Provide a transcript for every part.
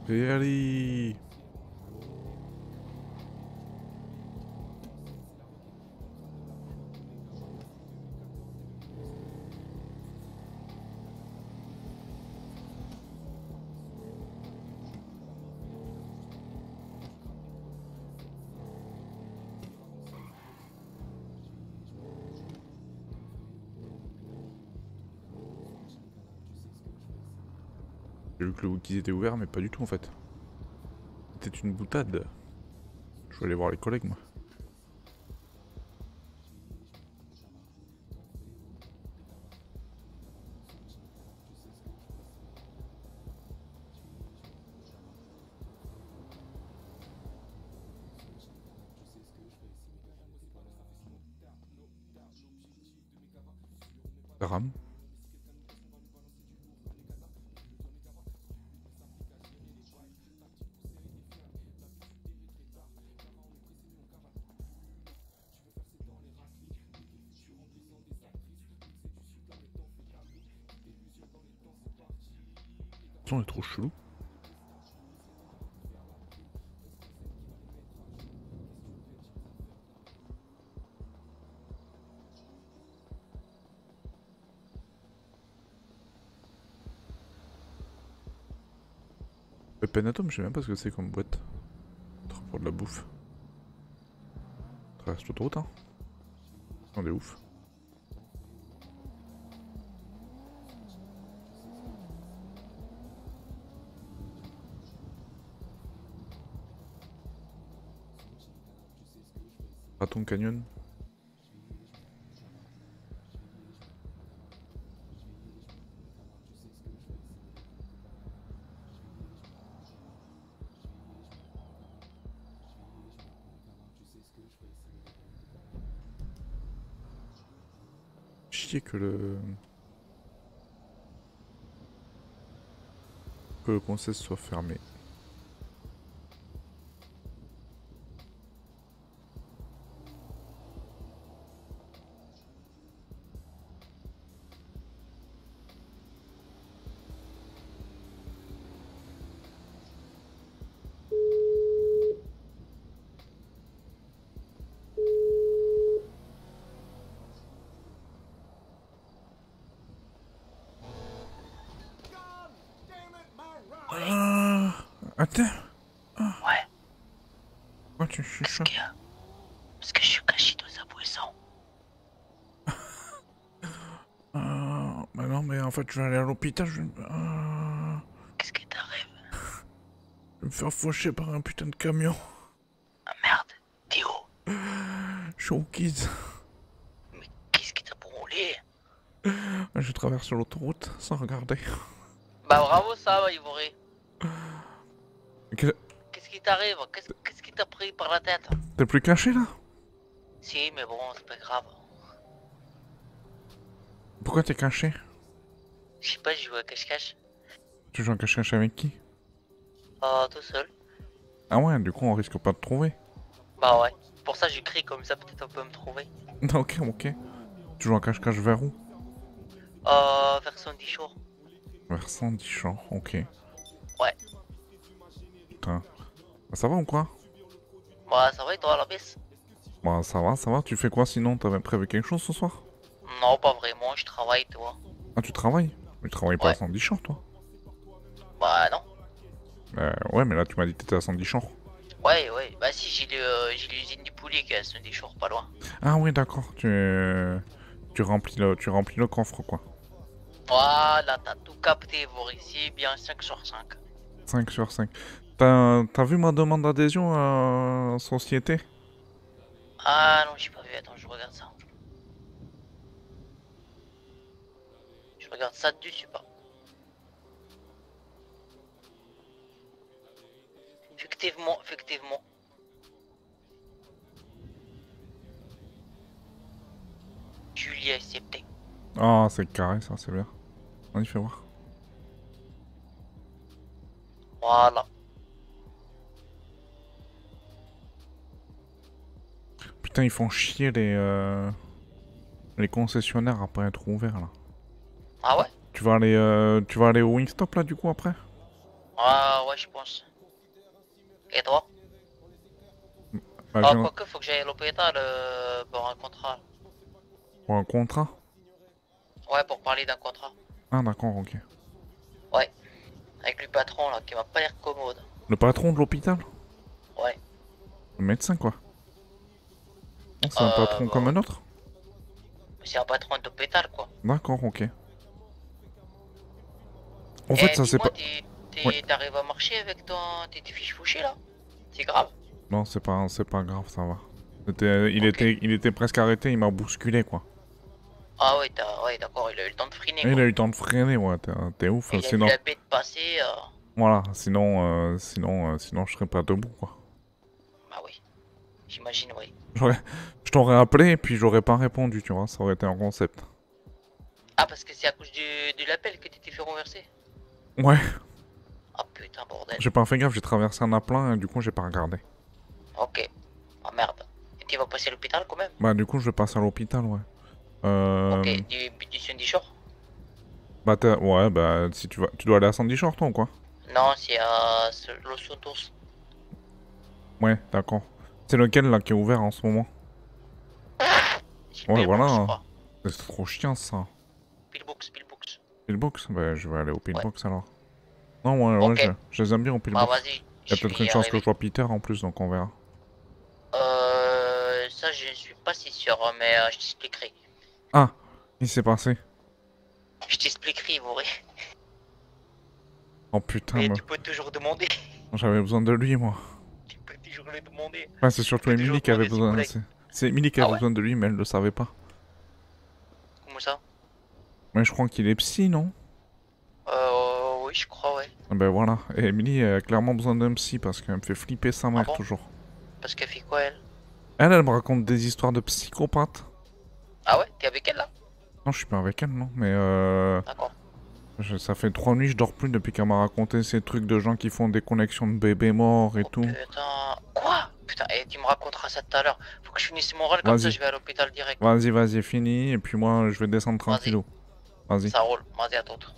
Et allez. J'ai vu que le wiki était ouvert, mais pas du tout en fait. C'était une boutade. Je vais aller voir les collègues, moi. Ça rame. On est trop chelou. Le Penatum, je sais même pas ce que c'est comme boîte. Trop pour de la bouffe. Traverse l'autoroute, hein. On est ouf. Raton Canyon. Chier que le conseil soit fermé. Attends. Ouais. Pourquoi tu Qu'est-ce chuchotes? qu'il y a? Parce que je suis caché dans sa boisson. Bah non, mais en fait, je vais aller à l'hôpital. Qu'est-ce qui t'arrive? Je vais me faire faucher par un putain de camion. Ah merde, t'es où? Je suis au Kids. Mais qu'est-ce qui t'a brûlé? Je traverse l'autoroute sans regarder. Bah bravo ça, Ivory. Que- Qu'est-ce qui t'arrive? Qu'est-ce qui t'a pris par la tête? T'es plus caché là? Si, mais bon, c'est pas grave. Pourquoi t'es caché? Je sais pas, je joue à cache-cache. Tu joues en cache-cache avec qui? Tout seul. Ah ouais, du coup on risque pas de trouver. Bah ouais. Pour ça, je crie comme ça, peut-être on peut me trouver. Ok, ok. Tu joues en cache-cache vers où? Version 10 jours. Vers Sandy-Champ, ok. Ouais. Putain. Ça va ou quoi? Bah ça va et toi, la baisse? Bah ça va, ça va. Tu fais quoi sinon? T'avais prévu quelque chose ce soir? Non, pas vraiment, je travaille, toi. Ah, tu travailles? Mais tu travailles pas à Ouais. Sandy-Champ, toi? Bah non. Ouais, mais là tu m'as dit que t'étais à Sandy-Champ. Ouais, ouais. Bah si, j'ai l'usine du poulet qui est à des jours pas loin. Ah oui, d'accord. Tu remplis le coffre, quoi. Voilà, t'as tout capté, vous ici, bien 5 sur 5. 5 sur 5. T'as vu ma demande d'adhésion à société? Ah non, j'ai pas vu, attends, je regarde ça. Je regarde ça dessus pas. Effectivement, effectivement. Julie a accepté. Ah, c'est carré, ça, c'est bien. On y fait voir. Voilà. Putain, ils font chier les concessionnaires à pas être ouverts, là. Ah ouais? Tu vas aller au Wingstop, là, du coup, après? Ah ouais, je pense. Et toi? Bah, Ah, quoique, faut que j'aille à l'hôpital pour un contrat. pour un contrat? Ouais, pour parler d'un contrat. Ah d'accord, ok. Ouais, avec le patron là, qui m'a pas l'air commode. Le patron de l'hôpital? Ouais. Le médecin quoi? Non, c'est un patron Bah comme ouais. un autre? C'est un patron d'hôpital quoi. D'accord, ok. En fait, Eh, ça c'est dis-moi, pas... Ouais. t'arrives à marcher avec tes fiches fouchées là? C'est grave. Non, c'est pas grave, ça va. Ok. Il était presque arrêté, il m'a bousculé quoi. Ah ouais, ouais, d'accord, il a eu le temps de freiner Et il quoi. a eu le temps de freiner, ouais, t'es ouf. Et il a vu Sinon, la bête passer. voilà, sinon je serais pas debout quoi. Bah oui, j'imagine, oui. J'aurais- Je t'aurais appelé et puis j'aurais pas répondu, tu vois, ça aurait été un concept. Ah, parce que c'est à cause de l'appel que tu t'es fait renverser? Ouais, Ah putain, bordel. j'ai pas fait gaffe, j'ai traversé un appelant et du coup j'ai pas regardé. Ok. Ah merde. Et tu vas passer à l'hôpital quand même? Bah du coup je vais passer à l'hôpital, ouais. Ok, Euh... du Sunday Shore? Bah ouais, bah si tu vas... Tu dois aller à Sandy Shore toi ou quoi? Non, c'est à Los Santos. Ouais, d'accord. C'est lequel là qui est ouvert en ce moment? C'est le Ouais, Pillbox, voilà, je hein. crois. C'est trop chiant ça. Pillbox, Pillbox. Pillbox? Bah je vais aller au Ouais. Pillbox alors. Non, ouais, Ok. je les aime bien au Bah Pillbox. vas-y, Y a je vais peut-être une y chance que arriver. je vois Peter en plus, donc on verra. Ça je suis pas si sûr, hein, mais je t'expliquerai. Ah, il s'est passé. Je t'expliquerai, vous verrez. Oh putain, Mais tu peux toujours demander. j'avais besoin de lui, moi. Tu peux toujours le demander. Ouais, c'est Tu surtout peux toujours Emily qui avait demander s'il vous besoin. plaît. C'est Emily qui Ah avait ouais? besoin de lui, mais elle le savait pas. Comment ça? Mais je crois qu'il est psy, non? Oui, je crois, ouais. Ah ben voilà. Et Emily a clairement besoin d'un psy parce qu'elle me fait flipper sa Ah mère bon? toujours. Parce qu'elle fait quoi, elle? Elle me raconte des histoires de psychopathes. Ah ouais? T'es avec elle, là? Non, je suis pas avec elle, non. Mais D'accord. ça fait 3 nuits, je dors plus depuis qu'elle m'a raconté ces trucs de gens qui font des connexions de bébés morts et Oh tout. putain. Quoi? Putain, et tu me raconteras ça tout à l'heure. Faut que je finisse mon rôle, comme ça Vas-y, je vais à l'hôpital direct. vas-y, fini. Et puis moi, je vais descendre Vas-y, tranquillou. Vas-y. ça roule. Vas-y à d'autres.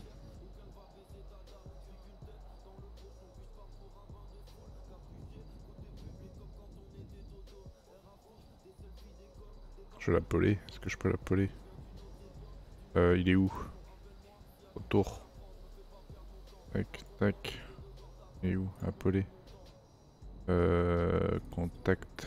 Je vais l'appeler. Est-ce que je peux l'appeler? Il est où? Autour. Tac, tac. Il est où? Appeler. Contact.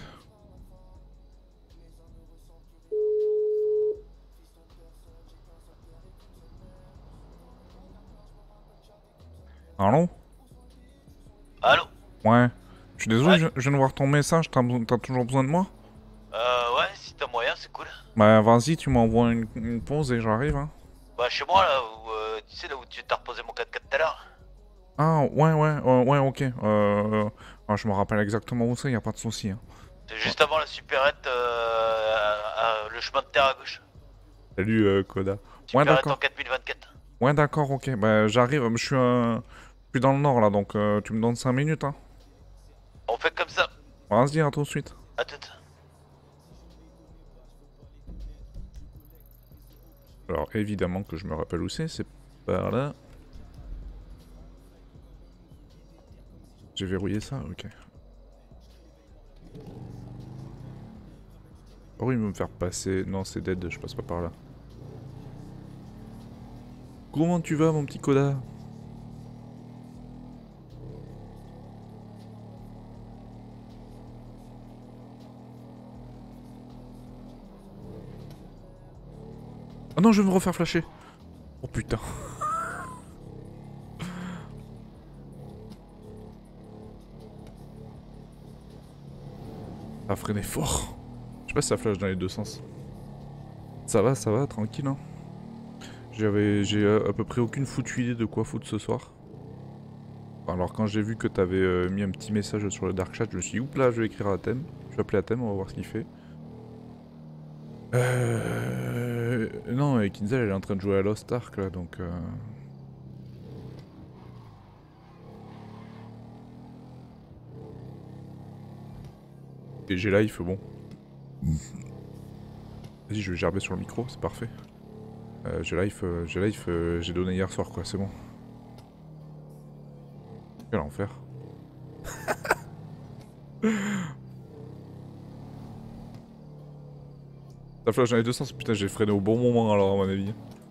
Allô? Allô? Ouais. Je suis désolé, Ouais? je viens de voir ton message. T'as toujours besoin de moi? Ouais, si t'as moyen, c'est cool. Bah vas-y, tu m'envoies une pause et j'arrive, hein. Bah, chez moi, là, où, tu sais, là où tu t'as reposé mon 4x4 tout à l'heure. Ah, ouais, ok. Je me rappelle exactement où c'est, y a pas de souci, hein. C'est Ouais. juste avant la supérette, le chemin de terre à gauche. Salut, Koda. Ouais, Supérette en d'accord. 4024. Ouais, d'accord, ok. Bah j'arrive, je suis dans le nord, là, donc tu me donnes 5 minutes, hein. On fait comme ça. Vas-y, à tout de suite. À toute. Alors, évidemment que je me rappelle où c'est par là. J'ai verrouillé ça? Ok. Oh, il veut me faire passer... Non, c'est dead, je passe pas par là. Comment tu vas, mon petit Koda? Ah non, je vais me refaire flasher. Oh putain. Ça a freiné fort. Je sais pas si ça flash dans les deux sens. Ça va, tranquille, hein. J'ai à peu près aucune foutue idée de quoi foutre ce soir. Alors quand j'ai vu que t'avais mis un petit message sur le dark chat, je me suis dit, oups là, je vais écrire à Thème. Je vais appeler à Thème, on va voir ce qu'il fait. Non, et Kinzel, elle est en train de jouer à Lost Ark, là, donc... Et j'ai live, bon. Vas-y, je vais gerber sur le micro, c'est parfait. J'ai donné hier soir, quoi, c'est bon. Quel enfer. La flash dans les deux sens, putain j'ai freiné au bon moment alors à mon avis.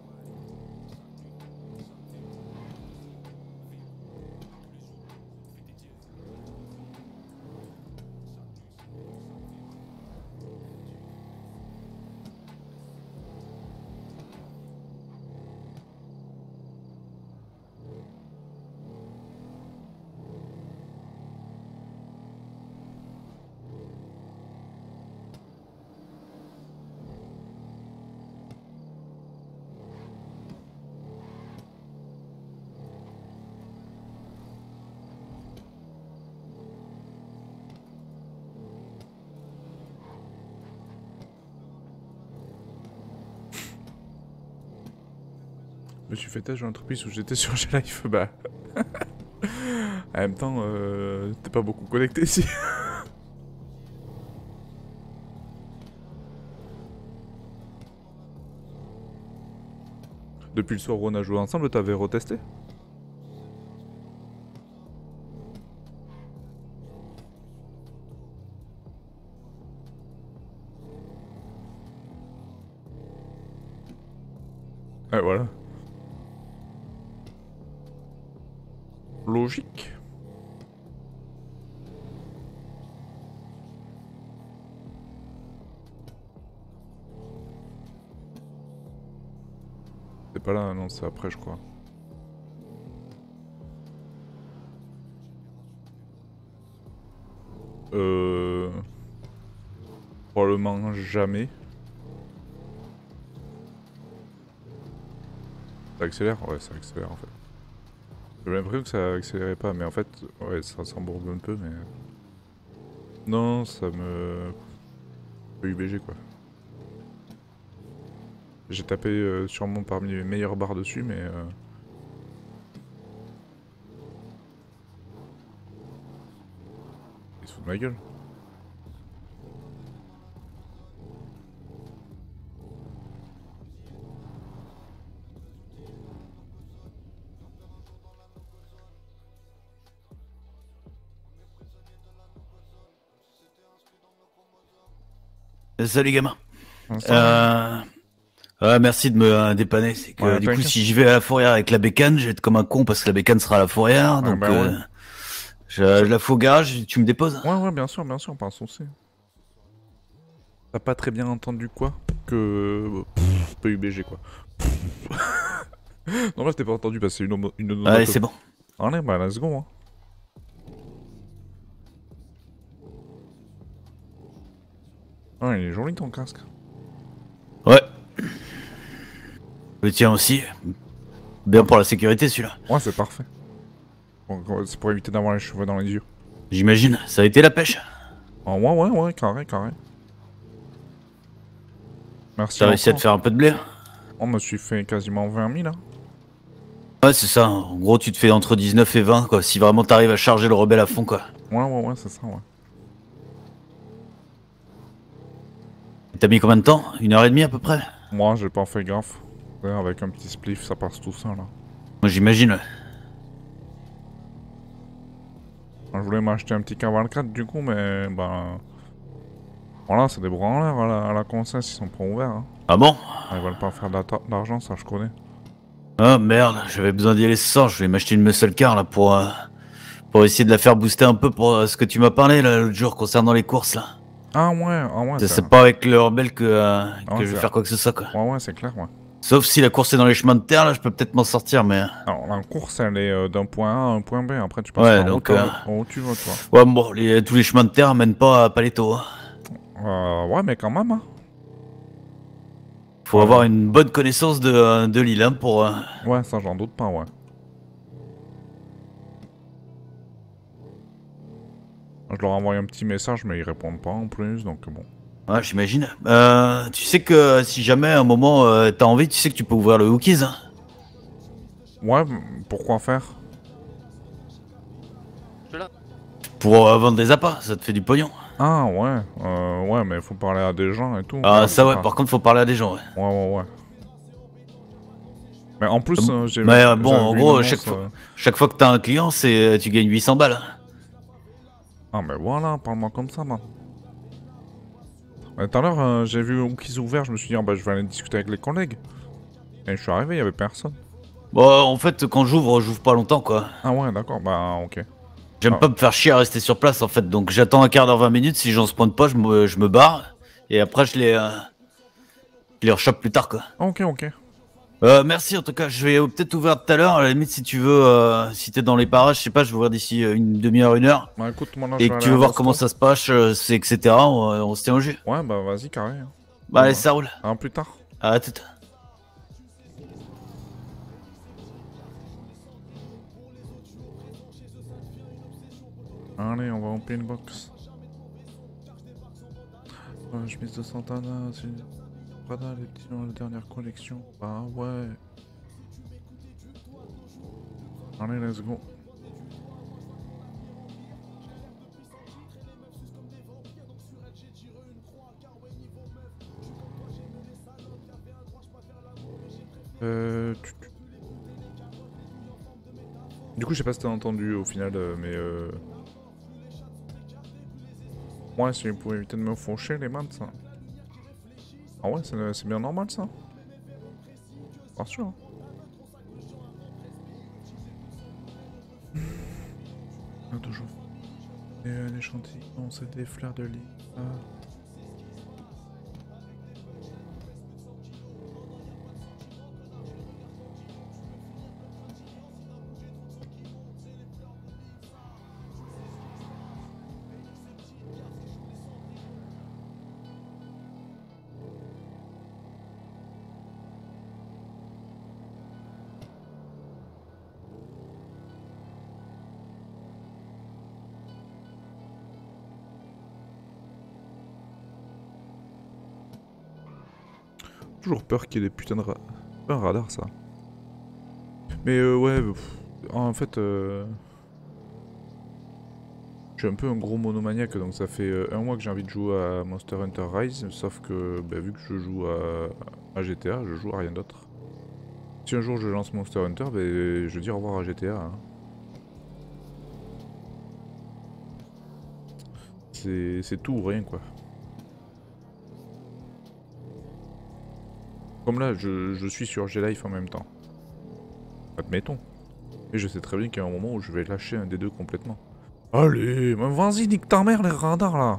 Je me suis fait tâche dans l'entreprise où j'étais sur G-Life, bah... en même temps, t'es pas beaucoup connecté ici. Depuis le soir où on a joué ensemble, t'avais retesté? Ouais, voilà. Logique. C'est pas là, non, c'est après, je crois. Probablement jamais. Ça accélère? Ouais, ça accélère en fait. J'ai l'impression que ça accélérait pas, mais en fait, ouais, ça s'embourbe un peu, mais... Non, ça me... UBG quoi. J'ai tapé sûrement parmi les meilleures barres dessus, mais... Il se fout de ma gueule. Salut gamin. Ça, Ouais, merci de me dépanner. C'est que Ouais, du coup, t'inquiète. si j'y vais à la fourrière avec la bécane, je vais être comme un con parce que la bécane sera à la fourrière. Ouais, Donc, bah ouais. je la fous au garage, tu me déposes? Ouais, bien sûr, pas un souci. T'as pas très bien entendu quoi? Que... PUBG quoi. Non, là, je t'ai pas entendu parce que c'est une Allez, c'est bon. Allez, bah let's go, hein. Ouais, il est joli ton casque. Ouais. Le tien aussi. Bien pour la sécurité, celui-là. Ouais, c'est parfait. Bon, c'est pour éviter d'avoir les cheveux dans les yeux. J'imagine. Ça a été la pêche. Oh, ouais, carré. Merci T'as réussi à encore. te faire un peu de blé? On me suis fait quasiment 20 000, hein. Ouais, c'est ça. En gros, tu te fais entre 19 et 20, quoi. Si vraiment t'arrives à charger le rebelle à fond, quoi. Ouais, c'est ça, ouais. T'as mis combien de temps? 1h30 à peu près? Moi, j'ai pas fait gaffe. Ouais, avec un petit spliff, ça passe tout ça, là. Moi, j'imagine, ouais. Je voulais m'acheter un petit Cavalcade, du coup, mais... Bah... Voilà, c'est des branleurs à la Concesse, ils sont pas ouverts, hein. Ah bon? Ils veulent pas faire d'argent, ça, je connais. Ah merde, j'avais besoin d'y aller ce soir, je vais m'acheter une muscle car là pour essayer de la faire booster un peu pour ce que tu m'as parlé là l'autre jour concernant les courses là. Ah ouais, C'est pas avec le rebelle que ouais, je vais faire quoi que ce soit quoi. Ouais, c'est clair, ouais. Sauf si la course est dans les chemins de terre là, je peux peut-être m'en sortir mais... Alors, la course, elle est d'un point A à un point B. Après, tu passes Ouais, par donc, où tu veux, tu vois. Ouais bon, tous les chemins de terre mènent pas à Paletto. Hein. Ouais, mais quand même, hein. Faut avoir une bonne connaissance de l'île hein, pour... Ouais, ça, j'en doute pas, ouais. Je leur envoie un petit message, mais ils répondent pas en plus, donc bon. Ouais, j'imagine. Tu sais que si jamais à un moment t'as envie, tu sais que tu peux ouvrir le Hookies. Hein. Ouais, pourquoi faire? Pour vendre des appâts, ça te fait du pognon. Ah, ouais, mais faut parler à des gens et tout. Ah, Ouais, ça ouais, pas... par contre faut parler à des gens, ouais. Ouais. Mais en plus, j'ai... Mais j'avais bon, en vu gros, une annonce, chaque fois que t'as un client, tu gagnes 800 balles. Ah mais voilà, parle-moi comme ça, man. Tout à l'heure, j'ai vu qu'ils ont ouvert, je me suis dit, ah, bah, je vais aller discuter avec les collègues. Et je suis arrivé, il y avait personne. Bon, en fait, quand j'ouvre pas longtemps, quoi. Ah ouais, d'accord, bah ok. J'aime Ah. pas me faire chier à rester sur place, en fait. Donc j'attends un quart d'heure, 20 minutes. Si j'en spawn pas, je me barre. Et après, je les rechoppe plus tard, quoi. Ok, ok. Merci en tout cas, je vais peut-être ouvrir tout à l'heure. À la limite, si tu veux, si t'es dans les parages, je sais pas, je vais ouvrir d'ici une demi-heure, 1 heure. Bah écoute, moi là, je Et vais que aller tu veux à voir comment l'hosto. ça se passe, etc. On se tient au jus. Ouais, bah vas-y, carré. Hein. Bah, allez, Bon, ça roule. à plus tard. À tout. Allez, on va en pinbox. Je mise de Santana, c'est... Prada, les petits dans la dernière collection. Bah ouais. Allez, let's go. Du coup, je sais pas si t'as entendu au final, mais ouais, si vous pouvez éviter de me faucher les mains, ça. Ah ouais, c'est bien normal ça. Bien sûr. Hein. Toujours. Et l'échantillon, c'est des fleurs de lit. Ah. Toujours peur qu'il y ait des putains de un radar ça. Mais ouais, en fait, je suis un peu un gros monomaniaque, donc ça fait 1 mois que j'ai envie de jouer à Monster Hunter Rise, sauf que bah, vu que je joue à GTA, je joue à rien d'autre. Si un jour je lance Monster Hunter, bah, je dis au revoir à GTA. Hein. C'est tout ou rien quoi. Comme là, je suis sur G-Life en même temps. Admettons. Et je sais très bien qu'il y a un moment où je vais lâcher un des deux complètement. Allez, mais vas-y, nique ta mère les radars là.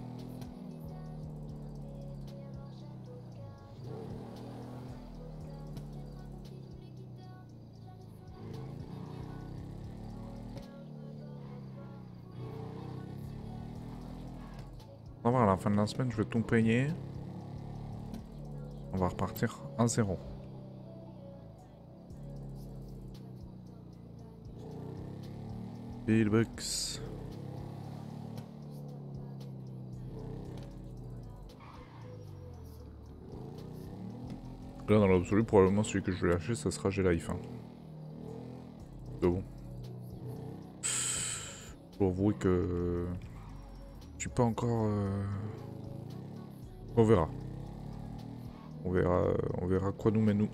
On va voir, à la fin de la semaine, je vais tout payer. On va repartir à 0. Pillbox. Là, dans l'absolu, probablement celui que je vais lâcher, ça sera G-Life. Hein. C'est bon. Faut avouer que... Je suis pas encore... On verra. On verra quoi nous mène nous.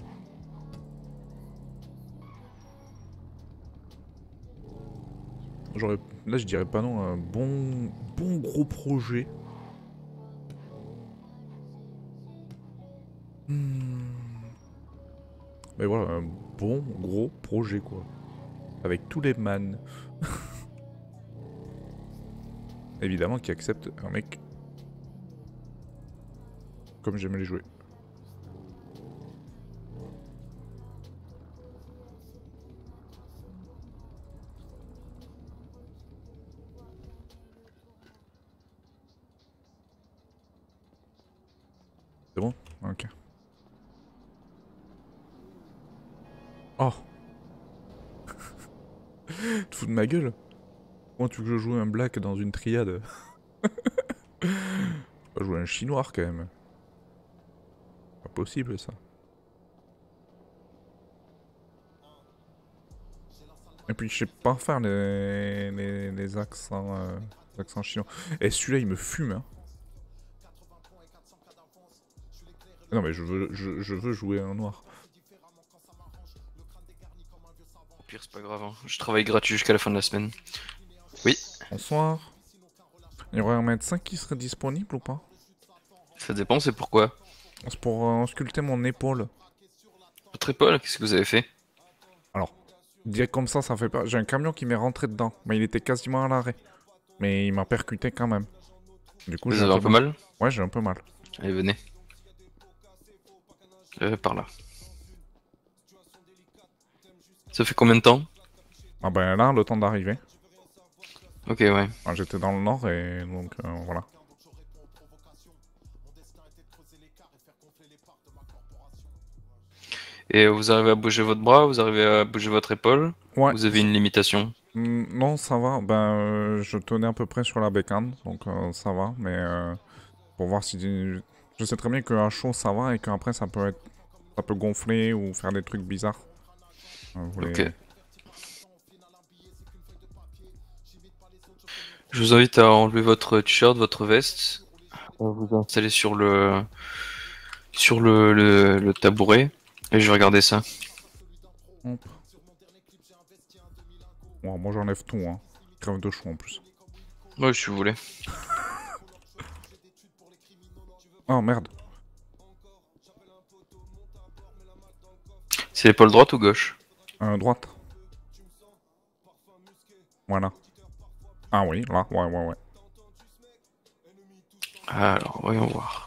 Là, je dirais pas non, un bon gros projet. Mais voilà, un bon gros projet quoi. Avec tous les man. Évidemment qui accepte un mec comme j'aime les jouer. C'est bon? Ok. Oh! Tu te fous de ma gueule? Comment tu veux que je joue un black dans une triade? Pas jouer un chinois quand même. Pas possible ça. Et puis je sais pas faire les accents, accents chinois. Et celui-là il me fume hein. Non mais je veux jouer un noir. pire, c'est pas grave. Hein. Je travaille gratuit jusqu'à la fin de la semaine. Oui, Bonsoir. Il y aurait un médecin qui serait disponible ou pas? ça dépend, c'est pourquoi. C'est pour ausculter mon épaule. Votre épaule, qu'est-ce que vous avez fait? Alors, dire comme ça fait pas. J'ai un camion qui m'est rentré dedans, mais il était quasiment à l'arrêt. Mais il m'a percuté quand même. Du coup, Vous j'ai avez un peu mal? Ouais, j'ai un peu mal. Allez, venez. Par là. Ça fait combien de temps? Ah ben là, le temps d'arriver. Ok, ouais. Enfin, j'étais dans le nord et donc voilà. Et vous arrivez à bouger votre bras, vous arrivez à bouger votre épaule? Ouais. Vous avez une limitation? Non, ça va. Ben, je tenais à peu près sur la bécane, donc ça va. Mais pour voir si je sais très bien qu'à chaud ça va et qu'après ça peut gonfler ou faire des trucs bizarres. Vous Ok. les- Je vous invite à enlever votre t-shirt, votre veste. Vous installer sur le tabouret. Et je vais regarder ça. Hop. Ouais, moi j'enlève tout, hein. Crève de chaud en plus. Ouais, si vous voulez. Ah merde. C'est l'épaule droite ou gauche? Droite. Voilà. Ah oui, là, ouais. Alors, voyons voir.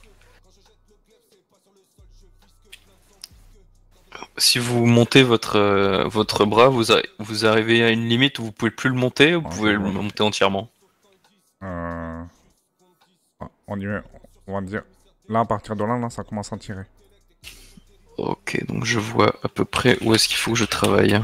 Si vous montez votre bras, vous arrivez à une limite où vous pouvez plus le monter ou vous Ah, pouvez je le vois. monter entièrement? Ah, on y va, on va dire. Là, à partir de là, ça commence à tirer. Ok, donc je vois à peu près où est-ce qu'il faut que je travaille.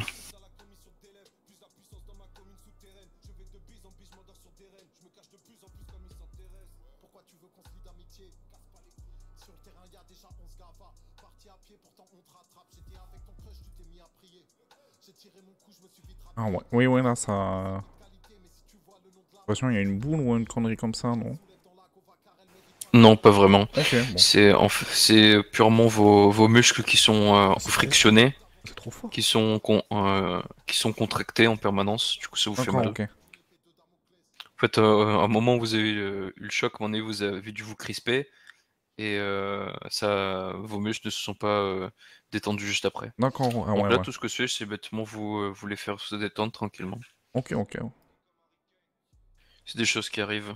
Ah ouais, oui, là, ça... J'ai l'impression qu'il y a une boule ou une connerie comme ça, non? Non, pas vraiment. Ok, bon. C'est purement vos muscles qui sont C'est frictionnés, C'est trop fort. qui sont contractés en permanence. Du coup, ça vous fait D'accord, mal. ok. En fait, à un moment où vous avez eu le choc, à un moment donné, vous avez dû vous crisper et vos muscles ne se sont pas détendus juste après. D'accord, ah Donc ouais, là, ouais. tout ce que c'est bêtement vous les faire se détendre tranquillement. Ok. C'est des choses qui arrivent.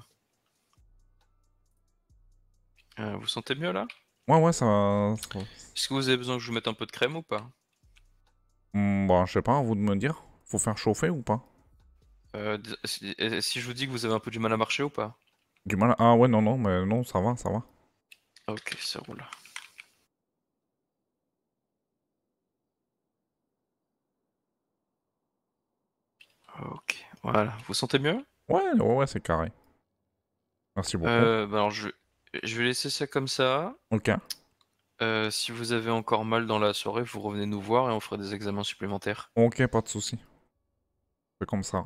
Vous sentez mieux là? Ouais, ça... Est-ce que vous avez besoin que je vous mette un peu de crème ou pas? Bah, je sais pas, à vous de me dire. Faut faire chauffer ou pas? Si je vous dis que vous avez un peu du mal à marcher ou pas? Du mal Ah ouais, non, mais non, ça va. Ok, ça roule. Ok, voilà. Vous sentez mieux? Ouais, c'est carré. Merci beaucoup. Alors je vais laisser ça comme ça. Ok. Si vous avez encore mal dans la soirée, vous revenez nous voir et on fera des examens supplémentaires. Ok, pas de souci. C'est comme ça.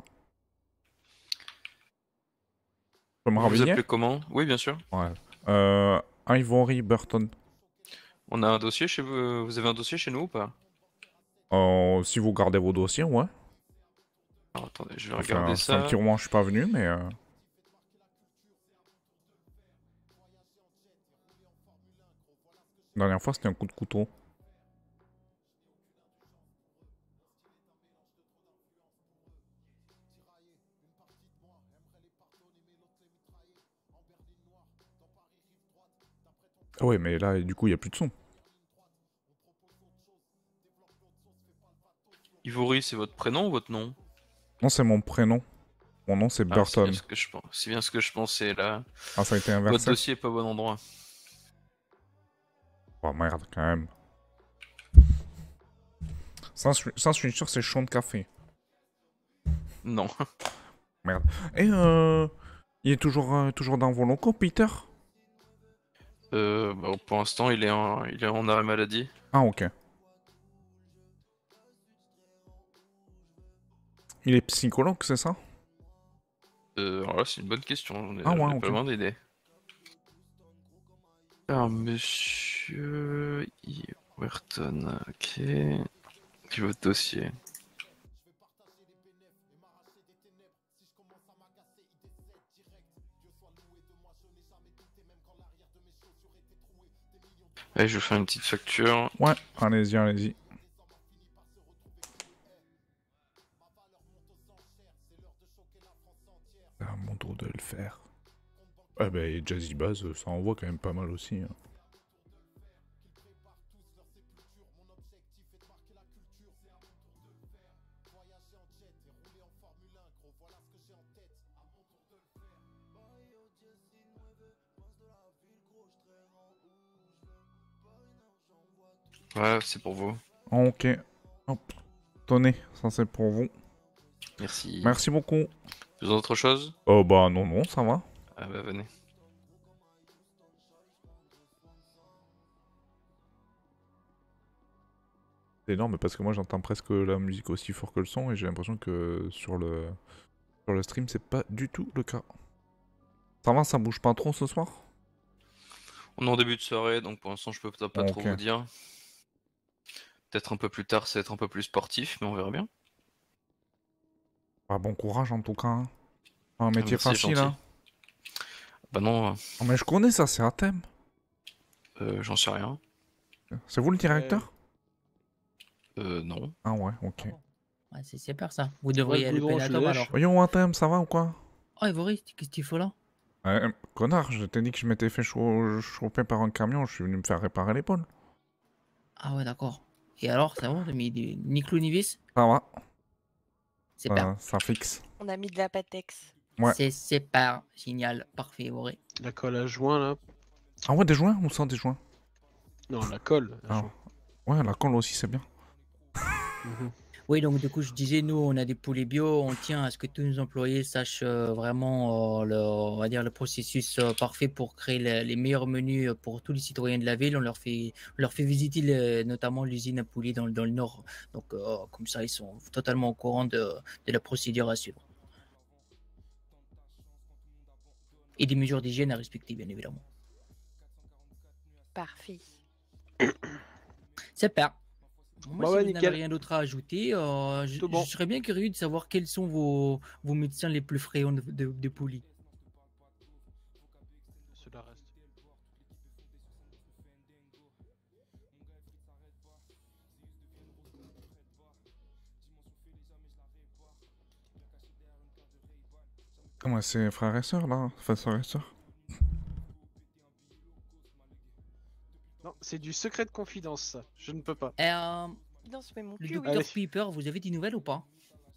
Tu peux me Vous vous rhabiller? appelez comment? Oui, bien sûr. Ouais. Ivory Burton. On a un dossier chez vous. Vous avez un dossier chez nous ou pas? Si vous gardez vos dossiers, ouais. Alors, attendez, je vais regarder Ça fait un petit ça. moment que je suis pas venu, mais... La dernière fois, c'était un coup de couteau. Ah ouais, mais là, du coup, il n'y a plus de son. Ivory, c'est votre prénom ou votre nom? Non, c'est mon prénom. Mon nom, c'est Ah, c'est bien Burton. ce que je pense. C'est bien ce que je pensais là. Ah, ça a été Votre inversé? dossier est pas au bon endroit. Oh merde, quand même. Ça, je suis sûr, c'est chaud de café. Non. Merde. Et il est toujours dans vos locaux, Peter? Pour l'instant, il est en arrêt maladie. Ah, ok. Il est psychologue, c'est ça? Alors là, c'est une bonne question. Ah J'en ouais, ai pas ok. vraiment d'idée. Alors, monsieur Werton, ok. Puis votre dossier. Allez, je vais faire une petite facture. Ouais, allez-y, allez-y. C'est à mon tour de le faire. Ah bah, et Jazzy Bass, ça envoie quand même pas mal aussi. Hein. Ouais, c'est pour vous. Ok. Hop. Tenez, ça c'est pour vous. Merci. Merci beaucoup. Besoin d'autre chose? Oh bah non, non, ça va. Ah bah venez. C'est énorme parce que moi j'entends presque la musique aussi fort que le son et j'ai l'impression que sur le stream c'est pas du tout le cas. Ça va, ça bouge pas trop ce soir? On est en début de soirée, donc pour l'instant je peux pas trop Ok. vous dire. Peut-être un peu plus tard, ça va être un peu plus sportif, mais on verra bien. Bah, bon courage en tout cas. Hein. Un métier merci, c'est facile gentil. hein. Bah non, Oh, mais je connais ça, c'est un thème. j'en sais rien. C'est vous le directeur? Non. Ah ouais, ok. Ouais, c'est super ça. Vous devriez le aller goudron, peine à je tome lèche. alors. Voyons, Atem, ça va ou quoi? Oh, Ivory, qu'est-ce que tu fais là? Connard, je t'ai dit que je m'étais fait choper par un camion, je suis venu me faire réparer l'épaule. Ah ouais, d'accord. Et alors, ça va? T'as mis ni clou ni vis? Ça va, C'est pas. ça fixe. On a mis de la patex. Ouais. C'est pas génial. Parfait, Ivory. La colle à joint là. Ah ouais, des joints ou sans des joints? Non, la colle. à Ah. joint. Ouais, la colle aussi, c'est bien. Mhm. Oui, donc du coup, je disais, nous, on a des poulets bio, on tient à ce que tous nos employés sachent vraiment on va dire, le processus parfait pour créer les meilleurs menus pour tous les citoyens de la ville. On leur fait visiter notamment l'usine à poulet dans le nord. Donc, comme ça, ils sont totalement au courant de la procédure à suivre. Et des mesures d'hygiène à respecter, bien évidemment. Parfait. C'est pas. Moi, Bah si ouais, vous n'avez nickel. rien d'autre à ajouter, Tout bon. je serais bien curieux de savoir quels sont vos médecins les plus fréquents de poulies. Cela reste. Comment c'est frères et sœurs là? Enfin, sœurs et sœurs? Non, c'est du secret de confidence ça. Je ne peux pas. Non, c'est mon Le cul, oui. docteur Allez. Piper, vous avez des nouvelles ou pas?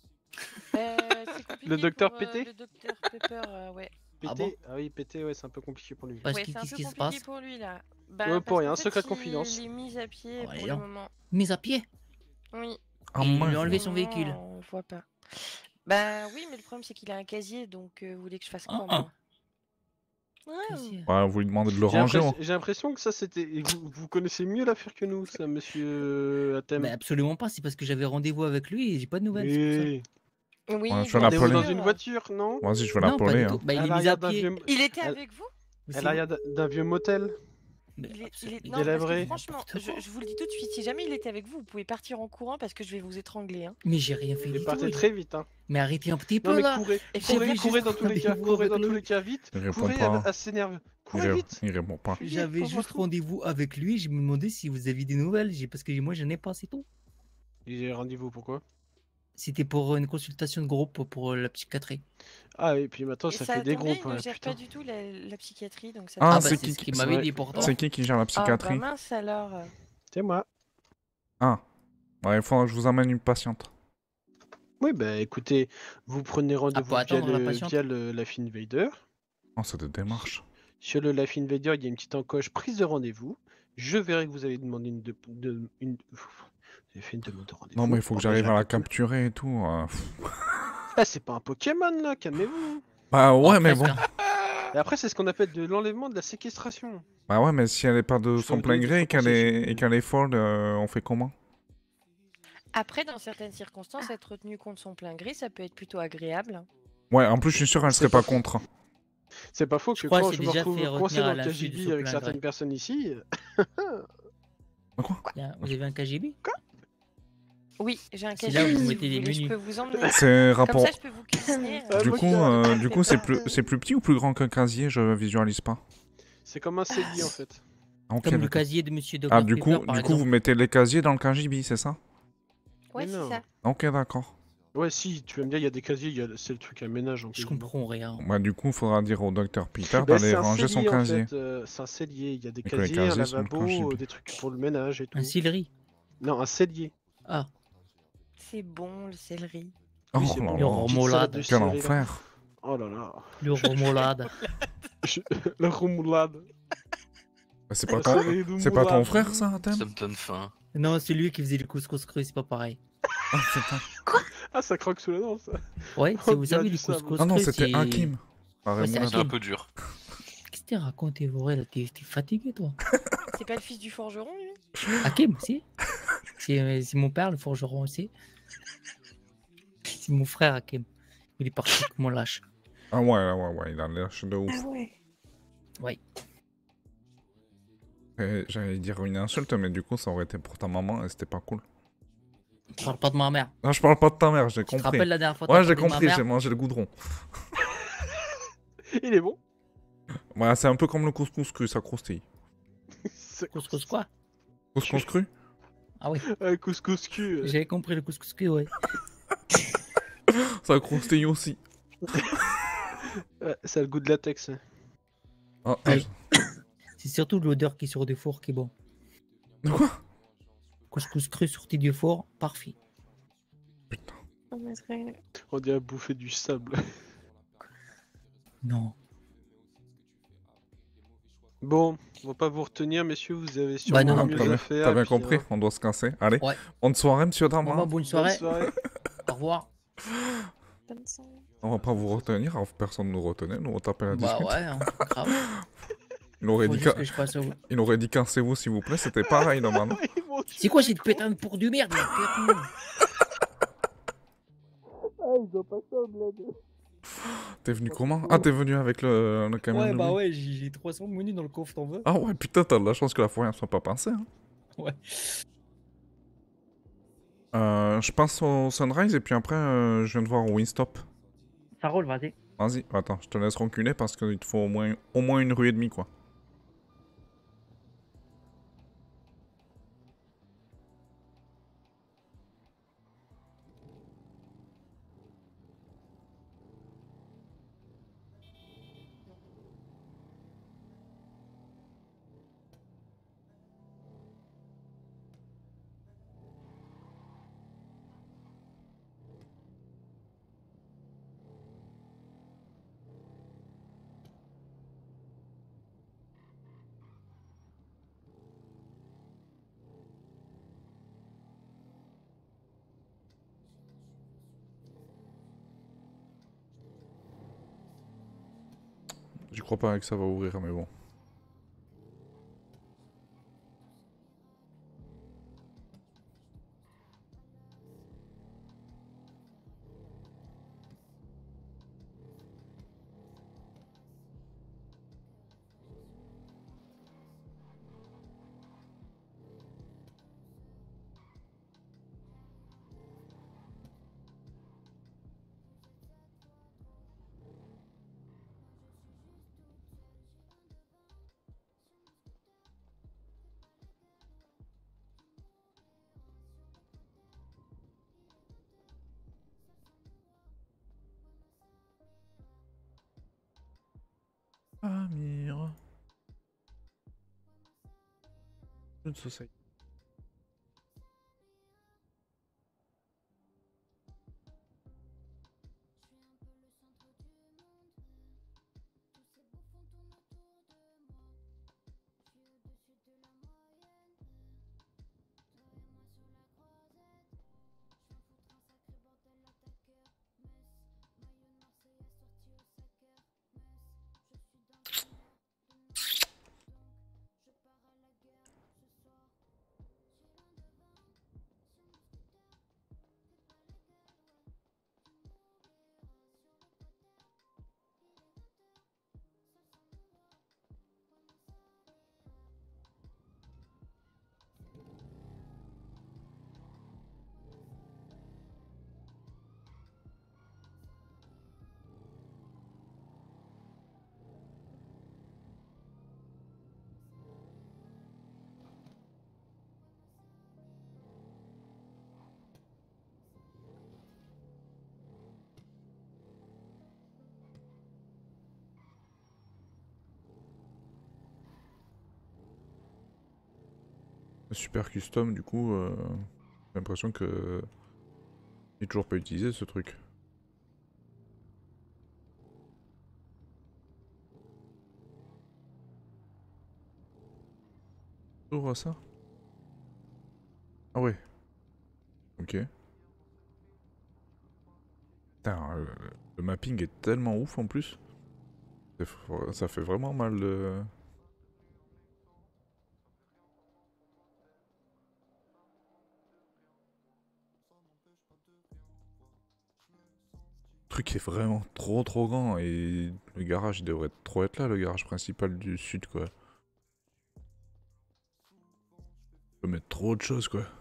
C'est compliqué Le docteur pour, Pété le docteur Pepper, ouais. Ah Pété. bon Ah oui, pété, ouais, c'est un peu compliqué pour lui. Parce Ouais, que c'est un qu'est-ce peu qui se compliqué passe? pour lui là. Bah, Ouais, pour parce rien, qu'en fait, secret de confidence. Il est mis à pied Ouais, pour non. le moment. Mise à pied? Oui. Ah Et il lui mince. a enlevé Pour son le véhicule. moment, On voit pas. Bah oui, mais le problème c'est qu'il a un casier, donc vous voulez que je fasse quoi Ah, moi? Ouais. Casier. Ouais, vous lui demandez de le ranger. J'ai l'impression que ça c'était. et vous connaissez mieux l'affaire que nous, ça, monsieur Atem. Mais absolument pas, c'est parce que j'avais rendez-vous avec lui et j'ai pas de nouvelles. C'est pour ça. Oui. Oui, Ouais, je vais bien l'appeler. Rendez-vous sûr. dans une voiture, non? Vas-y, je vais Non, pas l'appeler. du Hein. tout. Bah, il Elle est mis à arrière d'un pied. vieux. Il était Elle- avec vous? Mais Elle c'est- arrière d'un vieux motel. mais Il est- absolument- Non, parce Délabré. que franchement, N'importe quoi. je vous le dis tout de suite, si jamais il était avec vous, vous pouvez partir en courant parce que je vais vous étrangler. Hein. Mais j'ai rien fait Il du est parti tout. très vite, hein. Mais arrêtez un petit Non peu mais là. courez, Et courez, j'avais courez juste dans tous les cas, rendez-vous courez avec dans tous lui. les cas vite. Il répond Courez, pas. elle s'énerve. Courez vite. Il répond pas. J'avais juste rendez-vous avec lui. Je me demandais si vous aviez des nouvelles. Parce que moi, je n'ai pas, c'est tout. J'ai rendez-vous, pourquoi? C'était pour une consultation de groupe pour la psychiatrie. Ah et puis maintenant Et ça ça fait des tombe bien, groupes. il ne ouais, gère putain. pas du tout la psychiatrie, donc ça Ah, bah, tombe c'est c'est bien. ce qui- qu'il c'est m'avait vrai. dit pourtant. C'est qui gère la Ah psychiatrie? bah mince alors. C'est moi. Ah. Ouais, il faudra que je vous amène une patiente. Oui bah écoutez, vous prenez rendez-vous pour attendre la via patiente le Life Invader. Oh, c'est des démarches. Sur le Life Invader, il y a une petite encoche prise de rendez-vous. Je verrai que vous avez demandé une... Vous avez fait une demande de rendez-vous. Non, mais il faut que Oh, bah, j'arrive à la j'appelle. capturer et tout. Ah c'est pas un Pokémon là, calmez-vous. Bah ouais, Oh, mais presque, bon. hein. Et après c'est ce qu'on appelle de l'enlèvement, de la séquestration. Bah ouais, mais si elle est pas de Je son fais plein deux gré fois pour et qu'elle est folle, on fait comment? Après, dans certaines circonstances, être retenu contre son plein gré, ça peut être plutôt agréable. Ouais, en plus, je suis sûr qu'elle C'est serait pas pas faux. contre. C'est pas faux Je que crois quand que je c'est me déjà retrouve fait coincé retenir dans à le l'affût de KGB son avec plein certaines gré. personnes ici, Quoi? Vous avez un KGB? Oui, j'ai un C'est casier. là où vous si mettez les voulez, je menus. peux vous emmener. C'est Comme rapport. ça, je peux vous cuisiner. Ah, Du moi, coup, je- c'est plus petit ou plus grand qu'un casier? Je visualise pas. c'est comme un CELI en fait. Ok, Comme le d'accord. casier de Monsieur Ah, Douglas Pepper, par exemple. vous mettez les casiers dans le KGB, c'est ça? Ouais, Mais c'est non. ça. Ok, d'accord. Ouais, si, tu vas me dire, il y a des casiers, c'est le truc à ménage en Je plus. comprends rien. Bah, du coup, il faudra dire au docteur Peter Bah, d'aller c'est un ranger son cellier en casier. fait, c'est un cellier. Il y a des Et que les casiers, un casiers sont le lavabo, KGB. des trucs pour le ménage et tout. Un céleri. Non, un cellier. Ah, C'est bon, le céleri. Oui, Oh c'est là bon. le là, Petite salade remoulade. de quel céleri, là. enfer. Oh là là. Le remoulade. La remoulade. Bah, c'est pas La ton... céleri de C'est pas ton moulade. frère, ça, Athènes? Ça me donne faim. Non, c'est lui qui faisait le couscous cru, c'est pas pareil. Ah, putain. Ah, ça croque sous la dent, ça. Ouais, On c'est vous dirait savez, du le sable. couscous Ah non, cru, c'était c'est... Hakim. Ah, Ouais, c'est Raymond C'est un Hakim. peu dur. Qu'est-ce que t'es raconté, vrai, là? T'es fatigué, toi? C'est pas le fils du forgeron, lui? Hakim, si? C'est mon père, le forgeron aussi. C'est mon frère, Hakim. Il est parti comme mon lâche. Ah ouais, il a lâché de ouf. ouais. Ouais. J'allais dire une insulte, mais du coup, ça aurait été pour ta maman et c'était pas cool. Je parle pas de ma mère. Non, je parle pas de ta mère, j'ai Tu te compris. rappelles la dernière fois Ouais, t'as j'ai parlé de ma compris, mère j'ai mangé le goudron. Il est bon. Ouais, c'est un peu comme le couscous cru, ça croustille. Couscous quoi? Couscous cru? Ah oui, Couscous cul. j'avais compris le couscous cru, ouais. Ça croustille aussi. Ça a le goût de latex. Hein. Ah, Ouais. C'est surtout l'odeur qui sort du four qui est bon. De quoi? Couscous cru sorti du four, parfait. Putain. On dirait bouffer du sable. Non. Bon, on va pas vous retenir, messieurs, vous avez Bah sûrement non, mieux T'as à bien, faire. t'as bien puis, compris, hein, on doit se casser. Allez, Ouais. bonne soirée, monsieur Bon, bah, Dama. bonne soirée. bonne soirée. Au revoir. On va pas vous retenir, alors personne nous retenait, nous on tapait la Bah discute. ouais, hein, grave. Il aurait Faut dit juste que je passe au... il aurait dit cassez-vous s'il vous plaît, c'était pareil normalement. Ils m'ont tué. C'est quoi cette putain pour du merde là, putain. Ah, ils ont pas ça au bled. T'es venu comment? Ah, t'es venu avec le camion Ouais, de bah nuit. ouais, j'ai 300 menus dans le coffre, t'en veux? Ah ouais, putain, t'as de la chance que la forêt ne soit pas pincée. Hein. Ouais. Je passe au Sunrise et puis après, je viens de voir au Wingstop. Ça roule, vas-y. Vas-y, attends, je te laisse reculer parce qu'il te faut au moins une rue et demie, quoi. Je crois pas que ça va ouvrir, mais bon. Amir. Une société. Super custom, du coup, j'ai l'impression que il est toujours pas utilisé ce truc. Ouvre ça. Ah ouais. Ok. Putain, le mapping est tellement ouf en plus. Ça fait vraiment mal de... Le truc est vraiment trop grand et le garage il devrait trop être là, le garage principal du sud quoi. On peut mettre trop de choses quoi.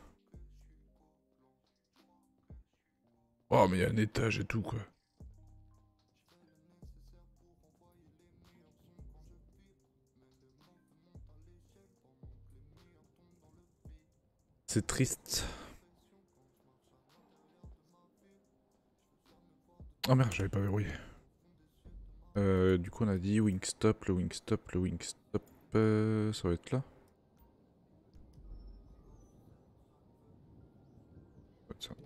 Oh mais il y a un étage et tout quoi. C'est triste. Oh merde, j'avais pas verrouillé. Du coup on a dit Wingstop, le Wingstop, ça va être là. Ça va être ça.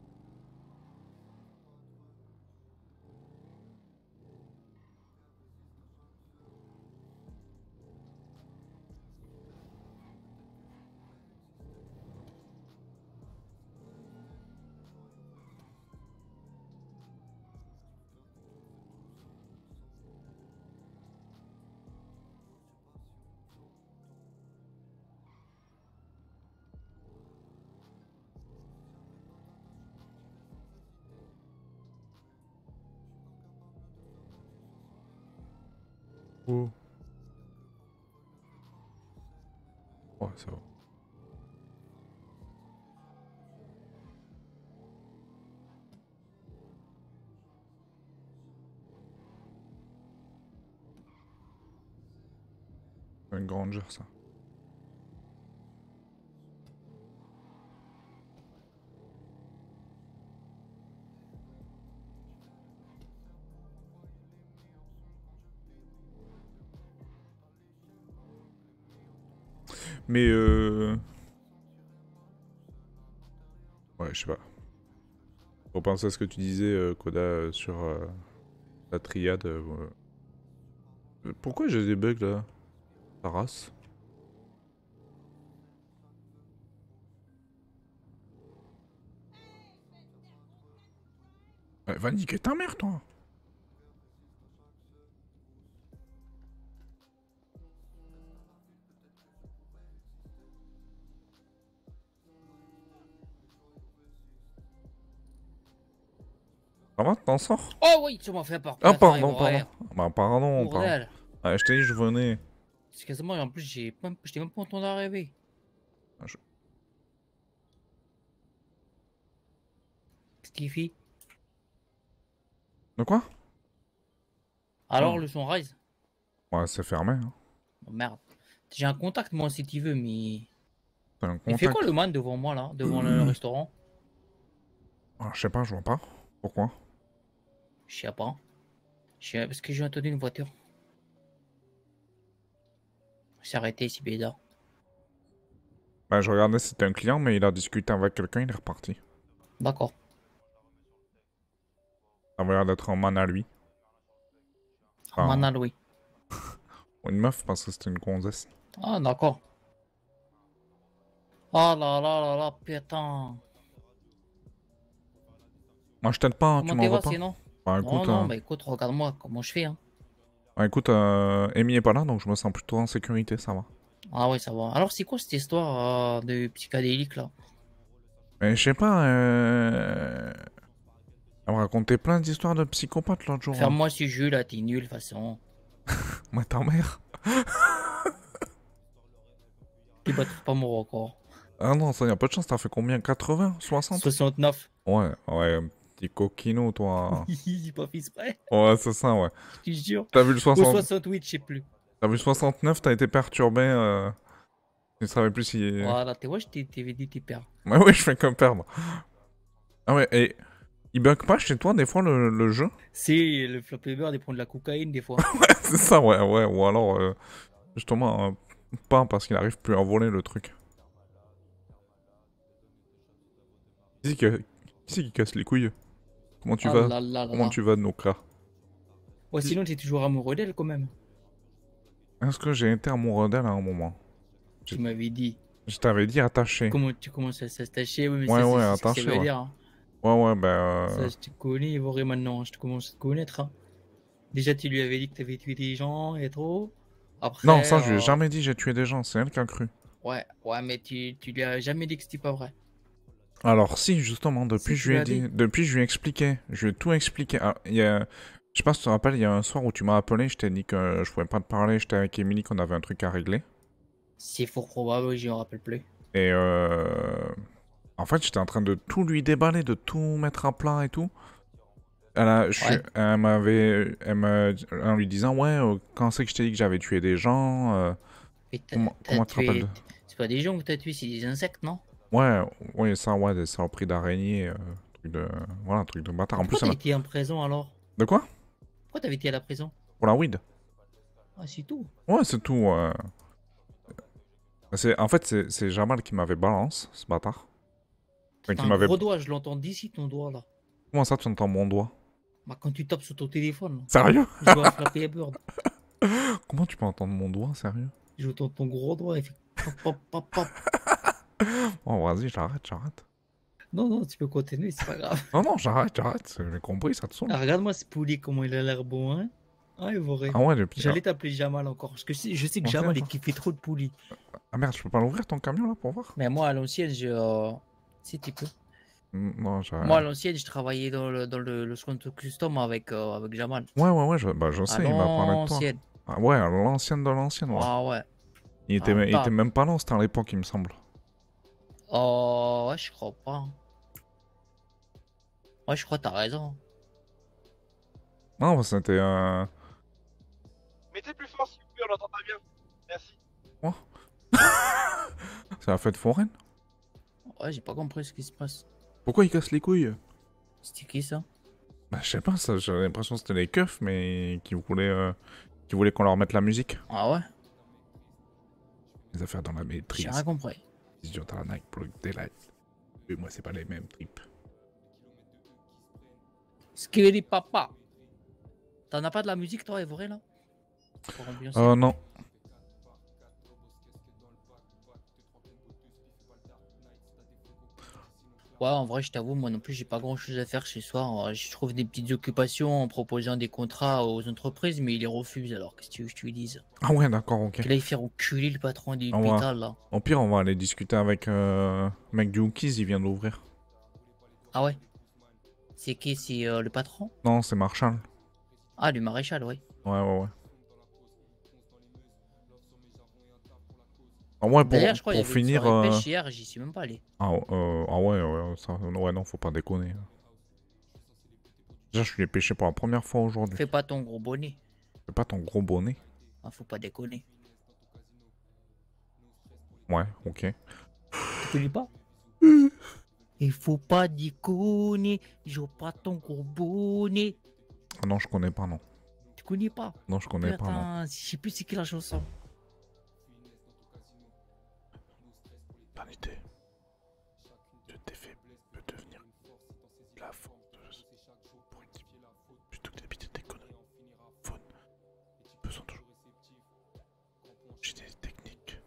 Oh. Ouais, ça va. Un Granger ça. Mais ouais, je sais pas. Pour penser à ce que tu disais, Koda, sur la triade. Pourquoi j'ai des bugs là? La race. Va niquer ta mère, toi! Ça va, t'en sors? Oh oui, tu m'en fais pas. Ah, pardon. Bah, pardon. Bordel. Ah, je t'ai dit, je venais. Excuse-moi, en plus, j'étais même pas entendu arriver. Ah, Qu'est-ce qu'il fait? De quoi? Alors, Oh. le son rise? Ouais, c'est fermé. Hein. Oh, merde. J'ai un contact, moi, si tu veux, mais. T'as un Il fait quoi contact. le man devant moi, là? Devant le restaurant? Ah, je sais pas, je vois pas. Pourquoi? Je sais pas. Parce que j'ai entendu une voiture. Il s'est arrêté, c'est bizarre. Bah, je regardais si c'était un client, mais il a discuté avec quelqu'un, il est reparti. D'accord. Ça avait l'air d'être un man à lui. Enfin, Manal, oui. une meuf, parce que c'était une gonzesse. Ah, d'accord. Oh là là là là, putain. Moi, je t'aide pas, hein, tu Comment m'en t'es vas va pas. sinon? Bah, Non, écoute, non, mais écoute, regarde-moi comment je fais. Hein. bah, écoute, Amy est pas là, donc je me sens plutôt en sécurité, ça va. Ah ouais, ça va. Alors, c'est quoi cette histoire de psychédélique là? Mais je sais pas, elle me racontait plein d'histoires de psychopathes l'autre jour. Hein. Ferme-moi ce jeu là, t'es nul de toute façon. Moi, ta mère. Tu bats pas mon record. Ah non, ça y a pas de chance, t'as fait combien? 80? 60? 69. Ouais, petit coquino, toi. J'ai pas fait exprès, Ouais, c'est ça, ouais. je te jure. T'as vu le Ou 60... 68, je sais plus. T'as vu le 69, t'as été perturbé, tu savais plus si... Voilà, t'es ouais, je t'avais dit t'es père. Ouais, ouais, je fais que perdre. Ah ouais, et... Il bug pas chez toi, des fois, le jeu? C'est le Flappy Bird, il prend de la cocaïne des fois. Ouais, c'est ça, ouais, ou alors, justement, pas parce qu'il arrive plus à voler le truc. Qui c'est qui casse les couilles? Comment tu Ah vas? là là là Comment là. tu vas, Nokra? Ouais, sinon, t'es toujours amoureux d'elle quand même. Est-ce que j'ai été amoureux d'elle à un moment? Tu m'avais dit. Je t'avais dit attaché. Comment tu commences à s'attacher? Oui, mais Ouais, ça, ouais, c'est ce que ça attaché, veut ouais. dire. Hein. Ouais, Ça, je te connais, Ivoré, maintenant. Je te commence à te connaître. Hein. Déjà, tu lui avais dit que t'avais tué des gens et trop. Après. Non, ça, je lui ai jamais dit j'ai tué des gens, c'est elle qui a cru. Ouais, mais tu lui as jamais dit que c'était pas vrai. Alors, si, justement, Si, tu je lui ai l'as dit. dit. Depuis, je lui ai expliqué. Je lui ai tout expliqué. Ah, il y a... Je sais pas si tu te rappelles, il y a un soir où tu m'as appelé, je t'ai dit que je pouvais pas te parler, j'étais avec Emily, qu'on avait un truc à régler. C'est fort probable, oui, je me rappelle plus. Et en fait, j'étais en train de tout lui déballer, de tout mettre à plat et tout. Ouais. Elle m'avait... En lui disant, ouais, quand c'est que je t'ai dit que j'avais tué des gens Mais comment tu te rappelles de... C'est pas des gens que t'as tués, c'est des insectes, non? Ouais, ça, ouais, des saloperies d'araignées, truc de... Voilà, un truc de bâtard. En plus, Pourquoi elle t'as été en prison alors? De quoi? Pourquoi t'avais été à la prison? Pour la weed. Ah, c'est tout. Ouais, c'est tout. En fait, c'est Jamal qui m'avait balance, ce bâtard. Enfin, T'as qui un m'avait... gros doigt, je l'entends d'ici ton doigt là. Comment ça, tu entends mon doigt? Bah, quand tu tapes sur ton téléphone, là. Sérieux? Je dois frapper à Bird. Comment tu peux entendre mon doigt, sérieux? J'entends ton gros doigt, il fait pop, pop, pop, pop. Oh, vas-y, j'arrête. Non, tu peux continuer, c'est pas grave. Non, j'arrête. J'ai compris, ça te saoule. Ah, regarde-moi ce poulet, comment il a l'air bon, hein. Ah, Ivoré. Ah ouais, depuis... J'allais t'appeler Jamal encore, parce que je sais que Ok, Jamal, d'accord. il fait trop de poulet. Ah merde, je peux pas l'ouvrir ton camion, là, pour voir? Mais moi, à l'ancienne, si tu peux. Non, j'ai... Moi, à l'ancienne, je travaillais dans le soin de custom avec Jamal. Ouais, je À sais, il m'a parlé de toi. l'ancienne. Ah ouais, à l'ancienne de l'ancienne, ouais. Ah ouais. Il était bah. même pas là, c'était à l'époque, il me semble. Oh, ouais, je crois pas. Hein. Ouais, je crois que t'as raison. Non, c'était... Mettez plus fort s'il vous plaît, on l'entend pas bien. Merci. C'est la fête foraine? Ouais, j'ai pas compris ce qui se passe. Pourquoi il casse les couilles? C'était qui ça? Bah, je sais pas, ça, j'ai l'impression que c'était les keufs, mais qui voulaient qu'on leur mette la musique. Ah ouais? Les affaires dans la J'ai maîtrise. rien compris. Idiot à la Nike, Plug Daylight. Et moi, c'est pas les mêmes tripes. Skiri papa. T'en as pas de la musique toi, Evoré là? Pour ambiancer. Non. Ouais, en vrai, je t'avoue, moi non plus, j'ai pas grand chose à faire chez soi. Je trouve des petites occupations en proposant des contrats aux entreprises, mais ils les refusent alors. Qu'est-ce que tu veux que je te dise? Ah ouais, d'accord, ok. Que là, il fait enculer le patron du Ah ouais. hôpital là. Au pire, on va aller discuter avec le mec du Hookies, il vient d'ouvrir. Ah ouais? C'est qui? C'est le patron? Non, c'est Marshall. Ah, du maréchal, oui. Ouais. Ah ouais, D'ailleurs, je crois qu'il y pour avait une finir... soirée pêche hier, j'y suis même pas allé. ouais, ça, ouais, non, faut pas déconner. Déjà, je suis allé pêcher pour la première fois aujourd'hui. Fais pas ton gros bonnet. Fais pas ton gros bonnet. Ah, faut pas déconner. Ouais, ok. Tu connais pas? Il faut pas déconner. Joue pas ton gros bonnet. Ah non, je connais pas, non. Tu connais pas? Non, je connais pas, non. Putain, je sais plus c'est qui la chanson. Vanité. Je t'ai fait peut devenir la fondeuse pour équipier plutôt que d'habiter des conneries. Faune. Besoin toujours. J'ai des techniques.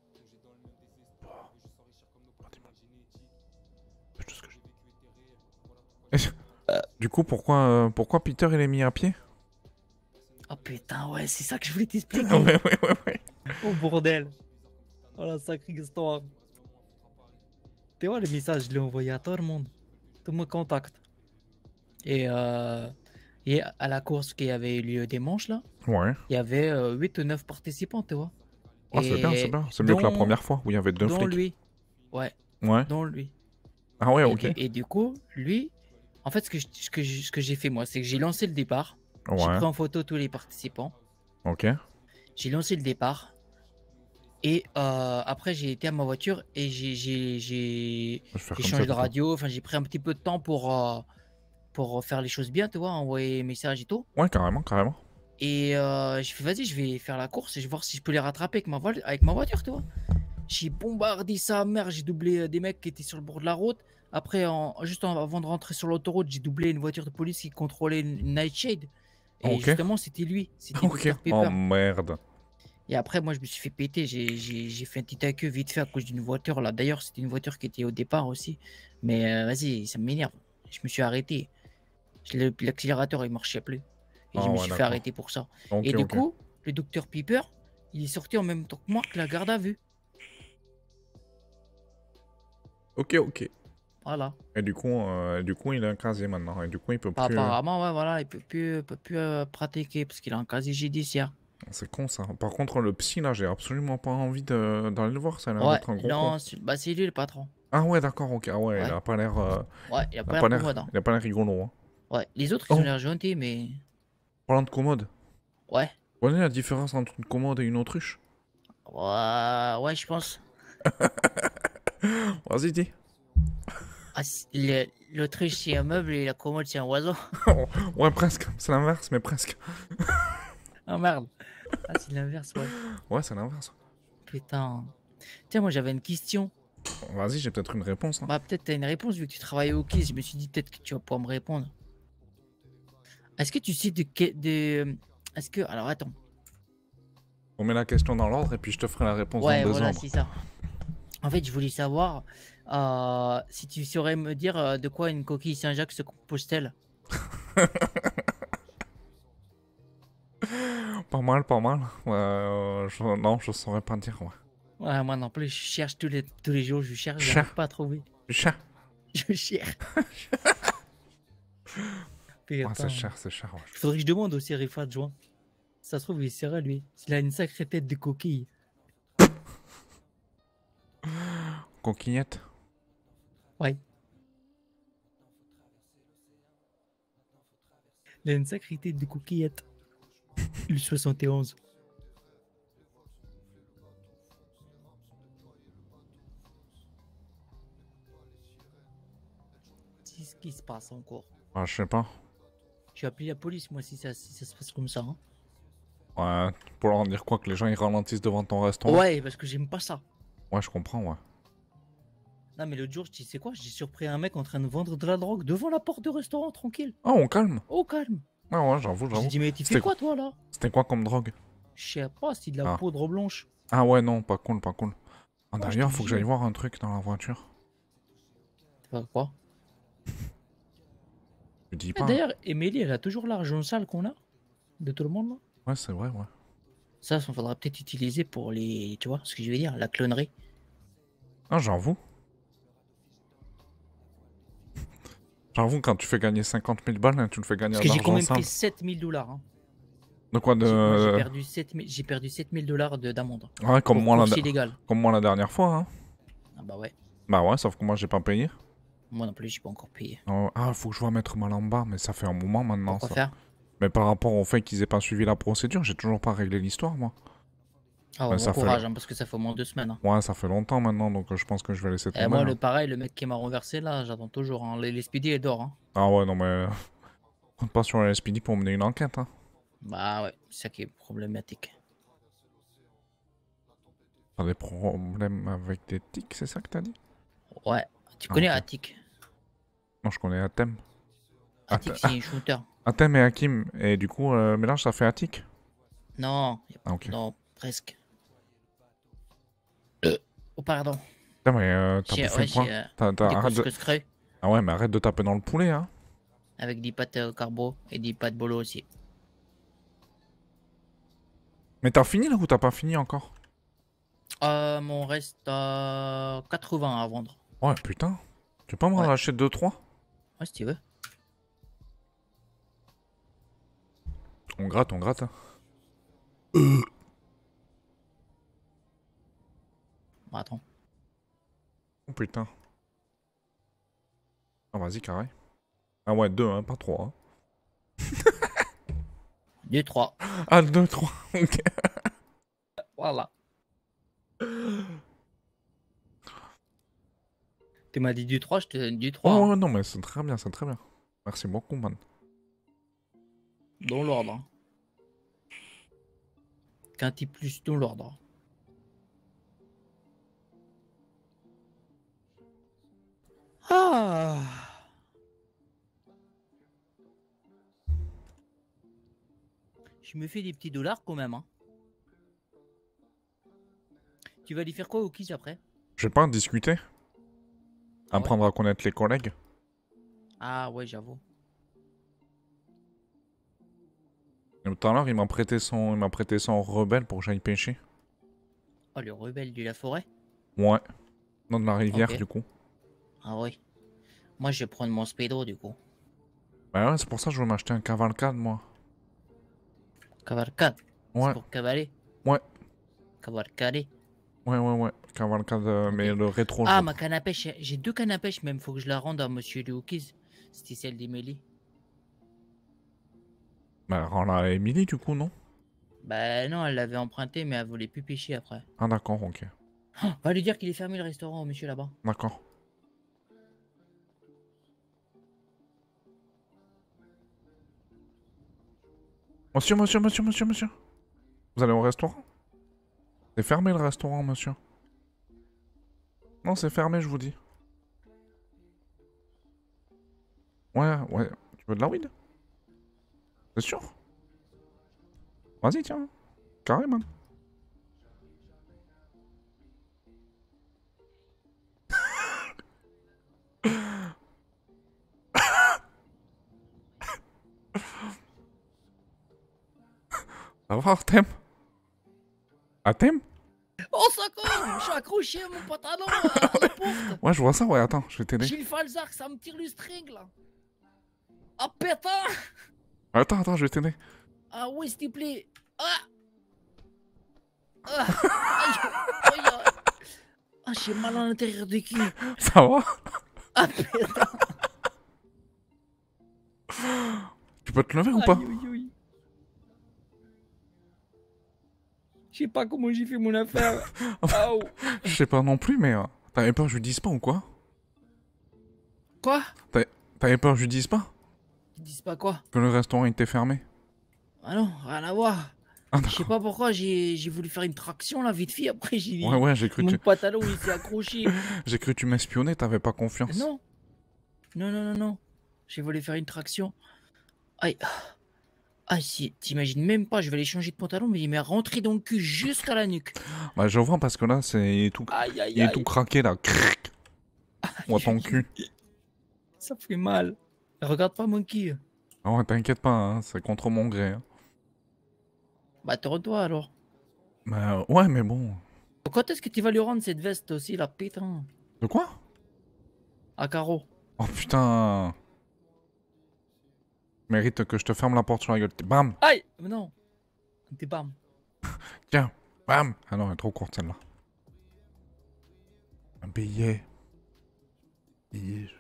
Tout ce que j'ai. Du coup, pourquoi Peter il est mis à pied? Oh putain, ouais, c'est ça que je voulais t'expliquer. Ouais. Oh bordel. Oh la sacrée histoire. Tu vois, le message, je l'ai envoyé à tout le monde. Tout me contacte. Et à la course qui avait eu lieu dimanche, là, Ouais. il y avait 8 ou 9 participants, tu vois. Oh, c'est bien. C'est mieux que la première fois où il y avait 2 Dont flics. lui. Ouais, Ouais. dont lui. Ah ouais, ok. Et du coup, lui, en fait, ce que j'ai fait, moi, c'est que j'ai lancé le départ. J'ai Ouais. pris en photo tous les participants. Ok. J'ai lancé le départ. Et après, j'ai été à ma voiture et j'ai Je vais faire comme changé ça, de du coup. radio. Enfin, j'ai pris un petit peu de temps pour faire les choses bien, tu vois, envoyer messages et tout. Ouais, carrément. Et j'ai fait, vas-y, je vais faire la course et je vais voir si je peux les rattraper avec ma voiture, tu vois. J'ai bombardé sa mère, j'ai doublé des mecs qui étaient sur le bord de la route. Après, avant de rentrer sur l'autoroute, j'ai doublé une voiture de police qui contrôlait une Nightshade. Et Ok. justement, c'était lui. C'était Ok. Dr Oh Pepper. merde. Et après, moi, je me suis fait péter. J'ai fait un petit à queue vite fait à cause d'une voiture là. D'ailleurs, c'était une voiture qui était au départ aussi. Mais vas-y, ça m'énerve. Je me suis arrêté. L'accélérateur, il marchait plus. Et je Ah me ouais, suis fait d'accord. arrêter pour ça. Ok, Et du ok. coup, le docteur Piper, il est sorti en même temps que moi que la garde à vue. Ok, ok. Voilà. Et du coup, il est un casier maintenant. Et du coup, il peut plus. Apparemment, ouais, voilà, il peut plus pratiquer parce qu'il a un casier judiciaire. C'est con ça. Par contre, le psy là, j'ai absolument pas envie d'aller le voir. Ça a l'air Ouais, d'être un gros con. non, bah, c'est lui le patron. Ah ouais, d'accord, ok. Ah ouais, il Ouais, a pas l'air. ouais, il a Il a pas pas l'air l'air. commode. Hein. Il a pas l'air rigolo. Hein. Ouais, les autres, ils ont Oh, l'air gentils, mais. parlant de commode. Ouais, Vous connaissez la différence entre une commode et une autruche? ouais, je pense. Vas-y, dis. Ah, l'autruche, c'est un meuble et la commode, c'est un oiseau. Ouais, presque. C'est l'inverse, mais presque. Ah merde. Ah, c'est l'inverse, ouais. Ouais, c'est l'inverse. Putain. Tiens, moi, j'avais une question. Vas-y, j'ai peut-être une réponse. Hein. Bah, peut-être t'as une réponse vu que tu travailles au KISS. Je me suis dit peut-être que tu vas pouvoir me répondre. Est-ce que tu sais Est-ce que. Alors, attends. On met la question dans l'ordre et puis je te ferai la réponse dans Ouais, deux voilà, ordres. c'est ça. En fait, je voulais savoir si tu saurais me dire de quoi une coquille Saint-Jacques se compose-t-elle. Pas mal, pas mal. Non, je saurais pas dire. Ouais. Ouais, moi non plus, je cherche tous les jours, je cherche, Chat. j'arrive pas à trouver. Chat. Je cherche. Ouais, Putain. c'est cher, c'est cher. Ouais. Faudrait que je demande aussi à Rifa de joint. Ça se trouve, il sera lui. Il a une sacrée tête de coquille. Coquillette. Ouais. Il a une sacrée tête de coquillette. Le 71. C'est ce qui se passe encore. Ah, je sais pas. Je vais appeler la police, moi, si ça se passe comme ça. Hein. Ouais, pour leur dire quoi, que les gens ils ralentissent devant ton restaurant. Ouais, parce que j'aime pas ça. Ouais, je comprends, ouais. Non, mais l'autre jour, tu sais quoi? J'ai surpris un mec en train de vendre de la drogue devant la porte du restaurant, tranquille. Ah, on calme. Au calme. Ah ouais, j'avoue, J'ai j'avoue. dit, mais tu fais C'était quoi, toi, là? C'était quoi comme drogue? Je sais pas, c'est de la Ah. poudre blanche. Ah ouais, non, pas cool, pas cool. Ah, Ouais, je d'ailleurs, te faut que jure. j'aille voir un truc dans la voiture. Quoi? Je dis Ah, pas. d'ailleurs, Émilie, elle a toujours l'argent sale qu'on a de tout le monde, là. Ouais, c'est vrai, ouais. Ça faudra peut-être utiliser pour les. Tu vois ce que je veux dire? La clonerie. Ah, j'avoue. J'avoue, quand tu fais gagner 50 000 balles, hein, tu le fais gagner Parce à que j'ai quand l'argent même sale. pris 7000 $. Hein. De quoi Moi, de. j'ai perdu 7000 $ d'amende. Ouais, Pour course illégale. comme moi la dernière fois, hein. Ah bah ouais. Bah ouais, sauf que moi j'ai pas payé. Moi non plus, j'ai pas encore payé. Ah, faut que je vois Maître Malamba, mais ça fait un moment maintenant. Pourquoi Ça. faire? Mais par rapport au fait qu'ils aient pas suivi la procédure, j'ai toujours pas réglé l'histoire, moi. Ah, Ouais, bon ça fait- courage, hein, parce que ça fait au moins 2 semaines. Hein. Ouais, ça fait longtemps maintenant, donc je pense que je vais laisser Et tomber. moi, hein. pareil, le mec qui m'a renversé là, j'attends toujours. Hein. Les SPD, il dort. Hein. Ah ouais, non mais. Compte pas sur la SPD pour mener une enquête, hein. Bah ouais, c'est ça qui est problématique. T'as des problèmes avec des tics, c'est ça que t'as dit? Ouais, tu Ah, connais ok. Attic. Non, je connais Atem. Attic, c'est un shooter. Atem et Hakim, et du coup, mélange ça fait Attic? Non, Ah, ok. non, presque. Oh, pardon. Putain, mais t'as bouffé Ouais, quoi? des Arrête de... couscous crus Ah ouais, mais arrête de taper dans le poulet, hein. avec des pâtes carbo et des pâtes bolo aussi. Mais t'as fini là ou t'as pas fini encore? Mon reste 80 à vendre. Ouais, putain. Tu peux pas m'en Ouais. lâcher 2-3? Ouais, si tu veux. On gratte, on gratte. Hein. Bon, attends. Oh putain. Ah, vas-y, carré. Ah ouais, 2, hein, pas 3. Hein. 2, 3. Ah, 2, 3, ok. Voilà. Tu m'as dit du 3, je te donne du 3. Oh, hein. ouais, non, mais c'est très bien, c'est très bien. Merci beaucoup, man. Dans l'ordre. Hein. Quinti plus dans l'ordre. Ah. Je me fais des petits dollars quand même. Hein. Tu vas aller faire quoi au kiss après? Je vais pas en discuter. Ah ouais? Apprendre à connaître les collègues. Ah ouais, j'avoue. Et tout à l'heure, il m'a prêté son rebelle pour que j'aille pêcher. Oh, le rebelle de la forêt? Ouais. Dans de la rivière, Ok. du coup. Ah ouais. Moi, je vais prendre mon speedo du coup. Bah ouais, c'est pour ça que je veux m'acheter un cavalcade, moi. Cavalcade. Ouais. C'est pour cavaler. Ouais. Cavalcader. Ouais. Cavalcade, mais Ok. le rétro, je Ah, veux ma pas. canne à pêche. J'ai 2 cannes à pêche même. Faut que je la rende à monsieur de Hookies. C'était celle d'Emily. Bah, rends-la à Emily, du coup, non? Bah non, elle l'avait emprunté, mais elle voulait plus pêcher après. Ah, d'accord, ok. Oh, va lui dire qu'il est fermé le restaurant au monsieur là-bas. D'accord. Monsieur. Vous allez au restaurant? C'est fermé, le restaurant, monsieur. Non, c'est fermé, je vous dis. Ouais. Tu veux de la weed? C'est sûr? Vas-y, tiens. Carrément. Ça va, Artem? Artem? Oh, ça compte. Je suis accroché à mon pantalon à la porte. Ouais, je vois ça, ouais, attends, je vais t'aider. J'ai le falzar, ça me tire le string là. Ah pétain. Attends, je vais t'aider. Ah ouais, s'il te plaît. Ah. Aïe. Ah, j'ai mal à l'intérieur du cul. Ça va? Ah putain. Tu peux te lever ou pas? Aïe. Je sais pas comment j'ai fait mon affaire. Aouh. Je sais pas non plus, mais t'avais peur que je lui dise pas ou quoi? Quoi? T'avais peur que je lui dise pas? Ils disent pas quoi? Que le restaurant était fermé? Ah non, rien à voir. Ah, Je sais pas pourquoi j'ai voulu faire une traction là vite fait. Après j'ai ouais, j'ai cru mon tu... pantalon il s'est accroché. j'ai cru tu m'espionnais, t'avais pas confiance. Non. J'ai voulu faire une traction. Aïe. Ah si, t'imagines même pas, je vais aller changer de pantalon, mais il m'est rentré dans le cul jusqu'à la nuque. Bah je vois parce que là il est tout, il est tout craqué là. Cric. On voit ton cul. Ça fait mal. Regarde pas mon cul. Ah ouais, t'inquiète pas, hein, c'est contre mon gré. Hein. Bah toi alors. Bah ouais, mais bon. Quand est-ce que tu vas lui rendre cette veste aussi, la putain? De quoi? À carreaux. Oh putain. Mérite que je te ferme la porte sur la gueule. Bam. Aïe. Mais non. T'es bam. Tiens. Bam. Ah non, elle est trop courte celle-là. Un billet. Billet.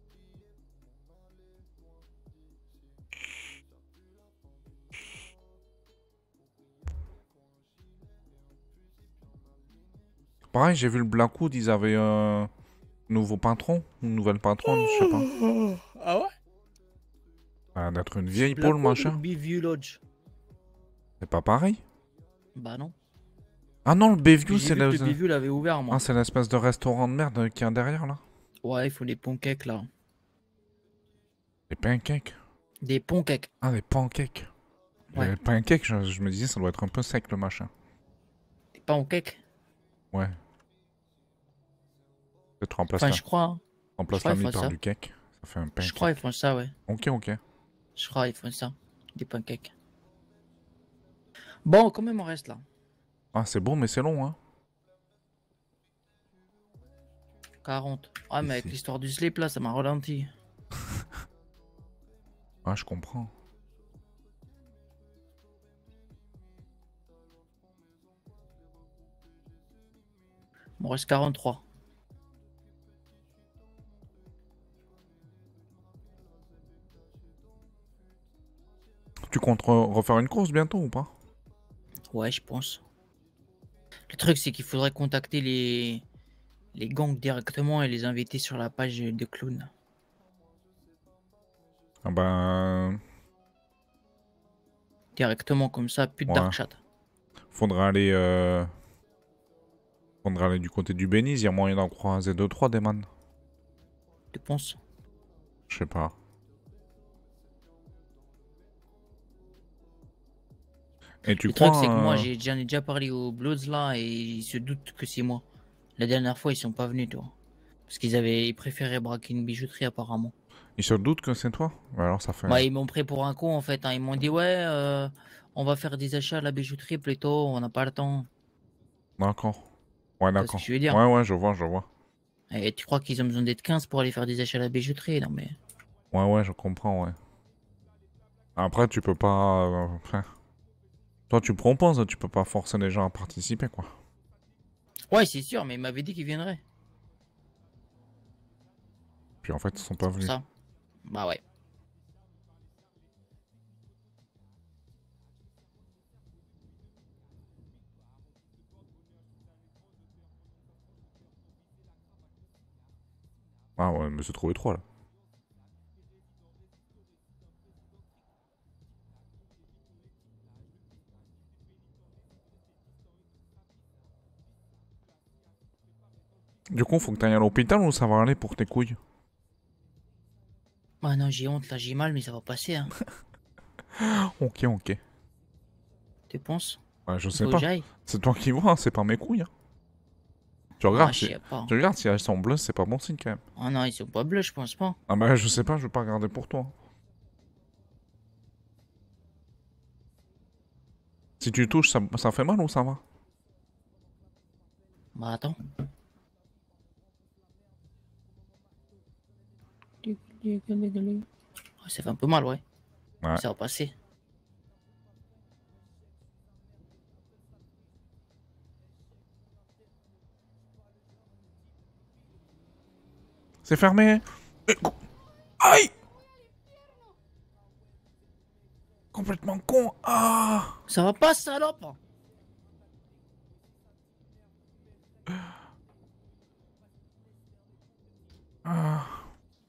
Pareil, j'ai vu le Blackwood, ils avaient un nouveau patron, une nouvelle patronne, je sais pas. Ah ouais? Ça a l'air d'être une vieille pôle, machin. Bayview Lodge. C'est pas pareil? Bah non. Ah non, le Bayview, J'ai c'est vu que le Bayview l'avait ouvert moi. Ah, c'est l'espèce de restaurant de merde qu'il y a derrière, là. Ouais, il faut des pancakes là. Des pancakes. Des pancakes. Ah, des pancakes. Ouais. Les pancakes, je me disais, ça doit être un peu sec, le machin. Des pancakes. Ouais. Peut-être remplace Enfin, je crois. Hein. remplace je crois la qu'ils mi font par ça. du cake. Ça fait un pancake. Je crois qu'ils font ça, ouais. Ok. Je crois qu'ils font ça. Des pancakes. Bon, quand même, on reste là. Ah, c'est beau, mais c'est long, hein. 40. Ah, mais avec Ici. l'histoire du slip là, ça m'a ralenti. Ah, je comprends. Il me reste 43. Tu comptes refaire une course bientôt ou pas? Ouais, je pense. Le truc, c'est qu'il faudrait contacter les gangs directement et les inviter sur la page de clown. Ah ben... Directement comme ça, plus de Ouais. dark chat. Faudra aller du côté du Belize, il y a moyen d'en croiser 2-3 des man. Tu penses? Je sais pas. Et tu Le truc, c'est crois... que moi, j'en ai déjà parlé aux Bloods là et ils se doutent que c'est moi. La dernière fois, ils sont pas venus, toi. Parce ils préféré braquer une bijouterie apparemment. Ils se doutent que c'est toi? Bah alors ça fait... Bah, ils m'ont pris pour un con en fait, hein. Ils m'ont dit, ouais, on va faire des achats à la bijouterie plutôt, on n'a pas le temps. D'accord. Ouais, Tu vois ce que d'accord. je veux dire? Ouais, ouais, je vois, je vois. Et tu crois qu'ils ont besoin d'être 15 pour aller faire des achats à la bijouterie? Non mais. Ouais, ouais, je comprends, ouais. Après, tu peux pas... Enfin... Toi, tu proposes, tu peux pas forcer les gens à participer, quoi. Ouais, c'est sûr, mais ils m'avaient dit qu'ils viendraient. Puis en fait, ils sont pas C'est pour venus. ça. Bah ouais. Ah ouais, mais c'est trouvé 3 là. Du coup, faut que t'ailles à l'hôpital ou ça va aller pour tes couilles? Ah non, j'ai honte là, j'ai mal, mais ça va passer, hein. Ok, ok. Tu penses? Ouais, je sais Faut que pas. j'aille? C'est toi qui vois, hein, c'est pas mes couilles. Hein. Tu Ah, regardes, je si... sais pas. tu regardes si elles sont bleues, c'est pas bon signe quand même. Ah non, ils sont pas bleus, je pense pas. Ah bah je sais pas, je vais pas regarder pour toi. Si tu touches, ça fait mal ou ça va? Bah attends. Ouais, ça fait un peu mal, ouais. Ouais. Ça va passer. C'est fermé. Aïe! Complètement con. Ah! Ça va pas, salope! Ah.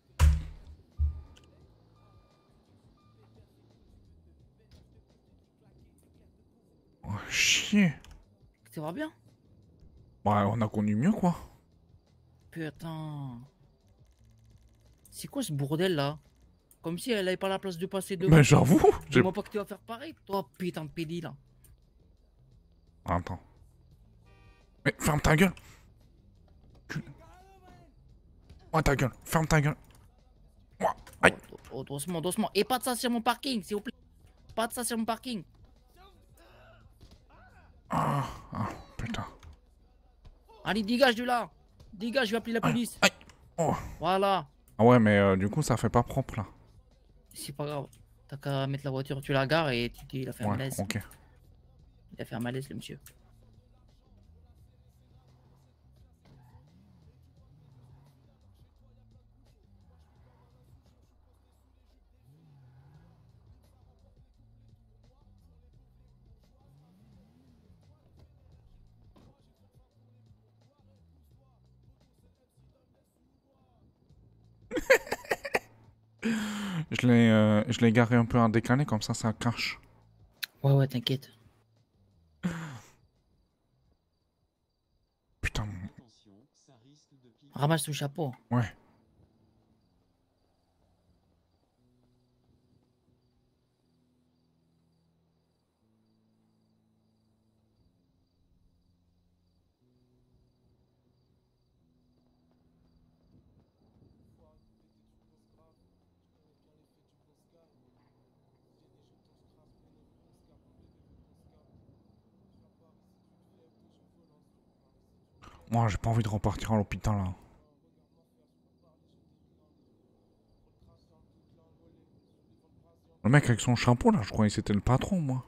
Oh, chier. Ça va bien? Ouais, on a connu mieux quoi. Putain. C'est quoi ce bordel là? Comme si elle avait pas la place de passer devant. Mais j'avoue. Dis-moi pas que tu vas faire pareil, toi, putain de pédé là. Attends. Mais ferme ta gueule. Ouais, ta gueule. Ferme ta gueule. Ouah, aïe. Oh, doucement, doucement. Et pas de ça sur mon parking, s'il vous plaît. Pas de ça sur mon parking. Ah, ah, putain. Allez, dégage de là. Dégage, je vais appeler la police. Aïe. Oh. Voilà. Ah ouais, mais du coup, ça fait pas propre là. C'est pas grave. T'as qu'à mettre la voiture, tu la gares et tu dis il a fait un Ouais, malaise. ok. Il a fait un malaise, le monsieur. Je l'ai garé un peu en décalé, comme ça cache. Ouais, ouais, t'inquiète. Putain. Ramasse ton chapeau. Ouais. Moi, j'ai pas envie de repartir à l'hôpital là. Le mec avec son chapeau là, je croyais que c'était le patron, moi.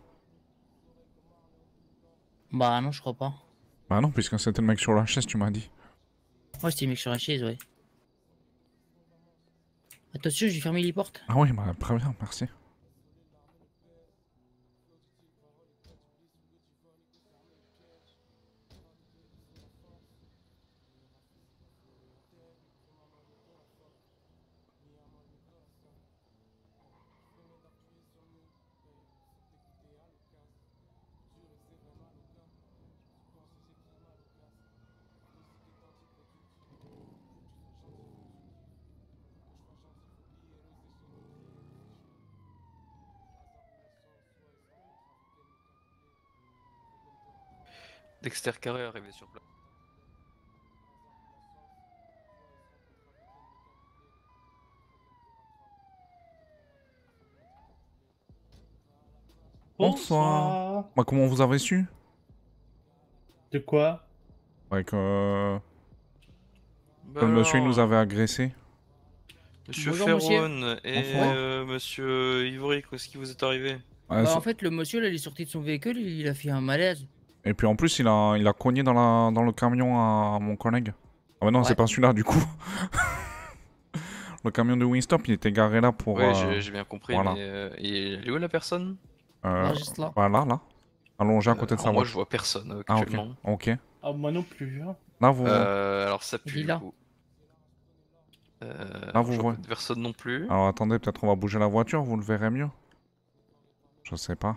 Bah non, je crois pas. Bah non, puisque c'était le mec sur la chaise, tu m'as dit. Moi, c'était le mec sur la chaise, ouais. Attention, j'ai fermé les portes. Ah oui, bah très bien, merci. Dexter Carré est arrivé sur place. Bonsoir. Bah, comment vous avez su? De quoi? Ouais, que Bah le monsieur il nous alors, avait agressé. Monsieur Bonjour, monsieur. Ferron et Bonsoir. monsieur Ivry, qu'est-ce qui vous est arrivé? Ouais, Bah, ça- en fait, le monsieur, là, il est sorti de son véhicule, il a fait un malaise. Et puis en plus, il a cogné dans le camion à mon collègue. Ah, bah non, c'est Ouais. pas celui-là du coup. Le camion de Winstop, il était garé là pour. Ouais, j'ai bien compris, voilà. mais elle est où la personne? Là, juste là. Voilà, là. Allongé à côté de Alors sa moi voiture. je vois personne Ah, ok. actuellement. Ok. Ah, moi non plus. Hein. Là, vous. Alors ça pue Il est du là. coup. Là, vous Je vois voyez. personne non plus. Alors attendez, peut-être on va bouger la voiture, vous le verrez mieux. Je sais pas.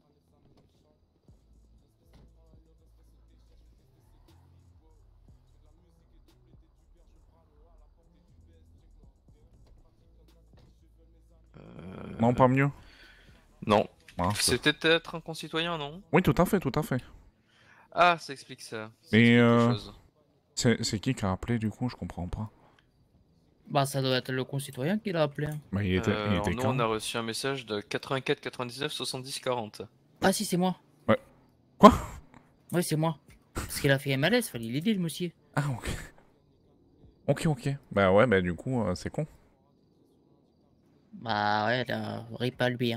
Non, pas mieux. Non. Ah, C'était peut-être un concitoyen, non? oui, tout à fait, tout à fait. Ah, ça explique ça. Ça Et explique des choses. c'est qui a appelé du coup? Je comprends pas. Bah, ça doit être le concitoyen qui l'a appelé. Hein. Bah, il était Nous, quand? on a reçu un message de 84 99 70 40. Ah, si, c'est moi. Ouais. Quoi? Ouais, c'est moi. Parce qu'il a fait un malaise, fallait l'aider, le monsieur. Ah, ok. Ok, ok. Bah ouais, bah du coup, c'est con. Bah, ouais, là, rip à lui. Hein.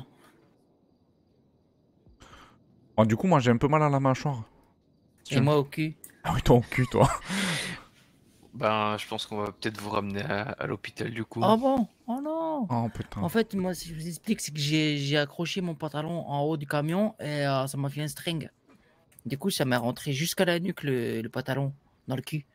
Bon, du coup, moi j'ai un peu mal à la mâchoire. Si tu Et veux. moi au cul. Ah oui, toi au cul, toi. Ben, je pense qu'on va peut-être vous ramener à l'hôpital du coup. Ah bon? Oh non! Oh putain. En fait, moi, si je vous explique, c'est que j'ai accroché mon pantalon en haut du camion et ça m'a fait un string. Du coup, ça m'a rentré jusqu'à la nuque le pantalon, dans le cul.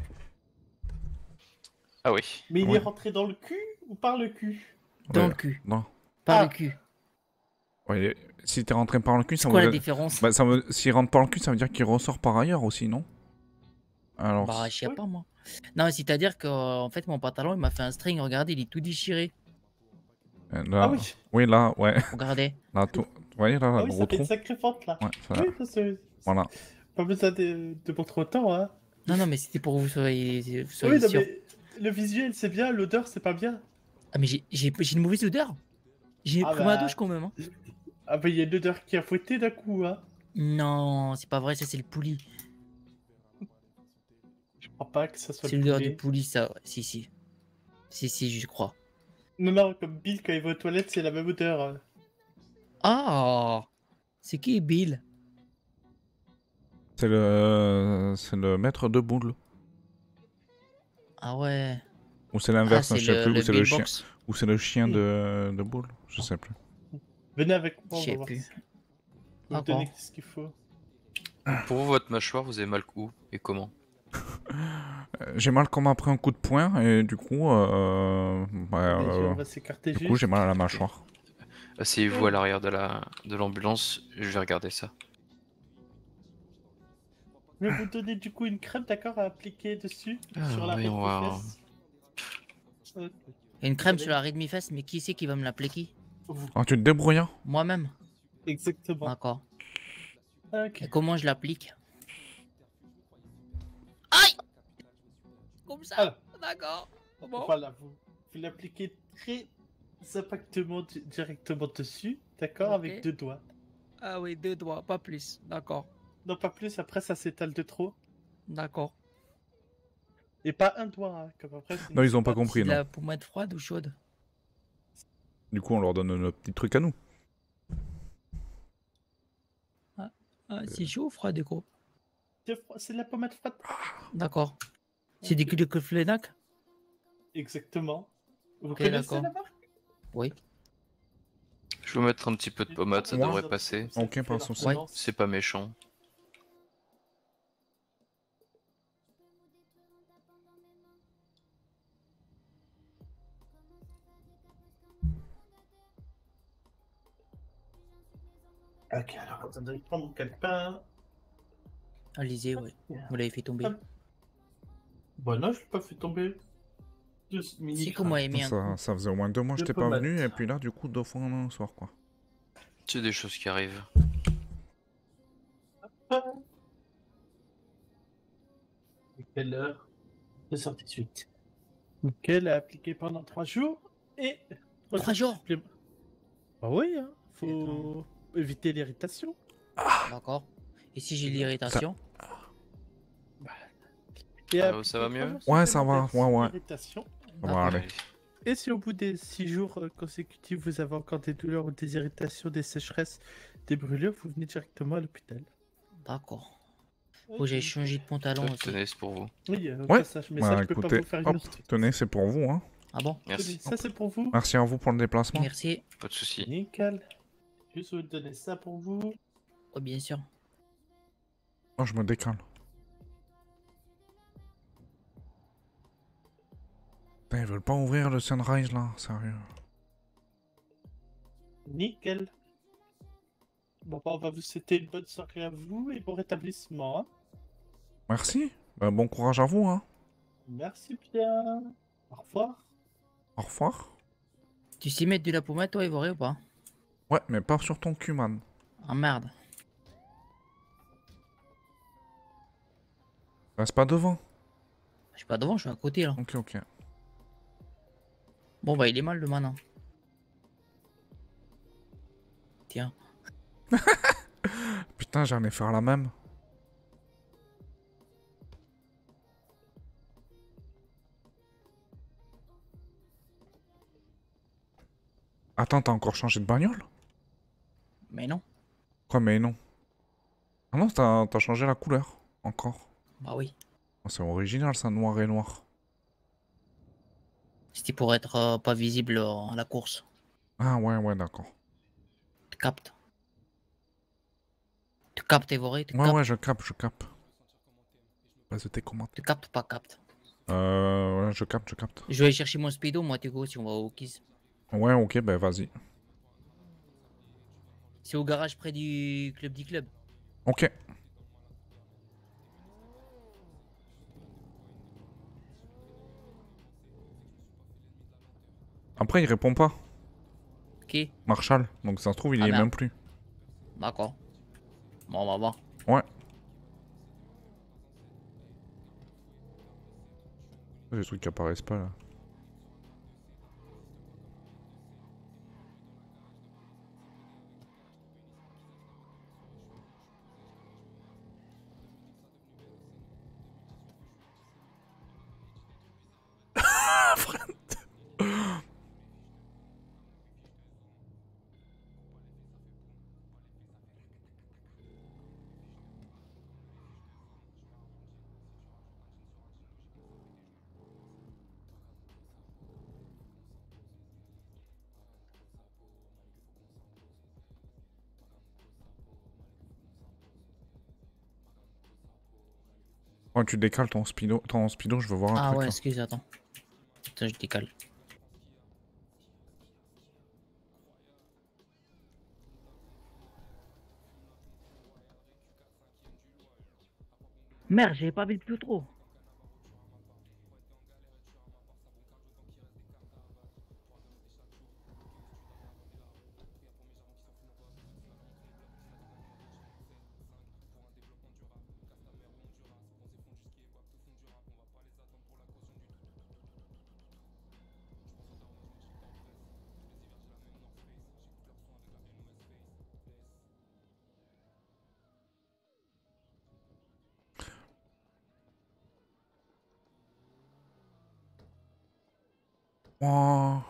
Ah oui. Mais il Ouais. est rentré dans le cul ou par le cul? Dans Ouais. le cul, Non. par Ah. le cul. Ouais, si t'es rentré par le cul, C'est ça quoi la veut... différence? Bah, s'il rentre par le cul, ça veut dire qu'il ressort par ailleurs aussi, non? Alors. Bah, je sais Oui. pas, moi. Non, c'est-à-dire que, en fait, mon pantalon, il m'a fait un string. Regardez, il est tout déchiré. Là... Ah oui. Oui, là, ouais. Regardez. Là, tout... Vous voyez, là, Ah le oui, gros ça fait trou. une sacrée fente là. Ouais, ça... Oui, ça c'est. Voilà. Pas besoin de montrer autant, hein. Non, non, mais c'était pour que vous soyez Oui, non, sûrs. mais le visuel c'est bien, l'odeur c'est pas bien. Ah, mais j'ai une mauvaise odeur. J'ai Ah pris ma bah. douche quand même. Hein. Ah bah il y a une odeur qui a fouetté d'un coup, hein. Non, c'est pas vrai, ça c'est le poulie. Je crois pas que ça soit C'est le l'odeur du poulet. poulie, ça. Ouais. Si, si. Si, si, je crois. Non, non, comme Bill quand il va aux toilettes, c'est la même odeur. Ah! C'est qui Bill? C'est le maître de boule. Ah ouais. Ou c'est Ah, l'inverse, c'est je sais plus. Ou c'est le chien. Billbox. Ou c'est le chien de boule. Je sais plus. Venez avec moi, Je on va sais voir. plus. si- Je vais vous D'accord. donner ce qu'il faut. Pour vous, votre mâchoire, vous avez mal où et comment? J'ai mal comme après un coup de poing et du coup, bah, Bien sûr, on va s'écarter du juste. coup j'ai mal à la mâchoire. Asseyez-vous à l'arrière de l'ambulance, je vais regarder ça. Je vais vous donner du coup une crème, d'accord, à appliquer dessus, sur la voyons voir. fesse. Ok. Il y a une crème sur la rythme fesse, mais qui c'est qui va me l'appliquer? Vous- Ah, tu te débrouilles, hein? Moi-même. Exactement. D'accord. Ok. Et comment je l'applique? Aïe! Comme ça. Alors. D'accord. Bon. Voilà, vous l'appliquez très impactement directement dessus, d'accord, Ok. avec 2 doigts. Ah oui, 2 doigts, pas plus. D'accord. Non, pas plus, après ça s'étale de trop. D'accord. Et pas un doigt, hein, comme après. c'est- Non, ils ont pas C'est compris, de non. la pommade froide ou chaude? Du coup, on leur donne notre petit truc à nous. Ah, c'est chaud ou froid, du coup? C'est de la pommade froide. D'accord. C'est des culs de Flenac? Exactement. Vous Ok, connaissez d'accord. la marque? Oui. Je vais vous mettre un petit peu de pommade, ça Ouais. devrait passer. Ok, pas de souci. Ouais. C'est pas méchant. Ok, alors attendez, je prends mon calepin. Alizé, oui. Vous l'avez fait tomber. Hop. Bon, non, je l'ai pas fait tomber. C'est comme moi, aimé un coup. Ça faisait au moins 2 mois que De j'étais pas pommade. venu et puis là, du coup, 2 fois en un soir, quoi. C'est des choses qui arrivent. Quelle heure? 2h18. Nickel a appliqué pendant 3 jours et 3 jours. supplémentaires. Bah oui, hein, faut éviter l'irritation. D'accord. Et si j'ai l'irritation? Et Ah, ça va appliquer mieux? 3 jours Ouais, ça va, supplémentaires ouais. d'irritation. Ça va aller. Allez. Et si au bout des 6 jours consécutifs, vous avez encore des douleurs ou des irritations, des sécheresses, des brûlures, vous venez directement à l'hôpital. D'accord. Faut que j'aille changer de pantalon aussi. Tenez, c'est pour vous. Oui, Ouais. passage, mais Bah, ça, je peux pas écoutez, vous faire une hop, autre. tenez, c'est pour vous, hein. Ah bon? Merci. Ça, c'est pour vous. Merci à vous pour le déplacement. Merci. Pas de soucis. Nickel. Juste vous donner ça pour vous. Oh, bien sûr. Oh, je me décale. Putain, ils veulent pas ouvrir le Sunrise là, sérieux. Nickel. Bon, bah, on va vous souhaiter une bonne soirée à vous et bon rétablissement. Hein. Merci. Bah, bon courage à vous, hein. Merci bien. Au revoir. Au revoir. Tu sais mettre de la pommade, toi, Ivoire, ou pas? Ouais, mais pas sur ton cul, man. Ah merde. Reste pas devant. Je suis pas devant, je suis à côté là. Ok, ok. Bon, bah, il est mal le man. Tiens. Putain, j'en ai faire la même. Attends, t'as encore changé de bagnole? Mais non. Quoi, mais non. Ah non, t'as changé la couleur. Encore. Bah oui. Oh, c'est original, ça, noir et noir. C'était pour être pas visible à la course. Ah ouais, ouais, d'accord. Tu captes. Tu captes, Ivoire, tu Ouais, captes. ouais, je capte, je capte. Vas-y, tes commandes. Tu captes, pas captes. Ouais, je capte, je capte. Je vais aller chercher mon speedo, moi, Thiago, si on va au Kiss. Ouais, ok, ben vas-y. C'est au garage près du club. Ok. Après, il répond pas. Qui? Marshall. Donc ça se trouve, il Ah, y est merde. même plus. D'accord. Bon, on va voir. Ouais. Des trucs qui apparaissent pas là. Ouais, tu décales ton speedo, je veux voir un Ah truc. ouais, Là. excuse, attends. Attends, je décale. Merde, j'avais pas vu le plus trop. Oh.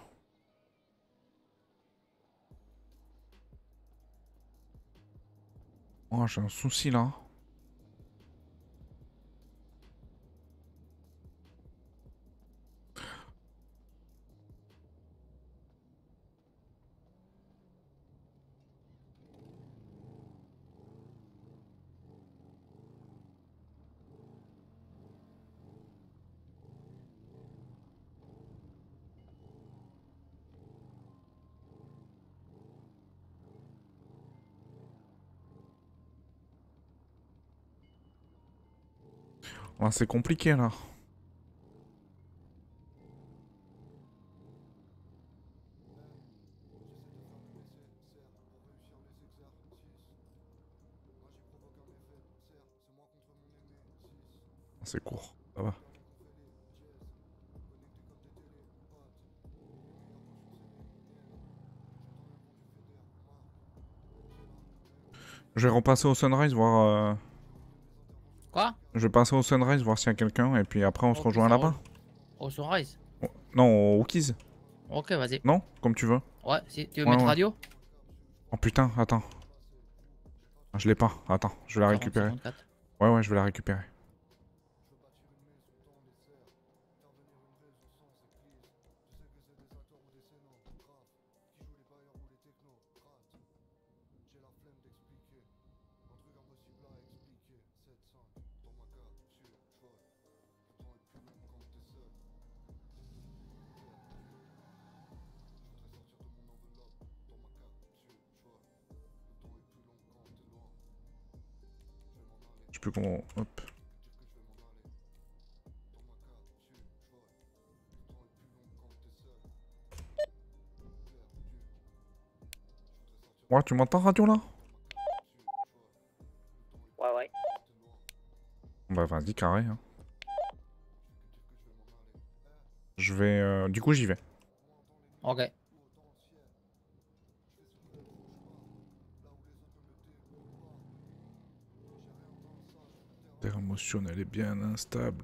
Oh, j'ai un souci là. Oh, c'est compliqué là. C'est court. Ça va. Je vais repasser au Sunrise voir... Quoi? Je vais passer au Sunrise voir s'il y a quelqu'un et puis après on se Ok, rejoint ça là-bas. roule. Au Sunrise. Non, au Keys. Ok, vas-y. Non? Comme tu veux. Ouais, si tu veux Ouais, mettre ouais. radio? Oh putain, attends. Ah, je l'ai pas. Attends, je vais la 40, récupérer. 54. Ouais, je vais la récupérer. Je sais plus comment... Hop. Ouais, tu m'entends radio là? Ouais. Bah vas-y, carré. Hein. Je vais... Du coup, j'y vais. Ok. Terre émotionnelle est bien instable.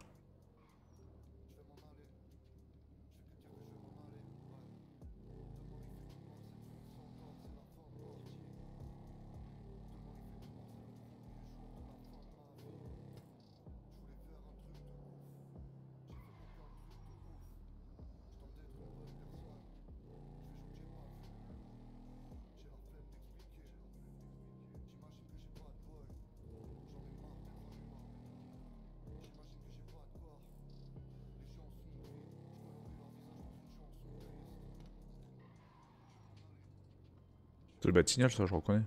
C'est le Batignolles, ça, je reconnais.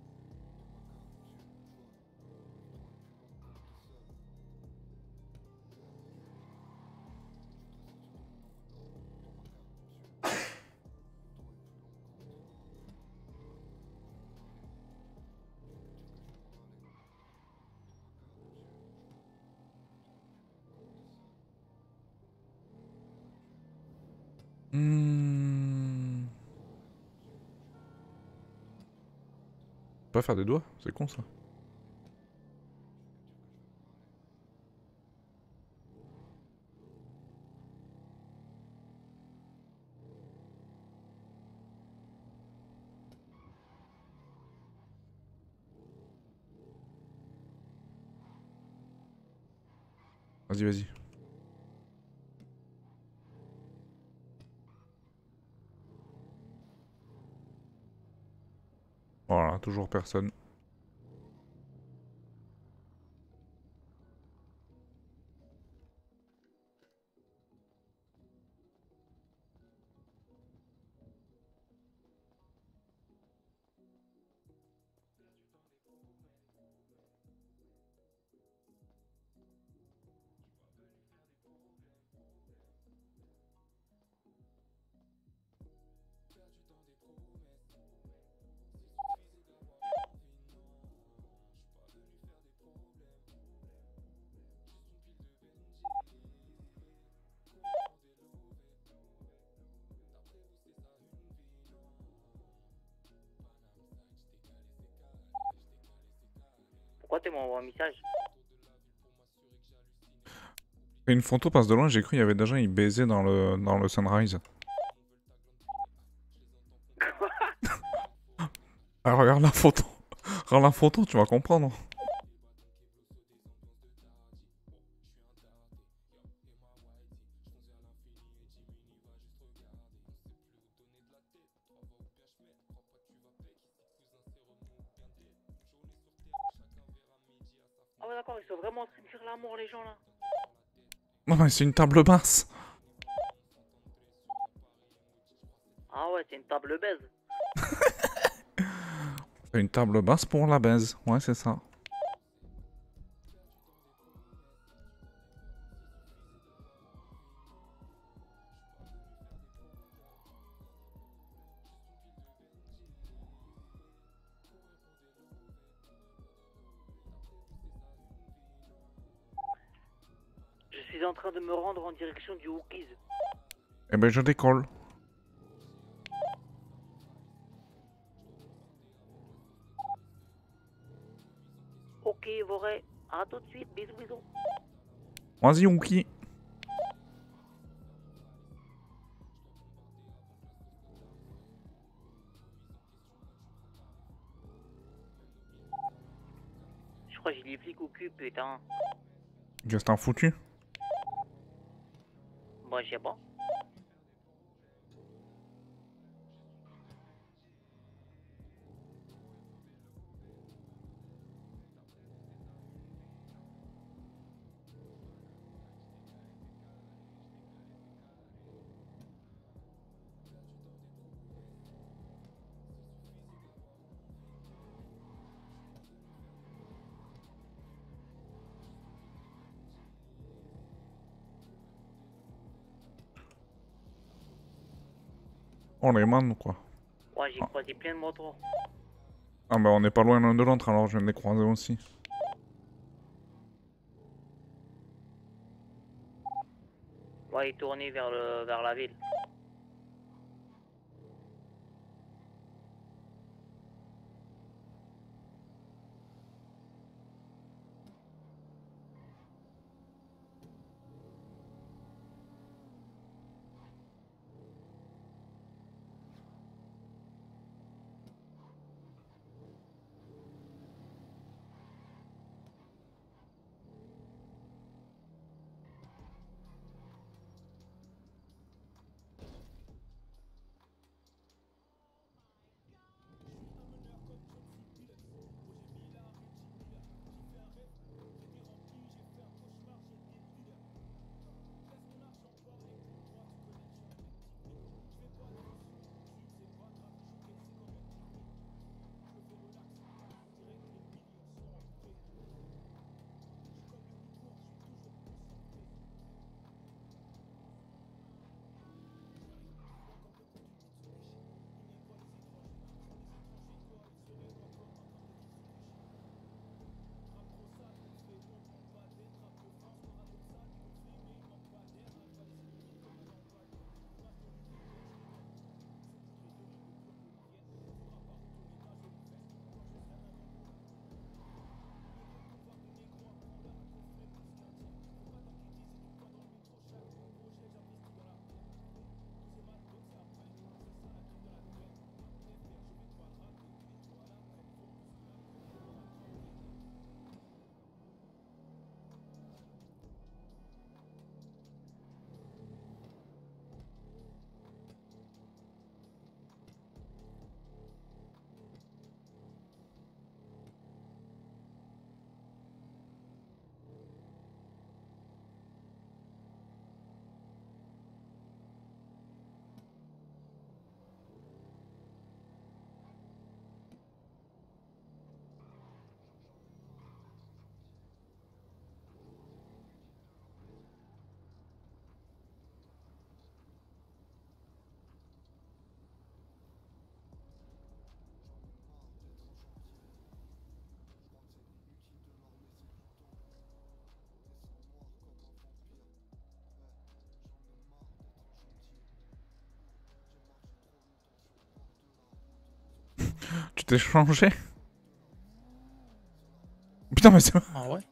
Pas faire des doigts, c'est con ça. Vas-y. Voilà, toujours personne. Pourquoi tu m'envoies un message? Et une photo passe de loin, j'ai cru qu'il y avait des gens, ils baisaient dans le Sunrise. Ah, regarde la photo. Regarde la photo, tu vas comprendre. Ah ouais, d'accord, ils sont vraiment en train de faire l'amour, les gens là. Non mais c'est une table basse. Ah ouais, c'est une table baise. C'est une table basse pour la baise. Ouais, c'est ça. Je suis en train de me rendre en direction du Hookies. Eh ben je décolle. Ok, Voré. À tout de suite. Bisous, bisous. Vas-y, Wookie. Je crois que j'ai les flics au cul, putain. Qu'est-ce que t'en foutu? Moi, je sais pas. On les man ou quoi? Ouais, j'ai croisé plein de motos. Ah bah on est pas loin l'un de l'autre alors je viens de les croiser aussi. Ouais, il est tourné vers la ville. Tu t'es changé? Putain mais c'est... Ah ouais?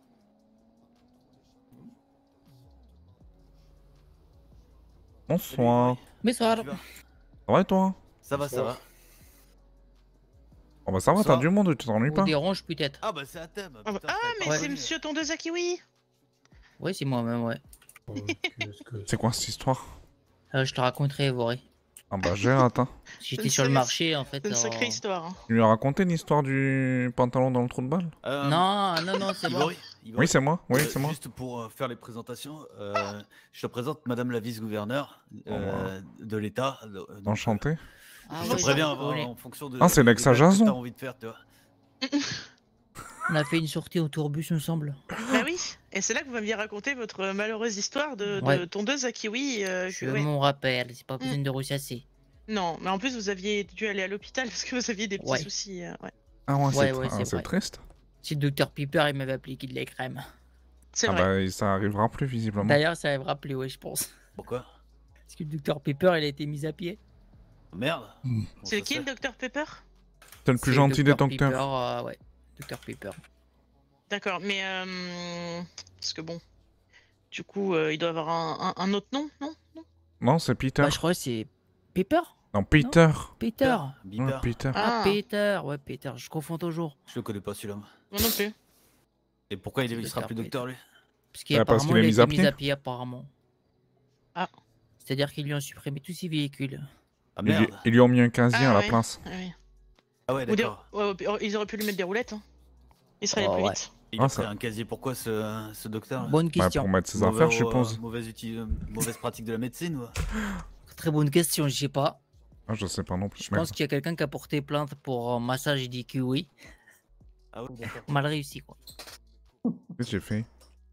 Bonsoir. Bonsoir. Tu vas? Ça va et toi? Ça va, ça va. Oh bah ça va, t'as Bonsoir. du monde, tu t'ennuies Vous pas? dérange peut-être? Ah bah c'est un thème. Ah, putain, ah, fallait mais pas c'est oublier. monsieur Tondeuse Kiwi. Ouais, c'est moi-même, ouais. C'est quoi cette histoire? Je te raconterai, Voré. Ah bah j'ai hâte hein. J'étais sur le marché, en fait. C'est une sacrée histoire. Hein. Tu lui as raconté l'histoire du pantalon dans le trou de balle? Non, c'est moi. Oui c'est moi, oui c'est moi. Juste pour faire les présentations, je te présente Madame la vice-gouverneure de l'État. Enchanté. Ah je ouais, te préviens je connais. en fonction de. Ah, c'est l'ex à de ce que Jason. t'as envie de faire, tu vois. On a fait une sortie au tourbus, il me semble. Bah oui, et c'est là que vous m'aviez raconté votre malheureuse histoire de Ouais. Tondeuse à Kiwi. Je ouais. m'en rappelle, c'est pas besoin de ressasser. Non, mais en plus vous aviez dû aller à l'hôpital parce que vous aviez des petits Ouais. soucis. Ouais. Ah ouais, Ouais, c'est ouais, c'est c'est vrai. triste. Si le docteur Piper il m'avait appliqué de la crème. C'est Ah vrai. bah ça arrivera plus visiblement. D'ailleurs, ça arrivera plus, ouais, je pense. Pourquoi? Parce que le Dr Pepper, il a été mis à pied. Merde. C'est qui le Dr Pepper? C'est le plus C'est gentil des Dr docteurs. Pepper, ouais, Dr Pepper. D'accord, mais parce que bon, du coup, il doit avoir un autre nom, non? Non, c'est Peter. Bah, je crois que c'est Pepper. Non, Peter. Peter. Beeper. Ouais, Peter. Ah, Ah. Peter, ouais, Peter, je confonds toujours. Je le connais pas celui-là. Moi non plus. Et pourquoi il C'est sera Dr. plus docteur lui? Parce Bah, parce qu'apparemment, qu'il est il a mis à été mis pied. à pied, apparemment. Ah. C'est-à-dire qu'ils lui ont supprimé tous ses véhicules. Ah Ils lui- merde. ils lui ont mis un casier Ah, à la ouais. place. Ah, oui. Ah ouais, Ou des- d'accord. ouais, ils auraient pu lui mettre des roulettes. Hein. Il serait allé Oh, plus ouais. vite. Il Ah, a ça- pris un casier, pourquoi ce docteur là? Bonne Bah, question. pour mettre ses affaires, je suppose. Mauvaise pratique de la médecine ou? Très bonne question, je sais pas. Ah, je sais pas non plus. Je mais- pense qu'il y a quelqu'un qui a porté plainte pour massage et dit que oui. Ah ouais, d'accord. Mal réussi, quoi. Qu'est-ce que j'ai fait?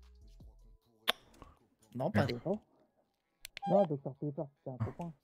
Non, pas des fois. Non, Dr Pepper, c'était un copain.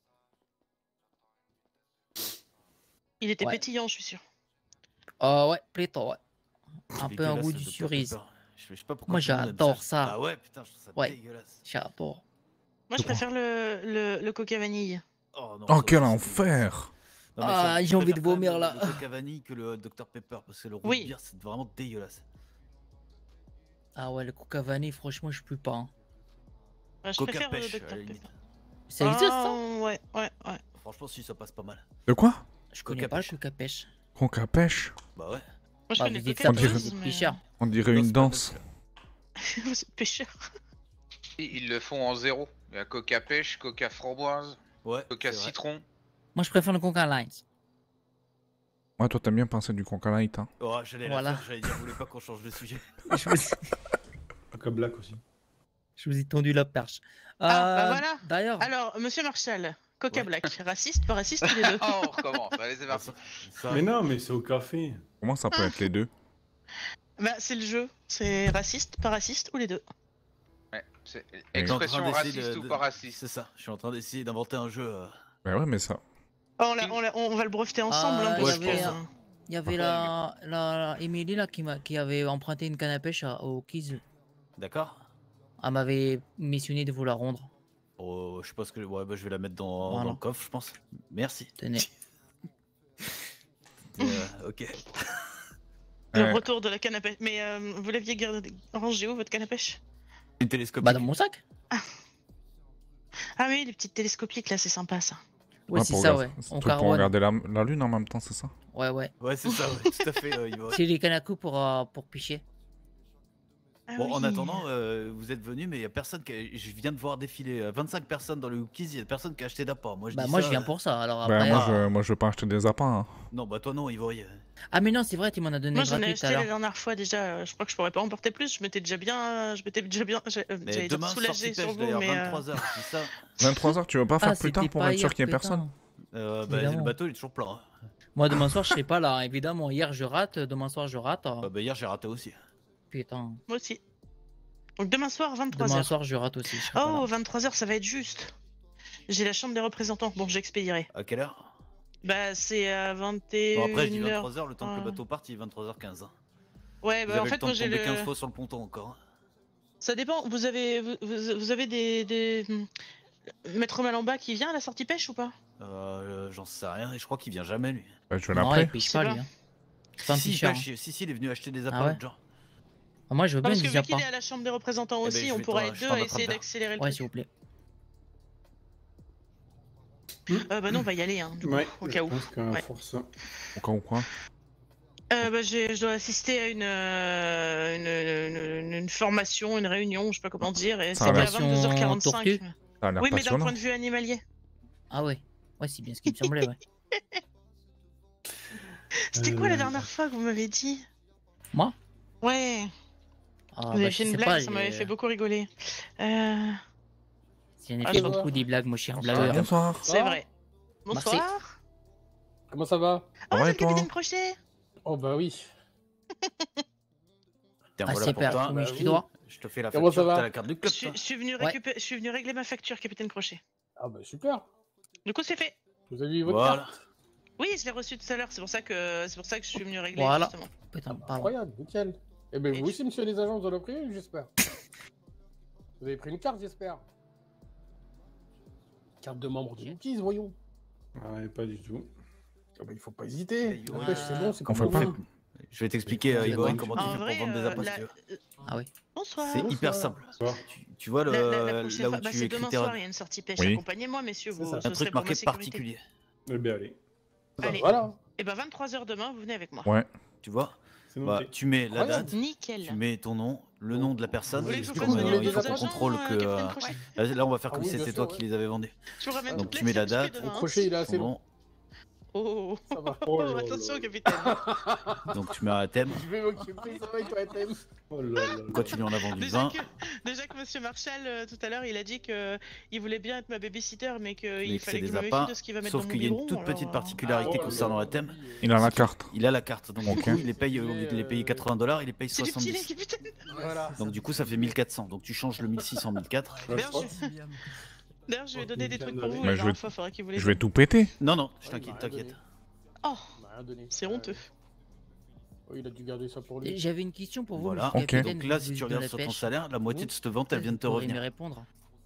Il était Ouais. pétillant, je suis sûr. Ouais, pléthore, ouais. Un peu un Dégueulasse, goût ce du Dr. cerise. Pepper. Je sais pas pourquoi Moi, tout le monde aime j'adore ça. Ah ouais, putain, je trouve ça Ouais. dégueulasse. J'adore. Moi, je préfère le coca vanille. Oh, non, Oh, ça quel aussi, c'est enfer! dégueulasse. Non, mais Ah, je j'ai envie de préfère quand même vomir, là. Le Coca vanille que le Dr Pepper parce que le root Oui. beer c'est vraiment dégueulasse. Ah ouais, le coca vanille, franchement, je peux pas. Hein. Ouais, je Coca préfère le pêche Dr à la limite. Pepper. Ça existe, ça? Ouais. Franchement, si ça passe pas mal. De quoi? Je connais Coca pas le pêche. coca pêche. Coca pêche? Bah ouais. Moi, je Bah, connais vous dites Coca ça parce que dirait- c'est Buzz, plus cher. On dirait Non, une c'est pas danse. Vous êtes pêcheur. Ils le font en zéro. Il y a Coca pêche, Coca framboise, Ouais. Coca c'est vrai. citron. Moi, je préfère le coca lines. Ouais, toi, t'aimes bien penser du Coca Light, hein. Oh, j'allais Voilà. la faire, j'allais dire, vous voulez pas qu'on change de sujet. je, vous... Coca Black aussi. je vous ai tendu la perche. Bah voilà. D'ailleurs, Alors, monsieur Marshall, Coca Ouais. Black, raciste, pas raciste, tous les deux. Oh, on recommence. Allez, c'est parti. Ça- Mais non, mais c'est au café. Comment ça peut être les deux? Bah, c'est le jeu. C'est raciste, pas raciste, ou les deux. Ouais, c'est Je suis en train expression d'essayer raciste ou pas raciste. C'est ça, je suis en train d'essayer d'inventer un jeu. Bah ouais, mais ça. Oh, on va le breveter ensemble. Ah, hein, il y parce je avait, que, pense. il y avait la Emily là qui avait emprunté une canne à pêche au Kiz. D'accord. Elle m'avait missionné de vous la rendre. Oh, je sais pas ce que. Ouais, bah je vais la mettre dans Voilà. le coffre, je pense. Merci. Tenez. Ok. Le Ouais. retour de la canne à pêche. Mais vous l'aviez rangé où, votre canne à pêche? Une télescope. Bah, dans mon sac. Ah oui, les petites télescopiques, là, c'est sympa, ça. Ouais, Ah, c'est pour ça, regarder- ouais. c'est On pour caronne. regarder la lune en même temps, c'est ça? Ouais, ouais. Ouais, c'est ça, ouais, tout à fait. Yvan. C'est les cannes à coups pour pêcher. Ah Bon, en oui. attendant, vous êtes venus, mais il y a personne qui. Je viens de voir défiler 25 personnes dans le Hoopkies, il y a personne qui a acheté d'apport. Moi, je Bah, dis moi, ça, je viens pour ça. Alors Bah, après. moi, je veux pas acheter des appâts, hein. Non, bah toi non, Ivory. Ah, mais non, c'est vrai, tu m'en as donné Moi, j'en ai gratuit tout acheté à la l'heure. dernière fois déjà. Je crois que je pourrais pas en porter plus. Je m'étais déjà bien. Mais J'allais dire demain, soulagé sortie sur pêche vous, d'ailleurs, mais. 23h, c'est ça. 23h, tu veux pas faire Ah, plus tard c'était pour pas être sûr hier, qu'il y ait putain. personne? Bah, Évidemment. le bateau il est toujours plein. Hein. Moi, demain soir, je serai pas là, évidemment. Hier, je rate. Demain soir, je rate. Bah, hier j'ai raté aussi. Putain. Moi aussi. Donc demain soir, 23h. Demain soir, je rate aussi. Je serai pas Oh, là. 23h, ça va être juste. J'ai la chambre des représentants. Bon, j'expédierai. À quelle heure? Bah, c'est à 21h. Bon, après, je dis 23h, le temps que le bateau parte, il est 23h15. Hein. Ouais, Vous bah en avez fait, le temps moi de j'ai tomber le. 15 fois sur le ponton encore. Hein. Ça dépend. Vous avez des. Maître Malamba qui vient à la sortie pêche ou pas? J'en sais rien, et je crois qu'il vient jamais lui. Bah, je vais Non, il l'appeler. pêche Je pas, sais lui. pas. Hein. C'est un Si, pêcheur. si, il est venu acheter des appâts Ah ouais l'autre jour. Ah, moi, je veux Non, bien parce une que vu qu'il appât. est à la chambre des représentants Eh ben, aussi, je on vais pourrait t'en- être je deux t'en à rattrape essayer vers. d'accélérer le Ouais, truc. s'il vous plaît. Bah non, on va y aller, hein, du coup, Ouais, au je cas où. pense qu'un Ouais. force. Au cas où quoi? Bah, je dois assister à une formation, une réunion, je sais pas comment dire, et Ça c'est va. à Formation 22h45. tortue Ça a l'air Oui, mais d'un passionnant. point de vue animalier. Ah ouais. Ouais, c'est bien ce qui me semblait, ouais. C'était quoi la dernière fois que vous m'avez dit? Moi Ouais, Ah, vous bah, avez je fait une sais blague, pas, ça m'avait fait beaucoup rigoler. J'en ai Ah, fait je beaucoup des blagues, moi, je suis un Bonsoir. blagueur. Bonsoir. C'est vrai. Merci. Bonsoir. Comment ça va? Oh, Ouais, c'est le toi capitaine Crochet. Oh bah oui. Tiens, Ah, voilà c'est pour père, toi. faut bah je oui. te dois. Je te fais la Comment ça facture, va? t'as la carte du club, toi. Je suis venu Ouais. je suis venu régler ma facture, capitaine Crochet. Ah bah super. Du coup, c'est fait. Vous avez eu votre Voilà. carte? Oui, je l'ai reçu tout à l'heure, c'est pour ça que je suis venu régler Voilà. justement. Putain, pardon. Incroyable, nickel. Et ben Et vous aussi, monsieur les agents, vous en avez pris, j'espère. Vous avez pris une carte, j'espère. Carte de membre de Nookies, voyons. Ouais, pas du tout. Ah bah, il faut pas hésiter. Ouais. N'empêche, c'est bon, c'est On comme fait on pas. veut. Je vais t'expliquer, Igor, comment tu En fais vrai, pour vendre des appâts, si tu veux. Ah oui. Bonsoir. C'est hyper simple. Tu vois La prochaine là où fois, bah, tu c'est écris demain tes soir, il y a une sortie pêche. Oui. Accompagnez-moi, messieurs. C'est Vous, ça. ce un serait truc pour ma marqué sécurité. particulier. Eh bien, allez. Allez. Voilà. Et bah 23h demain, vous venez avec moi. Ouais. Tu vois C'est bah, noté. tu mets la Incroyable. date, Nickel. tu mets ton nom, le nom de la personne. Vous voulez que je vous parce fasse que, venir il faut deux qu'on agents, contrôle que. Capitaine Crochet Là, on va faire Ah comme oui, si bien c'était sûr, toi qui ouais. les avais vendus. Je vous ramène Donc toutes tu les mets la CHP date, demain, hein. Crochet, il est ton assez long. nom, Oh, Ça va. oh, attention, capitaine. donc tu mets un thème. Je vais m'occuper, ça va, et toi, thème. Oh là là. Pourquoi tu lui en as vendu Déjà 20 déjà que Monsieur Marshall, tout à l'heure, il a dit que il voulait bien être ma babysitter, mais Mais qu'il que c'est fallait que je des me méfie appâts, de ce qu'il va mettre sauf dans mon qu'il y a une biberon. toute alors, petite particularité Ah, concernant la thème. Il a la carte. Il a la carte, donc du Ok. coup il les paye, au lieu de les payer 80$, il les paye C'est du petit lait, 70. capitaine. Voilà. Donc du coup ça fait 1400, donc tu changes le 1600 en 1004. D'ailleurs, je vais donner des trucs pour vous. Bah, La je dernière vais- fois, faudra qu'il vous les Je vais donne. tout péter. Non, non, je t'inquiète, t'inquiète. Oh, On m'a rien donné. c'est honteux. Oh, il a dû garder ça pour lui. J'avais une question pour vous, Voilà, monsieur Ok. capitaine, donc là vu si que tu vous êtes de regardes la sur ton pêche. salaire, la moitié de cette vente elle vient de te Vous pourriez me revenir. répondre.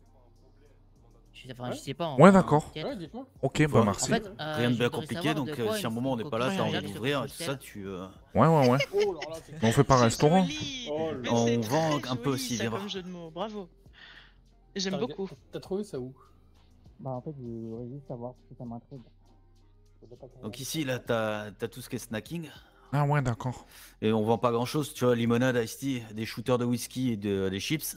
Enfin, Ouais. je sais pas. Ouais, d'accord. peut-être. Ouais, dites-moi. Ok, bah Voilà. En merci. fait, Rien de je bien voudrais compliqué, savoir donc de quoi si à un une- moment on une n'est pas là, t'as coquille envie Jeanne se d'ouvrir et tout fait ça, tu... Ouais, ouais, ouais. Oh là là, c'est Mais on fait pas C'est restaurant. joli. Oh là Mais là. c'est On vend très un peu joli, aussi, ça, viens voir. comme jeu de mots. Bravo. J'aime T'as- beaucoup. T'as trouvé ça où? Bah, en fait, je voudrais juste savoir si ça m'intrigue. Donc ici là t'as tout ce qui est snacking, Ah ouais, d'accord. et on vend pas grand chose, tu vois, limonade, iced tea, des shooters de whisky et des chips.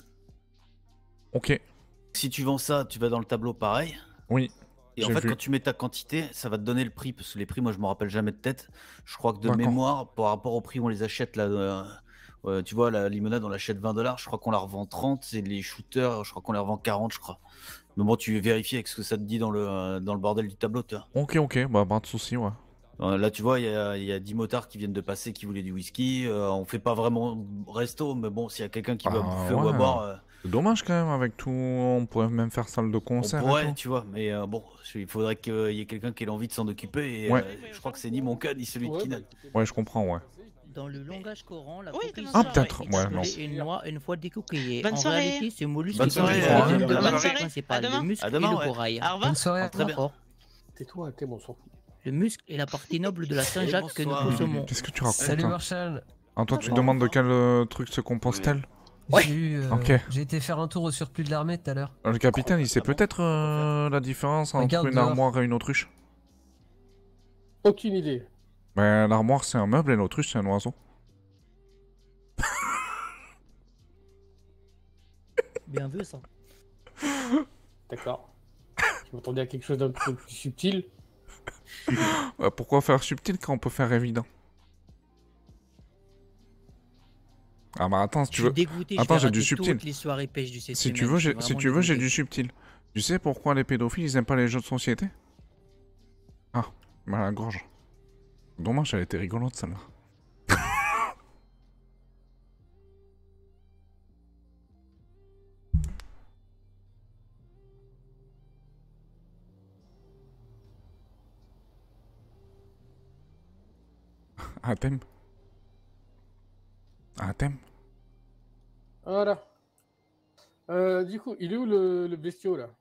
Ok. Si tu vends ça, tu vas dans le tableau pareil. Oui. Et en J'ai fait, vu. quand tu mets ta quantité, ça va te donner le prix. Parce que les prix, moi, je me rappelle jamais de tête. Je crois que de D'accord. mémoire, par rapport au prix où on les achète, là, tu vois, la limonade, on l'achète 20$. Je crois qu'on la revend 30. Et les shooters, je crois qu'on les revend 40, je crois. Mais bon, tu vérifies avec ce que ça te dit dans le bordel du tableau, tu vois. Ok, ok. Bah, pas de soucis, ouais. Là, tu vois, il y a 10 motards qui viennent de passer qui voulaient du whisky. On fait pas vraiment resto, mais bon, s'il y a quelqu'un qui veut Ah, bouffer ou à ouais. boire, C'est dommage quand même, avec tout. On pourrait même faire salle de on concert. et pourrait, tout. tu vois. Mais bon, il faudrait qu'il y ait quelqu'un qui ait envie de s'en occuper. Et Ouais. je crois que c'est ni mon cas, ni celui de Ouais, Kinan. bah, écoutez, Ouais, je comprends, ouais. Dans le langage courant, la Oui, coquille demain Ah, soir, peut-être. ouais. Ouais, non. c'est une noix une fois décoquillée. Bonne En soirée. réalité, ce mollusque Bonne est soirée. composé de Bonne deux parties soirée. principales, À demain. le muscle À demain, et le ouais. corail. Au revoir. Bonne soirée. Très bien. D'accord. tais-toi, Thème, on s'en fout. Le muscle est la partie noble de la Saint-Jacques que nous bonsoir. consommons. Qu'est-ce que tu racontes Salut hein Marshall. Ah, toi, tu Bon. demandes de quel truc se compose-t-elle Ouais. Ok. J'ai été faire un tour au surplus de l'armée tout à l'heure. Le capitaine, il sait peut-être la différence entre Regarde une dehors. armoire et une autruche. Aucune idée. Ben, l'armoire, c'est un meuble et l'autruche, c'est un oiseau. Bien vu ça. D'accord. Je m'attendais à quelque chose d'un peu plus subtil. Pourquoi faire subtil quand on peut faire évident? Ah bah attends, si Je tu suis veux... dégoûté, Attends, je vais j'ai du rater subtil. toutes les soirées pêche du cette Si tu semaine, veux, je suis si vraiment tu veux, j'ai dégoûté. du subtil. Tu sais pourquoi les pédophiles, ils aiment pas les jeux de société? Ah, mal à la gorge. Dommage, elle était rigolote, celle-là. Ah, thème. Ah, thème. Voilà. Du coup, il est où le bestiau là?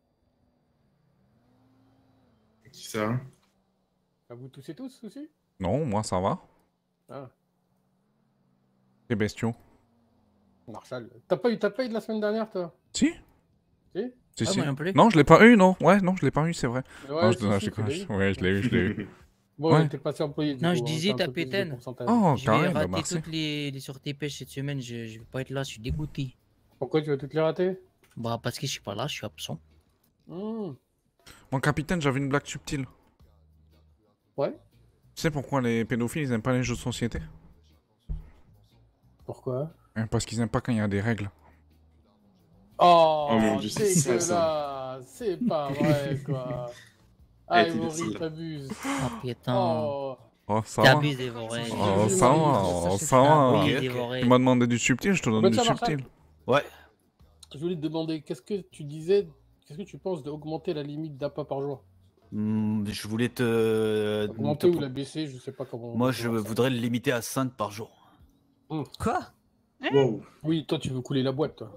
Qui ça? À vous tous et tous aussi? Non, moi ça va. Ah, Les bestiaux. Marshall. T'as pas eu de la semaine dernière toi? Si? Si? Si, Ah, si. moi non plus. Non, je l'ai pas eu, non. Ouais, non, je l'ai pas eu, c'est vrai. Ouais, non, si, non, si, je tu l'as eu. Ouais, je l'ai eu, je l'ai eu. Bon, Ouais. t'es passé employé du Non, coup, je hein, disais t'as un peu plus de capitaine. pourcentage. Oh, Je vais carré, bah rater merci. toutes les sorties pêche cette semaine, je vais pas être là, je suis dégoûté. Pourquoi tu vas toutes les rater? Bah parce que je suis pas là, je suis absent. Hmm. Mon capitaine, j'avais une blague subtile. Ouais. Tu sais pourquoi les pédophiles, ils aiment pas les jeux de société? Pourquoi? Parce qu'ils aiment pas quand il y a des règles. Oh, Oh mon Dieu, c'est ça, dégueulasse. C'est pas vrai quoi. Ah, Ivory, t'abuses. Oh putain. Oh. Oh, ça va. T'abuses, Dévoré. Oh, ça va, oh, ça va. Oui, ok. Dévoré. Tu m'as demandé du subtil, je te donne Bah, du ça marche, subtil. Ouais. Je voulais te demander, qu'est-ce que tu disais, qu'est-ce que tu penses d'augmenter la limite d'appât par jour? Je voulais te... Augmenter ou la baisser, je sais pas comment. Moi, je voudrais le limiter à 5 par jour. Quoi? Wow. Oui, toi tu veux couler la boîte, toi.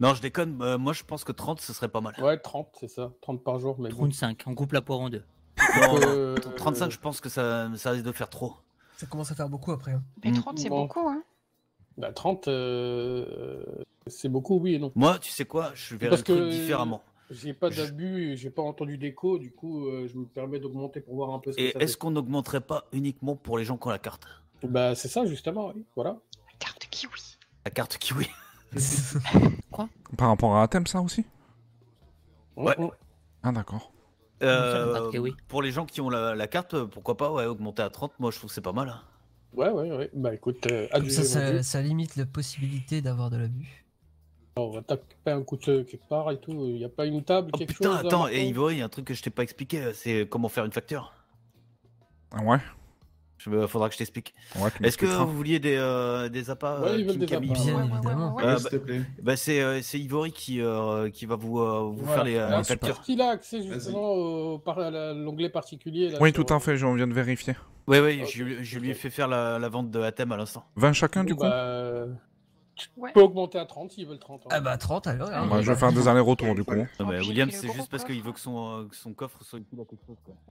Non, je déconne. Moi, je pense que 30, ce serait pas mal. Ouais, 30, c'est ça. 30 par jour. Mais bon. 35, on coupe la poire en deux. Non, non, 35, je pense que ça risque de faire trop. Ça commence à faire beaucoup après. Hein. Mais 30, c'est Bon. beaucoup, hein. Bah, 30, c'est beaucoup, oui et non. Moi, tu sais quoi, je verrai Parce le truc que différemment. j'ai pas d'abus et j'ai pas entendu d'écho, du coup, je me permets d'augmenter pour voir un peu ce que Et ça est-ce fait. qu'on n'augmenterait pas uniquement pour les gens qui ont la carte? Bah, c'est ça, justement, oui. Voilà. Carte kiwi. La carte kiwi. Par rapport à un thème, ça aussi? Ouais. Ah, d'accord. Pour les gens qui ont la carte, pourquoi pas augmenter à 30, moi je trouve que c'est pas mal. Hein. Ouais. Bah écoute, Comme ça limite la possibilité d'avoir de l'abus. On va taper un coup de quelque part et tout. Il y a pas une table, quelque Putain, chose attends, Marco et Ivory, il y a un truc que je t'ai pas expliqué, c'est comment faire une facture. Ah ouais? Faudra que je t'explique. Ouais, tu Est-ce que m'expliqueras. vous vouliez des appâts Ouais, ils veulent des Camille? appâts. Bien évidemment. S'il te plaît. Bah c'est Ivory qui va vous faire les Là, factures. est-ce qu'il a accès justement à l'onglet particulier là, Oui, sur- tout à fait, j'en viens de vérifier. Oui, je lui ai fait faire la vente de Athème à l'instant. 20 chacun, du coup? Bah, tu Ouais. peux augmenter à 30 s'ils veulent 30. hein. Ah bah 30 alors. hein. Bah, je vais faire des allers-retours, du coup. Non, mais puis, William, il fait c'est le juste gros parce qu'il coffre. veut que son coffre soit utile à quelque chose. Quoi.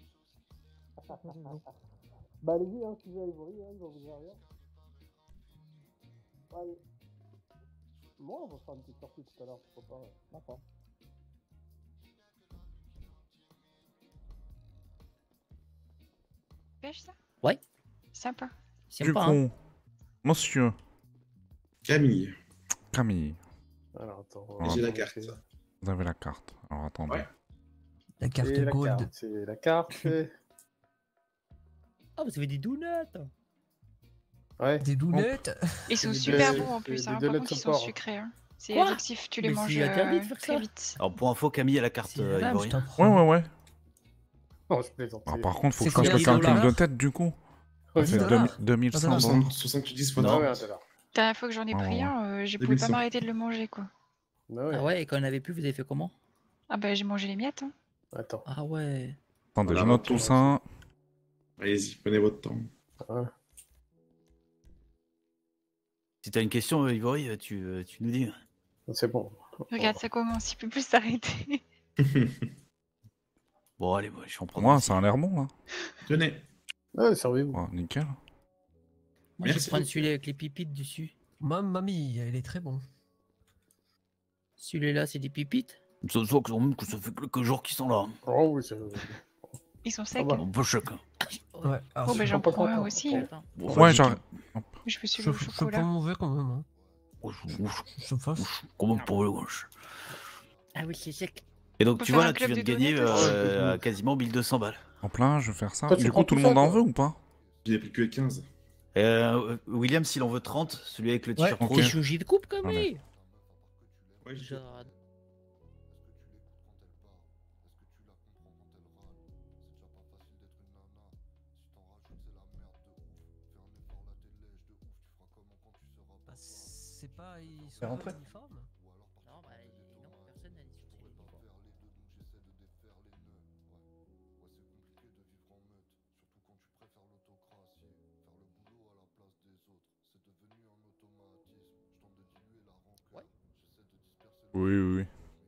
Bah allez-y, hein, si vous avez Ivory, hein, il va vous servir. Allez. Bon, on va faire une petite sortie tout à l'heure, pourquoi pas. D'accord. Pêche ça? Ouais. Sympa. C'est Du pas. coup, monsieur Camille. Camille, Alors attends. Ah, J'ai la carte. vous avez la carte. Alors attendez. Ouais. La carte C'est la gold. carte, c'est la carte. Ah, vous avez des donuts. Ouais. Des dounettes. Ils sont Des super donuts, bons en plus, des hein. Par donuts contre, ils au sont porc. sucrés. Hein. C'est Quoi? addictif, tu les Mais manges c'est interdit de faire très ça. vite. Alors pour info, Camille a la carte C'est là, Ivory. je t'apprends. Ouais. Non, je plaisante. Ah, par contre, faut C'est que je fasse le combien de calcul de dollars tête, du coup. Ouais, Ça fait c'est 2100 $. $. 70 Non, fois ouais, 30. $1. La dernière fois que j'en ai Ah, pris ouais. un, je pouvais pas 2100. m'arrêter de le manger, quoi. Bah ouais. Ah ouais, et quand on avait plus, vous avez fait comment? Ah bah j'ai mangé les miettes. Hein. Attends. Ah ouais. Attendez, Voilà, je note retour, tout ça. Allez-y, prenez votre temps. Ouais. Si t'as une question, Ivory, tu nous dis. C'est bon. Regarde, ça commence, il peut plus s'arrêter. Bon, allez, moi, je suis en Moi, ça a l'air bon, là. Tenez. Ouais, servez-vous. Oh, nickel. Moi, je Merci vais prendre beaucoup. celui-là avec les pipites dessus. Mamie, il est très bon. Celui-là, c'est des pipites. Ça se voit que ça fait quelques jours qu'ils sont là. Oh oui, c'est... Ils sont secs. bah. On peut chacun. Ouais. Oh bah j'en pas prends un content. aussi. Hein. Bon, Ouais, vas-y, genre. Je me suis Je le prends chocolat. mon verre quand même. Hein. Je fasse. Comment pour le gauche. Ah oui, c'est sec. Et donc, peut tu faire vois, un là, tu club viens de de gagner donuts quasiment 1200 balles. Hop là, je vais faire ça. Toi, tu Du prends coup, tout le tout monde ça, en toi veut ou pas? J'en ai plus que 15. William, s'il en veut 30, celui avec le t-shirt ok. rouge. T'es chouji de coupe, comme Allez. lui. Ouais, je- Genre, Bah, c'est pas. Ils sont C'est rentré. pas uniformes. non, bah, non, personne n'a dit sur ces uniformes. Oui.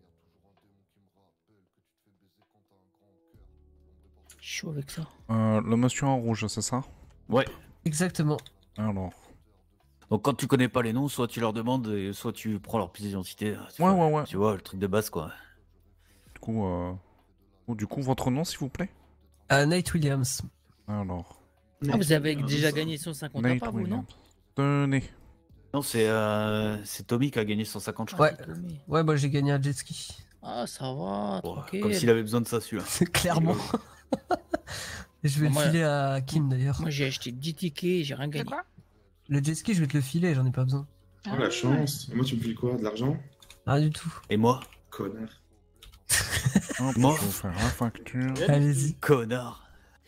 Chaud avec ça. Le monsieur en rouge, c'est ça? Ouais. Exactement. Alors. Donc, quand tu connais pas les noms, soit tu leur demandes, soit tu prends leur pièce d'identité. Ouais. Tu vois, le truc de base, quoi. Du coup, votre nom, s'il vous plaît? Nate Williams. Alors. Ah, vous avez déjà gagné 150 Nate pas, vous, non? Williams. Tenez. Non, c'est Tommy qui a gagné 150, je crois. Ouais. Ouais, bah j'ai gagné un jet ski. Ah, ça va, tranquille. Comme s'il avait besoin de ça, celui-là. Clairement. Et je vais Moi- le filer à Kim d'ailleurs. Moi, j'ai acheté 10 tickets, j'ai rien gagné. quoi? Le jet ski, je vais te le filer, j'en ai pas besoin. Oh la chance. Et moi, tu me files quoi? De l'argent? Rien du tout. Et moi? Connard. Hop, Moi je vais vous faire la facture. Allez-y. Connard.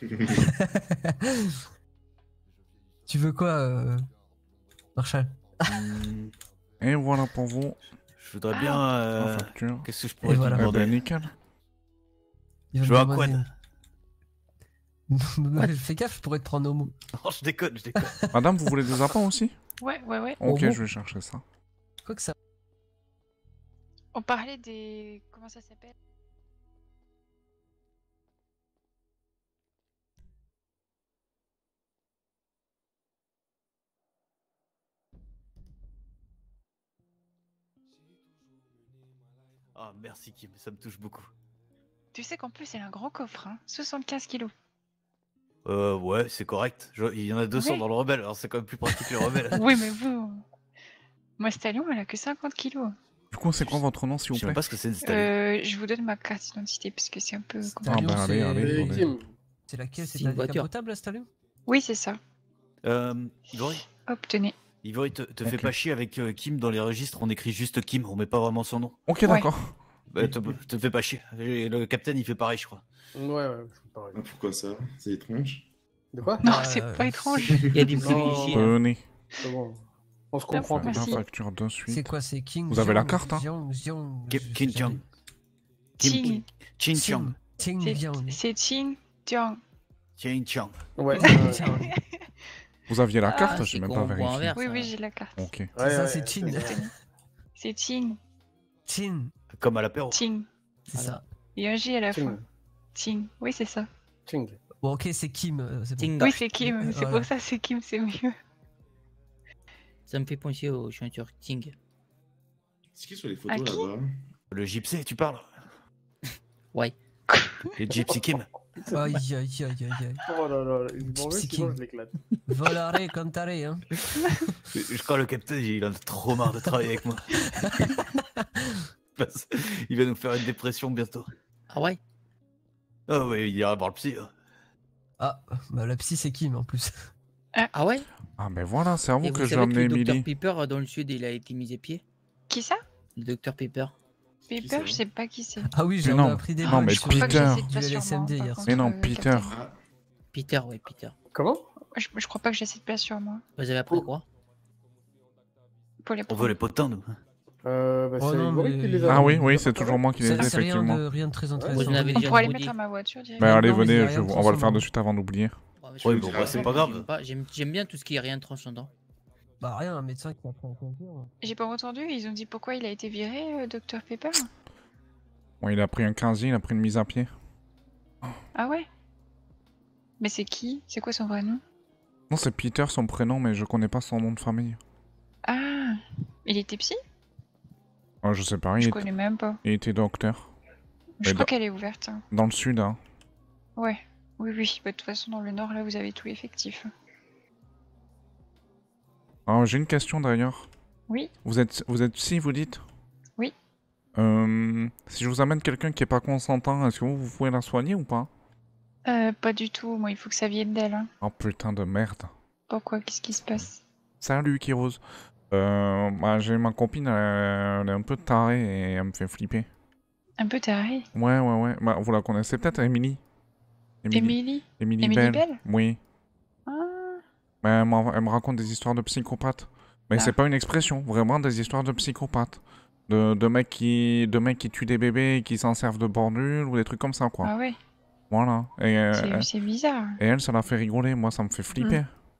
Tu veux quoi, Marshall? Et voilà pour vous. Je voudrais bien. La facture. Qu'est-ce que je pourrais Et voilà. te Eh demander? ben, nickel. Il va Je me veux un demander quad. Fais gaffe, je pourrais te prendre homo. Non, je déconne. Madame, vous voulez des appâts aussi? Ouais. Ok, Homo. je vais chercher ça. Quoi que ça. On parlait des... Comment ça s'appelle? Ah, merci Kim, ça me touche beaucoup. Tu sais qu'en plus, elle a un grand coffre, hein. 75 kilos. Ouais, c'est correct. Il y en a 200 Ouais. dans le rebelle, alors c'est quand même plus pratique que le rebelle. Oui, mais vous... Moi, Stallion, elle a que 50 kilos. Du coup, c'est quoi votre nom, s'il vous Je sais plaît? même pas ce que c'est une Stallion. Je vous donne ma carte d'identité parce que c'est un peu... Ah bah allez, allez, attendez. C'est laquelle? C'est une ta voiture. décapotable, la Stallion? Oui, c'est ça. Ivory, Hop, tenez. Ivory, te fais Ok. pas chier avec Kim dans les registres, on écrit juste Kim, on met pas vraiment son nom. Ok, Ouais. d'accord. Bah, te fais pas chier. Et le capitaine il fait pareil, je crois. Ouais, je suis pareil. Ah, pourquoi ça? C'est étrange. De quoi? Non, c'est pas étrange. Il y a du Non, privilégié. Tenez. C'est bon. On se comprend. La Merci. facture de suite. C'est quoi? C'est King Vous avez la Jiang, carte, hein? Jiang, Jiang, Kim Jong. Ting. Chin Chang. Ting Jiang. C'est Ting Jiang. Chin Chang. Ouais. Vous aviez la carte? Ah, J'ai c'est même qu'on pas voit vérifié. inverse, Oui, hein. oui, j'ai la carte. Ok. Ça, c'est Chin. C'est Ting. Chin. Comme à l'apéro. Ting. C'est ça. Il y a un J à la fin. Ting. Ting. Oui, c'est ça. Ting. Bon, ok, c'est Kim. C'est bon. Ting. Oui, c'est Kim. C'est Voilà. pour ça, c'est Kim, c'est mieux. Ça me fait penser au chanteur Ting. C'est qui sur les À photos qui là-bas? Le gypsy, tu parles? Ouais. Les Gypsy Kim. Aïe, aïe, aïe, aïe, aïe. Oh là là, il m'en veut, Gypsy sinon King. je l'éclate. Volare, cantare, hein. Je crois que le capitaine il en a trop marre de travailler avec moi. Il va nous faire une dépression bientôt. Ah ouais? Ah ouais, il ira voir le psy. Hein. Ah, bah la psy, c'est Kim en plus. Ah ouais? Ah ben voilà, c'est à vous Et que vous je vais savez que amener le Dr Emily. Pepper dans le sud, il a été mis à pied? Qui ça? Le Dr Pepper. Pepper, je sais pas qui c'est. Ah oui, Mais j'en non. ai appris des Non, bugs mais sur Peter. Je crois que j'ai cette du place sur moi, LSMD par hier. contre, Mais non, le Peter. capitaine. Ah, Peter, ouais, Peter. Comment? Je crois pas que j'ai cette place sur moi. Vous avez appris quoi? Pour les On prendre. veut les potins, nous. Bah, Oh c'est non, Ivory mais- qui les a. Ah oui, Il oui, a c'est pas toujours moi qui les ai, C'est rien effectivement. de, rien de très Vous en intéressant. avez On déjà pourra les maudit. mettre à ma voiture Ben directement. allez, Non, mais il y a venez, rien de on va le faire transcendant. de suite avant d'oublier. Ouais, mais Oui, je- bon, bah, c'est pas grave. J'aime bien tout ce qui est rien de transcendant. Bah rien, un médecin qui a pris un cancer. J'ai pas entendu, ils ont dit pourquoi il a été viré, Dr Pepper. Bon, il a pris un 15, il a pris une mise à pied. Ah ouais? Mais c'est qui? C'est quoi son vrai nom? Non, c'est Peter son prénom, mais je connais pas son nom de famille. Ah, il était psy? Ah, je sais pas, Je connais même pas. il était docteur. Je Mais crois dans- qu'elle est ouverte. Hein. Dans le sud, hein. Ouais, oui, oui. Bah, de toute façon, dans le nord, là, vous avez tout effectif. Alors, j'ai une question d'ailleurs. Oui. Vous êtes psy, vous dites? Oui. Si je vous amène quelqu'un qui est pas consentant, est-ce que vous pouvez la soigner ou pas? Pas du tout. Moi, il faut que ça vienne d'elle. Hein. Oh putain de merde. Pourquoi? Qu'est-ce qui se passe? Salut Kirose. Bah, j'ai ma copine, elle est un peu tarée et elle me fait flipper. Un peu taré. Ouais. Bah, vous la connaissez peut-être, Emily? Émilie? Emily Émilie Bell. Bell? Oui. Ah. Mais elle me raconte des histoires de psychopathes. Mais Ah. c'est pas une expression, vraiment des histoires de psychopathes. De mecs qui tuent des bébés et qui s'en servent de bordule ou des trucs comme ça, quoi. Ah ouais. Voilà. Et, C'est bizarre. et elle, ça la fait rigoler. Moi, ça me fait flipper.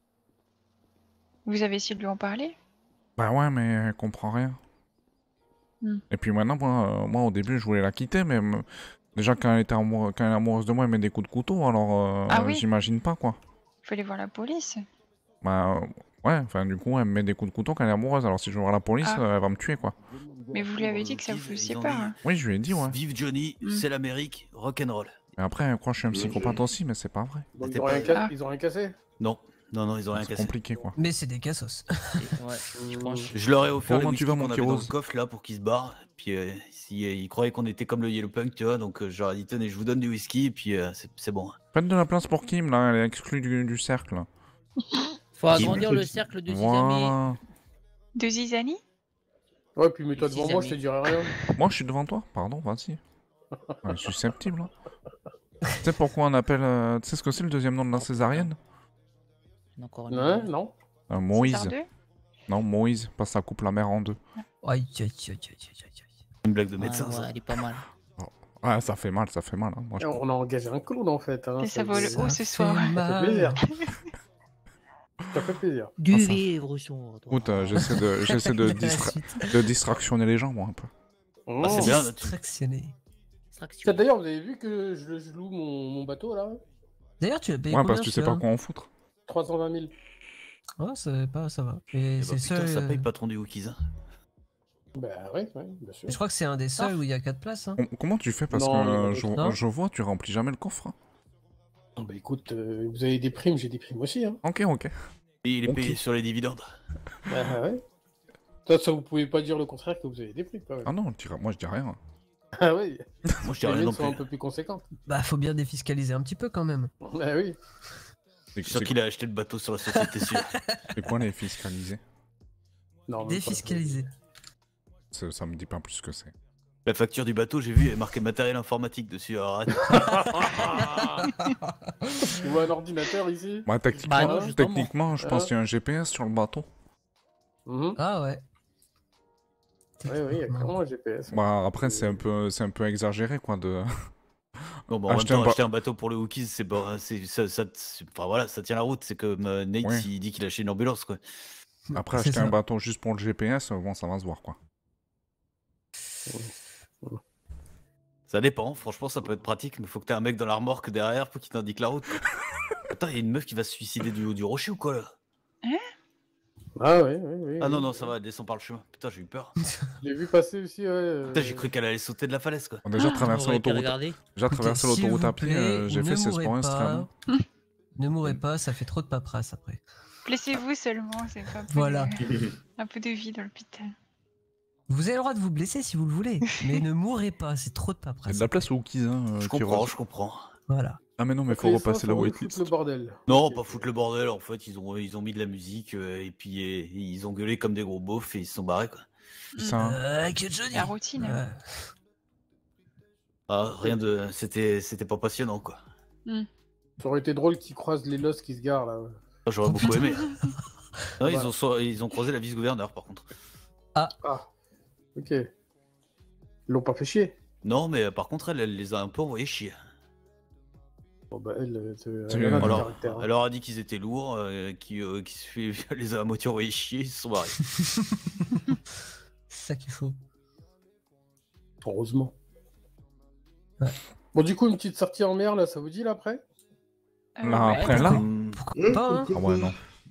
Vous avez essayé de lui en parler? Bah ouais, mais elle comprend rien. Hmm. Et puis maintenant, moi, au début, je voulais la quitter, mais déjà, quand elle est amoureuse de moi, elle met des coups de couteau, alors Ah oui. j'imagine pas, quoi. Il faut aller voir la police. Bah ouais, enfin, du coup, elle me met des coups de couteau quand elle est amoureuse, alors si je vais voir la police, Ah. elle va me tuer, quoi. Mais vous lui avez dit que ça vous faisait peur. Hein. Oui, je lui ai dit, ouais. Vive Johnny, Mm. c'est l'Amérique, rock'n'roll. Mais après, elle croit que je suis un psychopathe aussi, mais c'est pas vrai. Bon, T'es ils, ont rien pas- ca- Ah. ils ont rien cassé? Non, ils ont rien C'est cassé. compliqué, quoi. Mais c'est des cassos. Ouais, je pense. Je leur ai offert les Comment tu whisky vas, qu'on mon avait dans Kairos le coffre là pour qu'ils se barrent. Puis ils croyaient qu'on était comme le Yellow Punk, tu vois. Donc je leur ai dit tenez, je vous donne du whisky et puis c'est bon. Faites de la place pour Kim, là, elle est exclue du cercle. Faut agrandir le cercle de Zizamé. Voilà. De Zizani? Ouais, puis mets-toi Et devant six moi, je te amis. dirai rien. Moi, je suis devant toi. Pardon, vas-y. Ouais, susceptible, hein. Tu sais pourquoi on appelle... Tu sais ce que c'est le deuxième nom de la césarienne? Encore une Ouais, fois. non. Moïse. César deux? Non, Moïse, parce que ça coupe la mère en deux. Aïe, aïe, aïe, aïe, aïe, aïe. Une blague de Ouais, médecin. ouais, ça. elle est pas mal. Ouais, ça fait mal, hein. Moi, je... On a engagé un clown en fait. Hein. Et ça vaut le ça haut ce soir. fait plaisir. Ça fait plaisir. Du Enfin, vivre sur. Écoute, j'essaie de distractionner les gens, moi, un peu. Ah, c'est bien. Distractionné. Tiens, d'ailleurs, vous avez vu que je loue mon bateau là? D'ailleurs, tu as payé Ouais, combien parce que tu sais pas quoi en foutre. 320 000. Oh, ça va. Eh Et bah, c'est putain, seul. ça paye patron du Wookies. Hein. Bah ouais, bien sûr. Je crois que c'est un des seuls où il y a 4 places. Hein. Comment tu fais? Parce Non, il y en a que d'autres. je vois, tu remplis jamais le coffre. Hein. Bah écoute, vous avez des primes, j'ai des primes aussi. Hein. Ok. Et il est payé sur les dividendes. Bah ouais. Ça, vous pouvez pas dire le contraire que vous avez des primes quand même. Ah non, moi je dis rien. Ah oui. Moi je dirais les non miennes sont plus. un peu plus conséquentes. Bah, faut bien défiscaliser un petit peu quand même. Bah oui. Je suis sûr qu'il a acheté le bateau sur la société civile. C'est quoi les fiscalisés? Non, Défiscalisé. Ça me dit pas plus que c'est. La facture du bateau, j'ai vu, elle est marquée matériel informatique dessus. Alors, arrête. Tu vois un ordinateur ici? Bah, techniquement, je pense qu'il y a un GPS sur le bateau. Ah ouais. Oui, il y a clairement un GPS. Bah, après, c'est un peu exagéré, quoi, de. Bon, bah, en même temps, acheter un bateau pour le Wookies, enfin, voilà, ça tient la route. C'est comme Nate, il dit qu'il a acheté une ambulance, quoi. Après, acheter un bateau juste pour le GPS, bon, ça va se voir, quoi. Ça dépend, franchement, ça peut être pratique, mais faut que t'aies un mec dans la remorque derrière pour qu'il t'indique la route. Quoi. Attends, il y a une meuf qui va se suicider du haut du rocher ou quoi, là? Ah oui. Ah non, ça va, elle descend par le chemin. Putain, j'ai eu peur. Je l'ai vu passer aussi, ouais. Putain, j'ai cru qu'elle allait sauter de la falaise, quoi. On a déjà traversé l'autoroute à pied, j'ai fait 16 points extrêmes. Ne mourrez pas, ça fait trop de paperasse après. Blessez-vous seulement, c'est pas Voilà. Un peu de vie dans l'hôpital. Vous avez le droit de vous blesser si vous le voulez, mais ne mourrez pas, c'est trop de Il y a paperasse. de la place aux Wookies, hein. Je comprends. Voilà. Ah, mais non, mais faut repasser la waitlist. Le bordel. Non, pas foutre le bordel, en fait, ils ont mis de la musique, et puis ils ont gueulé comme des gros beaufs et ils se sont barrés, quoi. Que Johnny. La routine. Ah, rien de... C'était pas passionnant, quoi. Ça aurait été drôle qu'ils croisent les losses qui se garent, là. Ah, j'aurais beaucoup aimé. Non, Voilà. ils ont croisé la vice-gouverneur, par contre. Ah. Ok. Ils l'ont pas fait chier. Non, mais par contre, elle les a un peu envoyés chier. Bon, bah, elle a du Alors, caractère, hein. elle leur a dit qu'ils étaient lourds, qui les a à moitié envoyés chier, ils se sont barrés. C'est ça qu'il faut. Heureusement. Ouais. Bon, du coup, une petite sortie en mer, là, ça vous dit, là, après? Là, après, là? Pourquoi pas, hein? Ah ouais, non.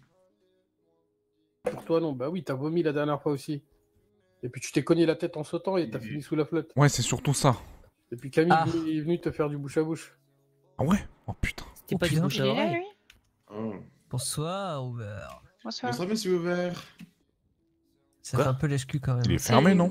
Pour toi, non. Bah oui, t'as vomi la dernière fois aussi. Et puis tu t'es cogné la tête en sautant et t'as fini sous la flotte. Ouais, c'est surtout ça. Et puis Camille est venu te faire du bouche à bouche. Ah ouais? Oh putain. C'était pas du bouche à oreille. Bonsoir, Ouvert. Bonsoir. Bonsoir, monsieur Ouvert. Ça fait un peu lèche-cul quand même. Il est fermé, non?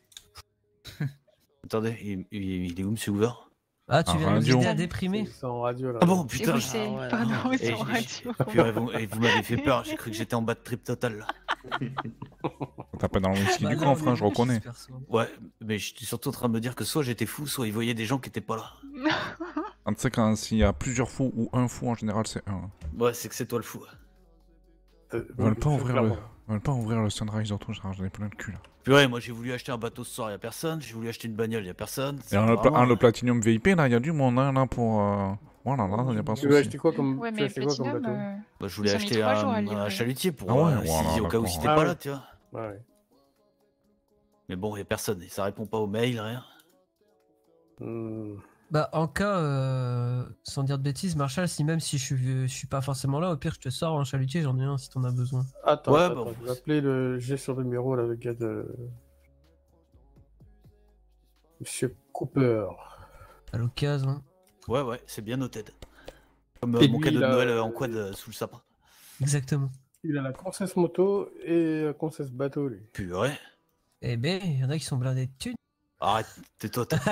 Attendez, il est où, monsieur Hoover? Ah, tu viens de nous aider à déprimer? C'est en radio, là. Ah bon, putain. Pardon, Et c'est en radio. vous m'avez fait peur, j'ai cru que j'étais en bas de trip total, là. T'as pas dans le whisky Bah du non, coffre, mais hein, je moi, reconnais. j'espère ça. Ouais, mais j'étais surtout en train de me dire que soit j'étais fou, soit ils voyaient des gens qui étaient pas là. Ah, tu sais, quand s'il y a plusieurs fous ou un fou, en général, c'est un. Ouais, c'est que c'est toi le fou. Ils veulent pas ouvrir le Sunrise Auto, j'en ai plein de cul, là. Purée, moi j'ai voulu acheter un bateau ce soir, y'a personne. J'ai voulu acheter une bagnole, y'a personne. Et le Platinum VIP, là, il y a du monde, hein, là, pour... Voilà, là, il y a pas de Tu veux soucis. acheter quoi comme, Ouais, tu mais veux acheter quoi comme Platinum, bateau Bah, je voulais Ils ont mis acheter 3 jours à un livrer. chalutier pour Ah ouais, si, voilà, au cas où d'accord. c'était Ah pas ouais. là, tu vois. Ouais. Mais bon, y'a personne, et ça répond pas aux mails, rien. Bah, en cas, sans dire de bêtises, Marshall, même si je suis pas forcément là, au pire, je te sors un chalutier, j'en ai un si t'en as besoin. Attends, Ouais, attends, bon. je vais appeler le... J'ai sur le numéro, là, le gars de... Monsieur Cooper. À l'occasion. Ouais, c'est bien noté. Comme Et mon lui, cadeau de il a- Noël en quad sous le sapin. Exactement. Il a la Concesse Moto et la Concesse Bateau, lui. Purée. Eh ben, il y en a qui sont blindés de thunes. Arrête, tais-toi. toi.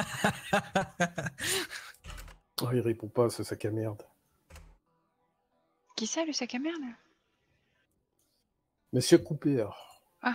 Oh, il répond pas, ce sac à merde. Qui ça, le sac à merde? Monsieur Cooper. Ah.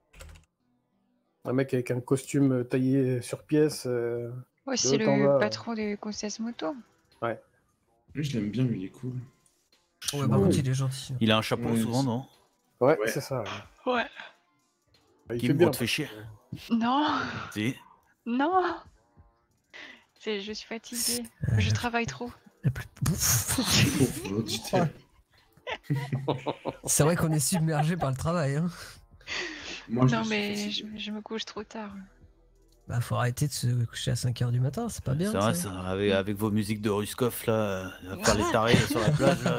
Un mec avec un costume taillé sur pièce. Ouais, c'est de haut en le bas. patron de Concesse Moto. Ouais. Lui, je l'aime bien, lui, il est cool. Ouais, par contre, il est gentil. Il a un chapeau Ouais, souvent, non? Ouais, Ouais. c'est ça. Ouais. Il Qui fait me bien. te fait chier. Non, Si. non. Je suis fatiguée. Je travaille trop. Pauvre auditeur. C'est vrai qu'on est submergé par le travail. Hein. Moi, je Non, suis mais fatigué. je me couche trop tard. Bah, faut arrêter de se coucher à 5h du matin, c'est pas bien. C'est vrai, ça, avec vos musiques de Ruskov, là, à faire les tarés là, sur la plage, là.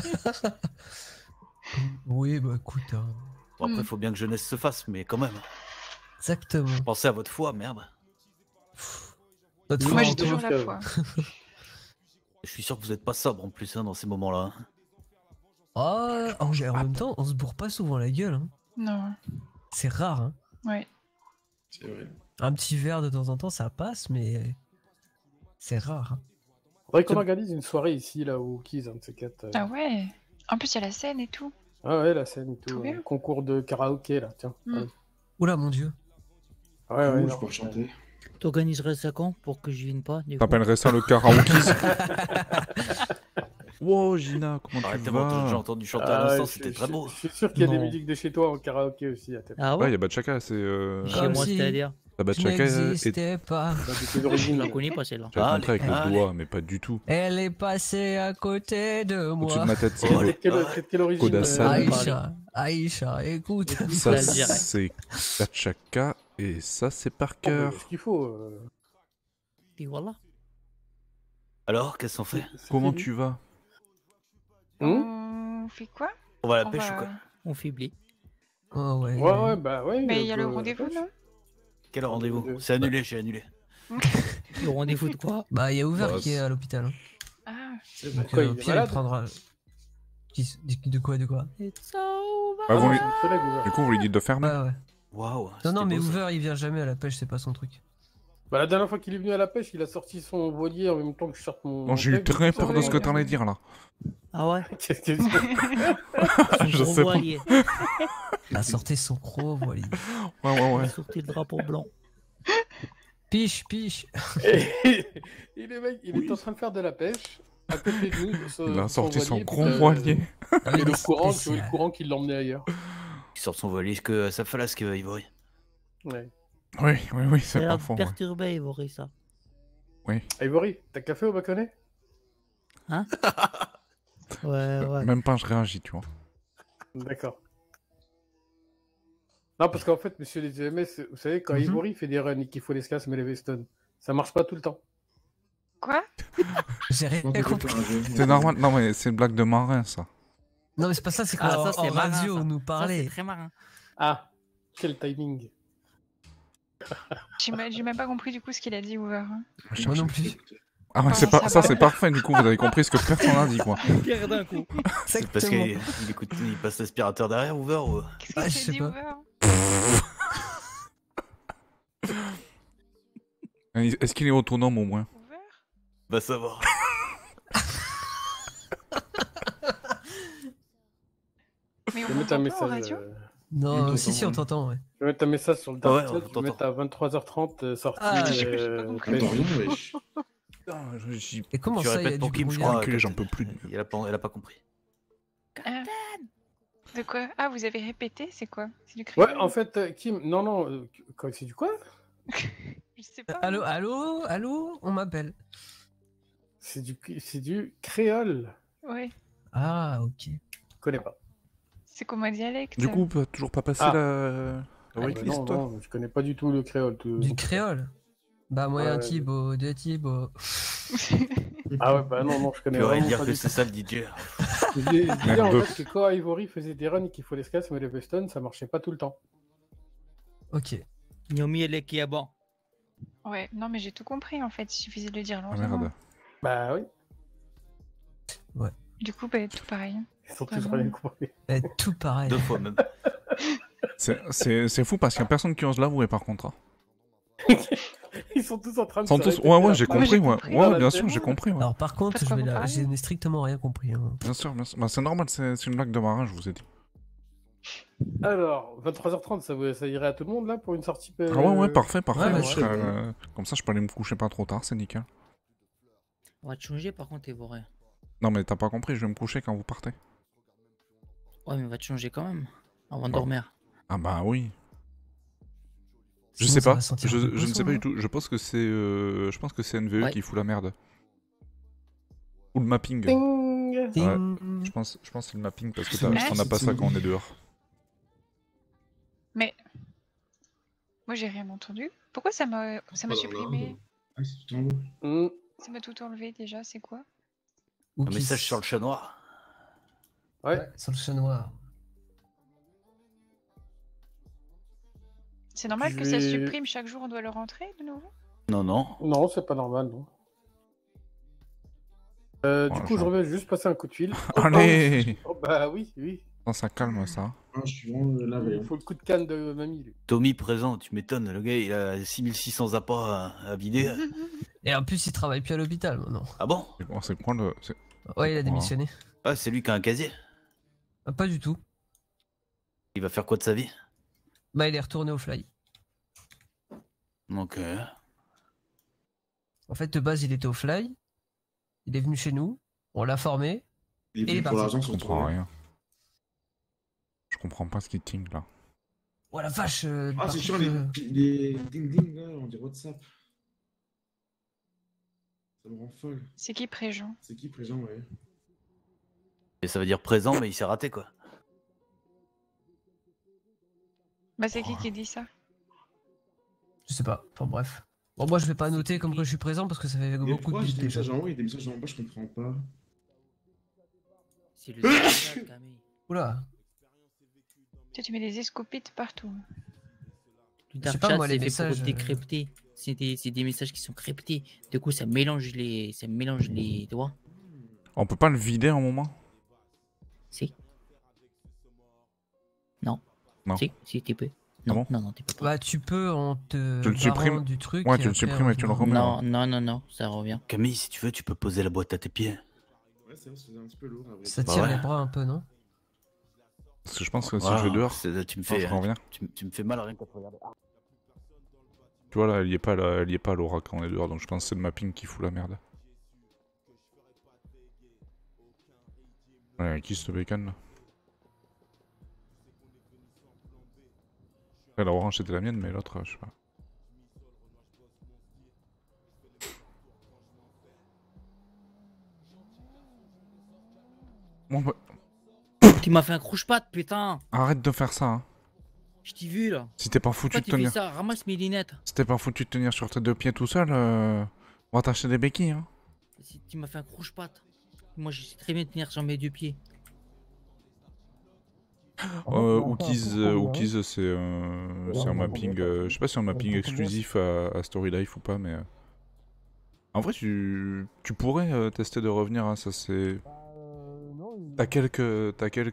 Oui, bah écoute. Bon, après, faut bien que jeunesse se fasse, mais quand même. Exactement. Pensez à votre foi, merde. Notre Moi, foi j'ai en toujours toi. la foi. Je suis sûr que vous êtes pas sobre en plus, hein, dans ces moments-là. Oh, en même temps, on se bourre pas souvent la gueule. Hein. Non. C'est rare. Hein. Ouais. C'est vrai. Un petit verre de temps en temps, ça passe, mais c'est rare. Hein. Faudrait qu'on organise une soirée ici, là, au Keys, un de ces quatre. Ah ouais. En plus, il y a la scène et tout. Ah ouais, la scène et tout. Trop bien. Concours de karaoké, là, tiens. Mm. Allez. Oula, mon dieu. Ouais, ouais, je non. peux chanter. T'organiserais ça quand pour que je vienne pas du coup T'appellerais ça le karaoké? Wow, Gina, comment tu vas? J'ai entendu chanter à l'instant, c'était très beau. Je suis sûr qu'il y a des Non. musiques de chez toi en karaoké aussi. À Ah Ouais, il y a Bachaka, c'est. Chez moi, c'est-à-dire La Bachaka est. pas. Je la connais pas celle-là. J'ai montré avec le doigt, mais pas du tout. Elle est passée à côté de moi. Au-dessus de ma tête, c'est Oh, quelle origine Kodassan. Aïcha, écoute. Ça, c'est Bachaka, et ça, c'est par cœur. Ce qu'il faut. Et voilà. Alors, qu'est-ce qu'on fait? Comment tu vas? On fait quoi? On va à la On pêche va- ou quoi? On fait blé. Oh ouais. Ouais, ouais, bah ouais. Mais il y a le rendez-vous, non? Quel rendez-vous? C'est annulé, j'ai annulé. Le rendez-vous de quoi? Bah, il y a ouvert Bah, qui est à l'hôpital. Hein. Ah. Donc, Quoi, il est Pierre, il malade prendra. De quoi? Ah, du coup, vous lui dites de fermer? Ouais, ouais. Waouh. Non, non, c'était mais beau, ça. Hoover, il vient jamais à la pêche, c'est pas son truc. Bah, la dernière fois qu'il est venu à la pêche, il a sorti son voilier en même temps que je sorte mon. Non, j'ai eu mon très texte. peur de ce que t'allais dire là. Ah ouais? Qu'est-ce que c'est? Je sais pas. Il a sorti son gros voilier. Ouais. Sorti le drapeau blanc. Piche, piche. Et le mec, il est en train de faire de la pêche à côté de nous. Il a sorti son voilier, gros puis, voilier. Et le courant, tu vois, spécial. le courant qui l'emmenait ailleurs. Il sort son voilier, que ça falasque, Ivory. Ouais. Oui, c'est Ça pas a faux. Ouais. perturbé, Ivory, ça. Ivory, t'as café au Baconnet? Hein? Ouais. Même pas, je réagis, tu vois. D'accord. Non, parce qu'en fait, monsieur les EMS, vous savez, quand Ivory fait des runs et qu'il faut les casse, mais les Weston, ça marche pas tout le temps. Quoi? J'ai rien compris. C'est normal. Non, mais c'est une blague de marin, ça. Non, mais c'est pas ça, c'est Ah, quoi ça, c'est en marin, radio, ça. on nous Ça, parlait. c'est très marin. Ah, quel timing. J'ai même pas compris du coup ce qu'il a dit, Hoover. hein. Moi non plus. Ah, ouais, c'est pas... ça, c'est parfait, du coup, vous avez compris ce que personne n'a dit, quoi. Pierre d'un coup. C'est parce qu'il il passe l'aspirateur derrière, Hoover ou... Qu'est-ce que Ah, je c'est sais dit, pas. Hoover? Est-ce qu'il est autonome au moins? Va savoir. Mais Je on vais mettre un m'entend pas en message. radio? Non, si, on t'entend, ouais. Je vais mettre un message sur le Ah ouais, dark on chat, je vais mettre à 23h30 sortie. Ah, j'ai pas compris. pêche. T'entends rien, wesh. Et comment Tu ça, il y a répètes du pour Kim, je brouillard crois. J'en peux plus. Elle a pas compris. Ah. De quoi? Ah, vous avez répété? C'est quoi? C'est du créole? Ouais, en fait, Kim, non, c'est du quoi? Je sais pas. Allô, on m'appelle. C'est du créole. Ouais. Ah, ok. Je connais pas. C'est comme un dialecte. Du coup, on peut toujours pas passer Ah. la whitelist, non, toi? non, je connais pas du tout le créole. Du créole. Bah, moi, un Ouais. Thibaut, deux Thibaut. Ah ouais, bah non, je connais Tu aurais vraiment dire pas que du c'est tout. ça le DJ. Je disais en Merde. fait que quand Ivory faisait des runs et qu'il faut les casse, mais les Weston, ça marchait pas tout le temps. Ok. Yomi et qui est bon. Ouais, non, mais j'ai tout compris en fait. Il suffisait de le dire Ah lentement. merde. Bah oui, Du coup, bah, tout pareil. ils sont tous Vraiment. rien compris. Eh, tout pareil. 2 fois même. C'est fou parce qu'il y a personne qui ose l'avouer, par contre. Hein. Ils sont tous en train de Sont se tous... répéter Ouais, la j'ai phrase. compris, ouais. Ah, Ouais, bah, bien c'est sûr, bon. j'ai compris, ouais. Alors, par contre, Pourquoi vous parlez je n'ai strictement rien compris. Hein. Bien sûr. Bah, c'est normal, c'est une blague de marin, je vous ai dit. Alors, 23h30, ça irait à tout le monde là pour une sortie. Ah ouais, parfait. ouais, Je serais, comme ça, je peux aller me coucher pas trop tard, c'est nickel. On va te changer par contre, Ivory. Non, mais t'as pas compris, je vais me coucher quand vous partez. Ouais, mais on va te changer quand même. Avant de Bon. dormir. Ah bah oui. Je Sinon, sais ça pas, va sentir je un peu ne sais poisson, pas du hein. tout. Je pense que c'est NVE Ouais. qui fout la merde. Ou le mapping. Ding. Ouais, Ding. je pense que c'est le mapping parce que C'est on n'a pas ça quand on est dehors. Mais. Moi, j'ai rien entendu. Pourquoi ça m'a supprimé? Ah, c'est tout en haut. Ça m'a tout enlevé déjà, c'est quoi? Un message sur le chat noir. Ouais. Sur le chat noir. C'est normal Je que ça vais- supprime chaque jour, on doit le rentrer de nouveau? Non, non. Non, c'est pas normal, non. Du coup, je reviens juste passer un coup de fil. Allez. Oh, bah oui, oui. Non, ça calme ça. Ah, je suis vraiment lavé. Il faut le coup de canne de mamie, lui. Tommy présent, tu m'étonnes, le gars il a 6600 appâts à vider. Et en plus, il travaille plus à l'hôpital maintenant. Ah bon? C'est quoi le. Ouais, il a démissionné. Ah, c'est lui qui a un casier. Pas du tout. Il va faire quoi de sa vie? Bah, il est retourné au fly. Donc, En fait, de base, il était au fly. Il est venu chez nous. On l'a formé. Il est et venu pour l'argent, Je comprends rien. Je comprends pas ce qui ting là. Oh la vache. Ah, par c'est chiant, contre, les ding-ding là, on dirait WhatsApp. Ça me rend folle. C'est qui Préjean? C'est qui présent, ouais. et ça veut dire présent, mais il s'est raté quoi. Bah c'est qui dit ça? Je sais pas. Enfin bref. Bon, moi, je vais pas noter comme que je suis présent parce que ça fait Mais beaucoup de pourquoi j'ai bits des déjà. messages en haut et des messages en bas, je comprends pas. C'est le chat, Camille. Oula. Tu mets des escopites partout. Le Je sais dark pas, chat, moi, les c'est fait messages, pour décrypter. C'est des messages qui sont cryptés. Du coup, ça mélange les doigts. On peut pas le vider un moment? Si. Non. Non. Si, tu peux. Non, non, tu peux pas. Bah, tu peux en te. Tu le supprimes barrant du truc. Ouais, et tu le après, supprimes et tu le revenir. remets. Non, ça revient. Camille, si tu veux, tu peux poser la boîte à tes pieds. Ouais, c'est un petit peu lourd. à vrai Ça dire. tire ouais. les bras un peu, non? Parce que je pense que si Voilà, je vais dehors, tu me fais, je reviens. tu me fais mal à rien qu'à te regarder. Ah. Tu vois là, elle y est pas Laura quand on est dehors, donc je pense que c'est le mapping qui fout la merde. Ouais, qui se bécane là? Ouais, la orange c'était la mienne, mais l'autre, je sais pas. Bon, bah, Tu m'as fait un croche-patte, putain. arrête de faire ça, hein. Je t'ai vu là. Si t'es pas foutu Pourquoi de tu fais tenir. ça? Ramasse mes lunettes. Si t'es pas foutu de tenir sur tes deux pieds tout seul, on va t'acheter des béquilles, hein. Si tu m'as fait un croche-patte. Moi, je sais très bien tenir sur mes deux pieds. Ookies, c'est un mapping. Je sais pas si c'est un mapping exclusif à Story Life ou pas, mais. En vrai, tu pourrais tester de revenir, hein, ça c'est. T'as quelques. Vu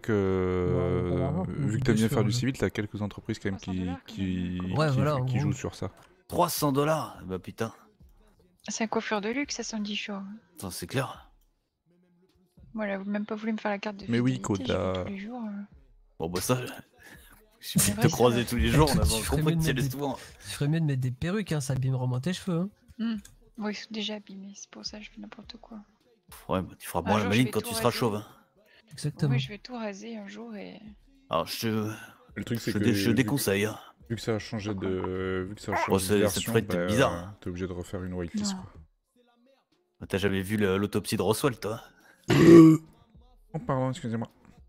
que t'aimes bien faire du civil, t'as quelques entreprises quand même qui jouent sur ça. 300 $. Bah putain. C'est un coiffure de luxe, ça, Sandy Show. Attends, c'est clair. Voilà, vous même pas voulu me faire la carte de Mais oui, fidélité, j'y vais Koda. tous les jours. Bon bah ça, il suffit de vrai, te ça croiser va. tous les jours, on a Tu ferais compris mieux que de tu y mettre allais des- souvent. Tu ferais mieux de mettre des perruques, hein, ça abîmera tes cheveux. Hein. Oui, ils sont déjà abîmés, c'est pour ça que je fais n'importe quoi. Ouais, bah, tu feras Un moins la jour, je maline vais quand tout tu seras raser. chauve. Hein. Exactement. Oui, je vais tout raser un jour et... Alors je Le truc, c'est je que. je déconseille. Hein. Vu que ça a changé de. Vu que ça a Bon, changé ça de te version, ferait peut-être bizarre, hein. T'es obligé de refaire une whitelist, Non. quoi. T'as jamais vu l'autopsie de Roswell, toi? Oh, pardon, excusez-moi.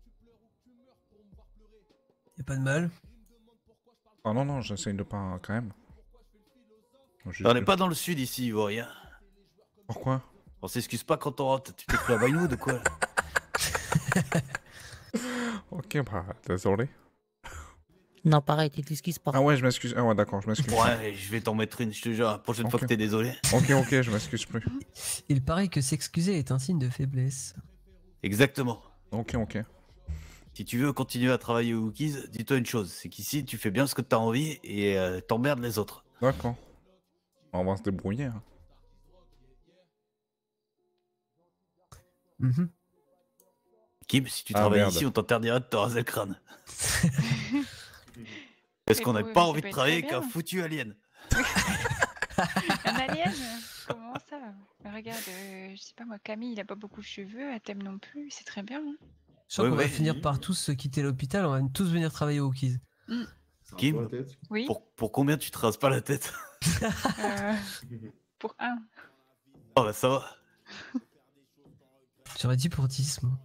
Y'a pas de mal. Ah non, non, j'essaye de pas quand même. On n'est pas dans le sud ici, Ivoirien. Pourquoi? On s'excuse pas quand on rentre. Tu t'es pris à Vinewood ou quoi? Ok, bah, désolé. Non, pareil, tu t'excuses pas. Ah ouais, je m'excuse. Ah ouais, d'accord, je m'excuse. Ouais, je vais t'en mettre une, je te jure. La prochaine fois Ok. que t'es désolé. Ok, je m'excuse plus. Il paraît que s'excuser est un signe de faiblesse. Exactement. Ok. Si tu veux continuer à travailler aux Wookies, dis-toi une chose, c'est qu'ici tu fais bien ce que t'as envie et t'emmerdes les autres. D'accord. On va se débrouiller. Hein. Mhm. Kim, si tu Ah, travailles merde. ici, on t'interdirait de te raser le crâne. Parce Mais qu'on n'a bon, pas ça envie peut de être travailler très avec un bien. foutu alien. Un alien? Comment ça? Regarde, je sais pas moi, Camille, il a pas beaucoup de cheveux, Athème non plus, c'est très bien. Hein. Je sens Ouais, qu'on va ouais. finir par tous quitter l'hôpital, on va tous venir travailler au Keys. Kim, Oui. pour combien tu te rases pas la tête? Euh, pour un. Oh bah ça va. J'aurais dit pour 10, moi.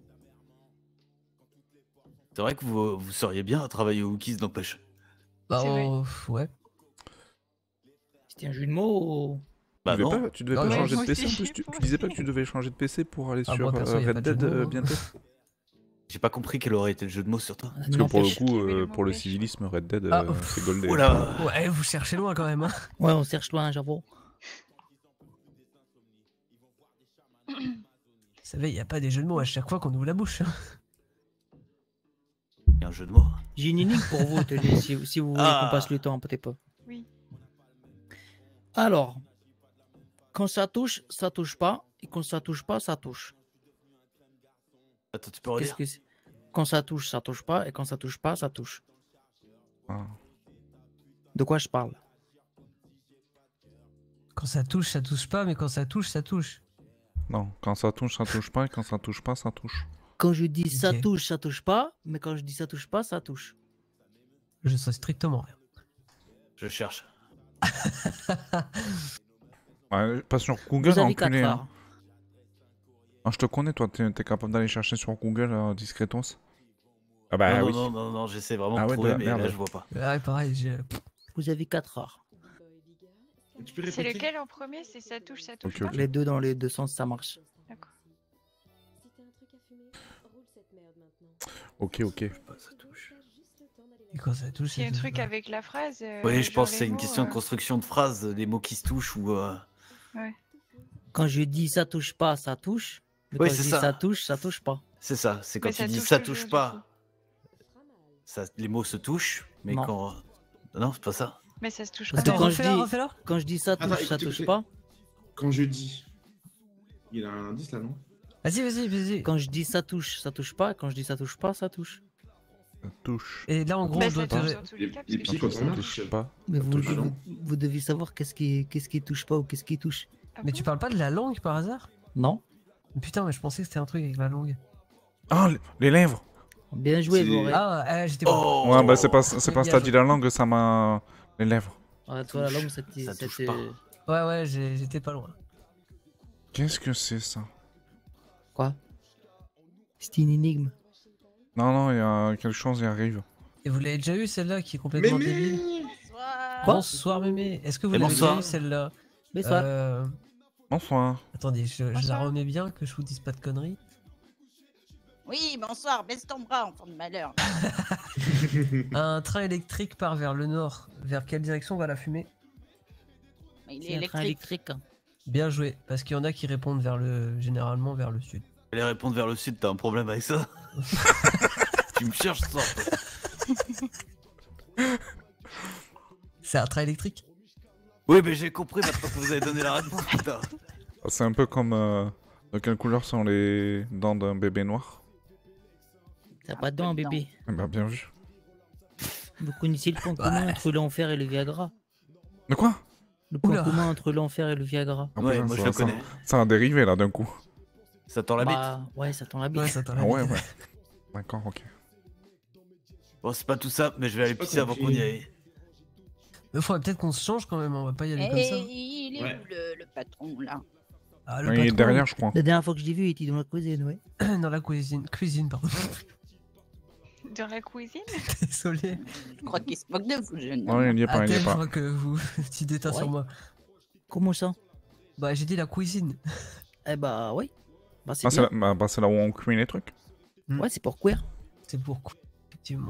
C'est vrai que vous seriez bien à travailler aux Wookies, n'empêche. Bah, C'est vrai. ouais. C'était un jeu de mots ou... Bah non. Tu devais Non, pas mais changer de moi PC en aussi, plus. j'y ai Tu disais pas que tu devais changer de PC pour aller Ah, sur moi, perso, y a Red pas de jeu Dead de mots, hein. bientôt. J'ai pas compris quel aurait été le jeu de mots sur toi. Parce que pour le N'empêche. coup, Esquiver le pour le mot civilisme, Red Dead, Ah, c'est goldé. Oh là. Ouais, vous cherchez loin quand même. Hein. Ouais, on cherche loin, j'avoue. Vous savez, il y a pas des jeux de mots à chaque fois qu'on ouvre la bouche. Hein. Il y a un jeu de mots. J'ai une énigme pour vous, tenez, si vous voulez Ah. qu'on passe le temps, peut-être pas. Oui. Alors, quand ça touche pas. Et quand ça touche pas, ça touche. Attends, tu peux Qu'est-ce redire que c'est? Quand ça touche pas. Et quand ça touche pas, ça touche. Ah. De quoi je parle? Quand ça touche pas, mais quand ça touche. Non, quand ça touche pas, et quand ça touche pas, ça touche. Quand je dis ça Ok. touche pas. Mais quand je dis ça touche pas, ça touche. Je sais strictement rien. Je cherche. Ouais, pas sur Google, Vous avez 4 enculé. Hein. heures. Ah, je te connais, toi, t'es capable d'aller chercher sur Google discretos. Ah bah non, oui. non, j'essaie vraiment Ah de ouais, trouver, de la mais merde. là je vois pas. Ouais, pareil, j'ai. Vous avez 4 heures. Tu peux C'est répéter? lequel en premier? C'est ça touche Ok, pas? ok. Les deux dans les deux sens, ça marche. D'accord. Ok. Et quand ça touche, S'il y a un truc avec la phrase. Oui, je genre pense que les c'est une mots, question de construction de phrases, des mots qui se touchent ou. Ouais. Quand je dis ça touche pas, ça touche. Mais Oui, quand je c'est dis ça. ça touche pas. C'est ça, c'est quand Mais tu ça dis touche ça toujours, touche du pas. Ça, les mots se touchent, mais Non. quand. Non, c'est pas ça. Mais ça se touche Parce pas. que Attends, refais-la. quand je dis ça touche, Attends, ça écoutez, touche écoutez. pas. Quand je dis. Il a un indice là, non? Vas-y. Quand je dis ça touche pas. Quand je dis ça touche pas, ça touche. Ça touche. Et là, en gros, Bah, on doit ça touche te. dans tous les cas. Les parce petits, que quand tu on sais. marche. Pas. Mais Ça vous, touche. vous devez savoir qu'est-ce qui touche pas ou qu'est-ce qui touche. Ah Mais bon tu parles pas de la langue par hasard? Non? Putain, mais je pensais que c'était un truc avec la langue. Ah, les lèvres. Bien joué, C'est- Boré. Ah, j'étais pas. Oh Ouais, bah c'est pas Bien ça dit joué. la langue, ça m'a... Les lèvres. Ah, toi, la langue, ça touche c'était. pas. Ouais, j'étais pas loin. Qu'est-ce que c'est ça? Quoi? C'était une énigme. Non, il y a quelque chose qui arrive. Et vous l'avez déjà eu celle-là qui est complètement débile? Bonsoir Mémé. Est-ce que vous Et l'avez déjà bonsoir. eu celle-là? Bonsoir. Bonsoir. Attendez, je la Bonsoir. remets bien que je vous dise pas de conneries. Oui, bonsoir, baisse ton bras, enfant de malheur. Un train électrique part vers le nord. Vers quelle direction va la fumée? Mais il est C'est un train électrique. électrique. Hein. Bien joué, parce qu'il y en a qui répondent généralement vers le sud. Aller répondre vers le sud, t'as un problème avec ça? Tu me cherches ça? C'est un train électrique? Oui, mais j'ai compris maintenant que vous avez donné la réponse, putain. C'est un peu comme... de quelle couleur sont les dents d'un bébé noir? T'as pas de dents, bébé. Eh ben, bien vu. Vous connaissez le point commun entre l'enfer et le Viagra? De quoi? Le point Oula. commun entre l'enfer et le Viagra. Ah, Ouais, putain, moi je ça- le ça- connais. Ça a dérivé là d'un coup. Ça tend la bite. Bah, ouais, ça tend la bite. Ouais, ça t'en Ah ouais. D'accord, ok. Bon, c'est pas tout ça, mais je vais aller J'ai pas pisser avant compris. qu'on y aille. Il faudrait peut-être qu'on se change quand même, on va pas y aller comme Et ça. il est Ouais. où le patron là? Ah, le Il est patron, derrière, je crois. La dernière fois que je l'ai vu, il était dans la cuisine, ouais. dans la cuisine, pardon. Dans la cuisine? Désolé. Je crois qu'il se moque de vous, jeune Non, homme. il y est À pas, il y tel est pas. point que vous petit détail sur Ouais. moi. Comment ça? Bah j'ai dit la cuisine. Eh bah, oui. Bah, c'est Ah, c'est bien. là, c'est là où on cuit les trucs. Ouais, c'est pour cuire. C'est pourquoi, effectivement.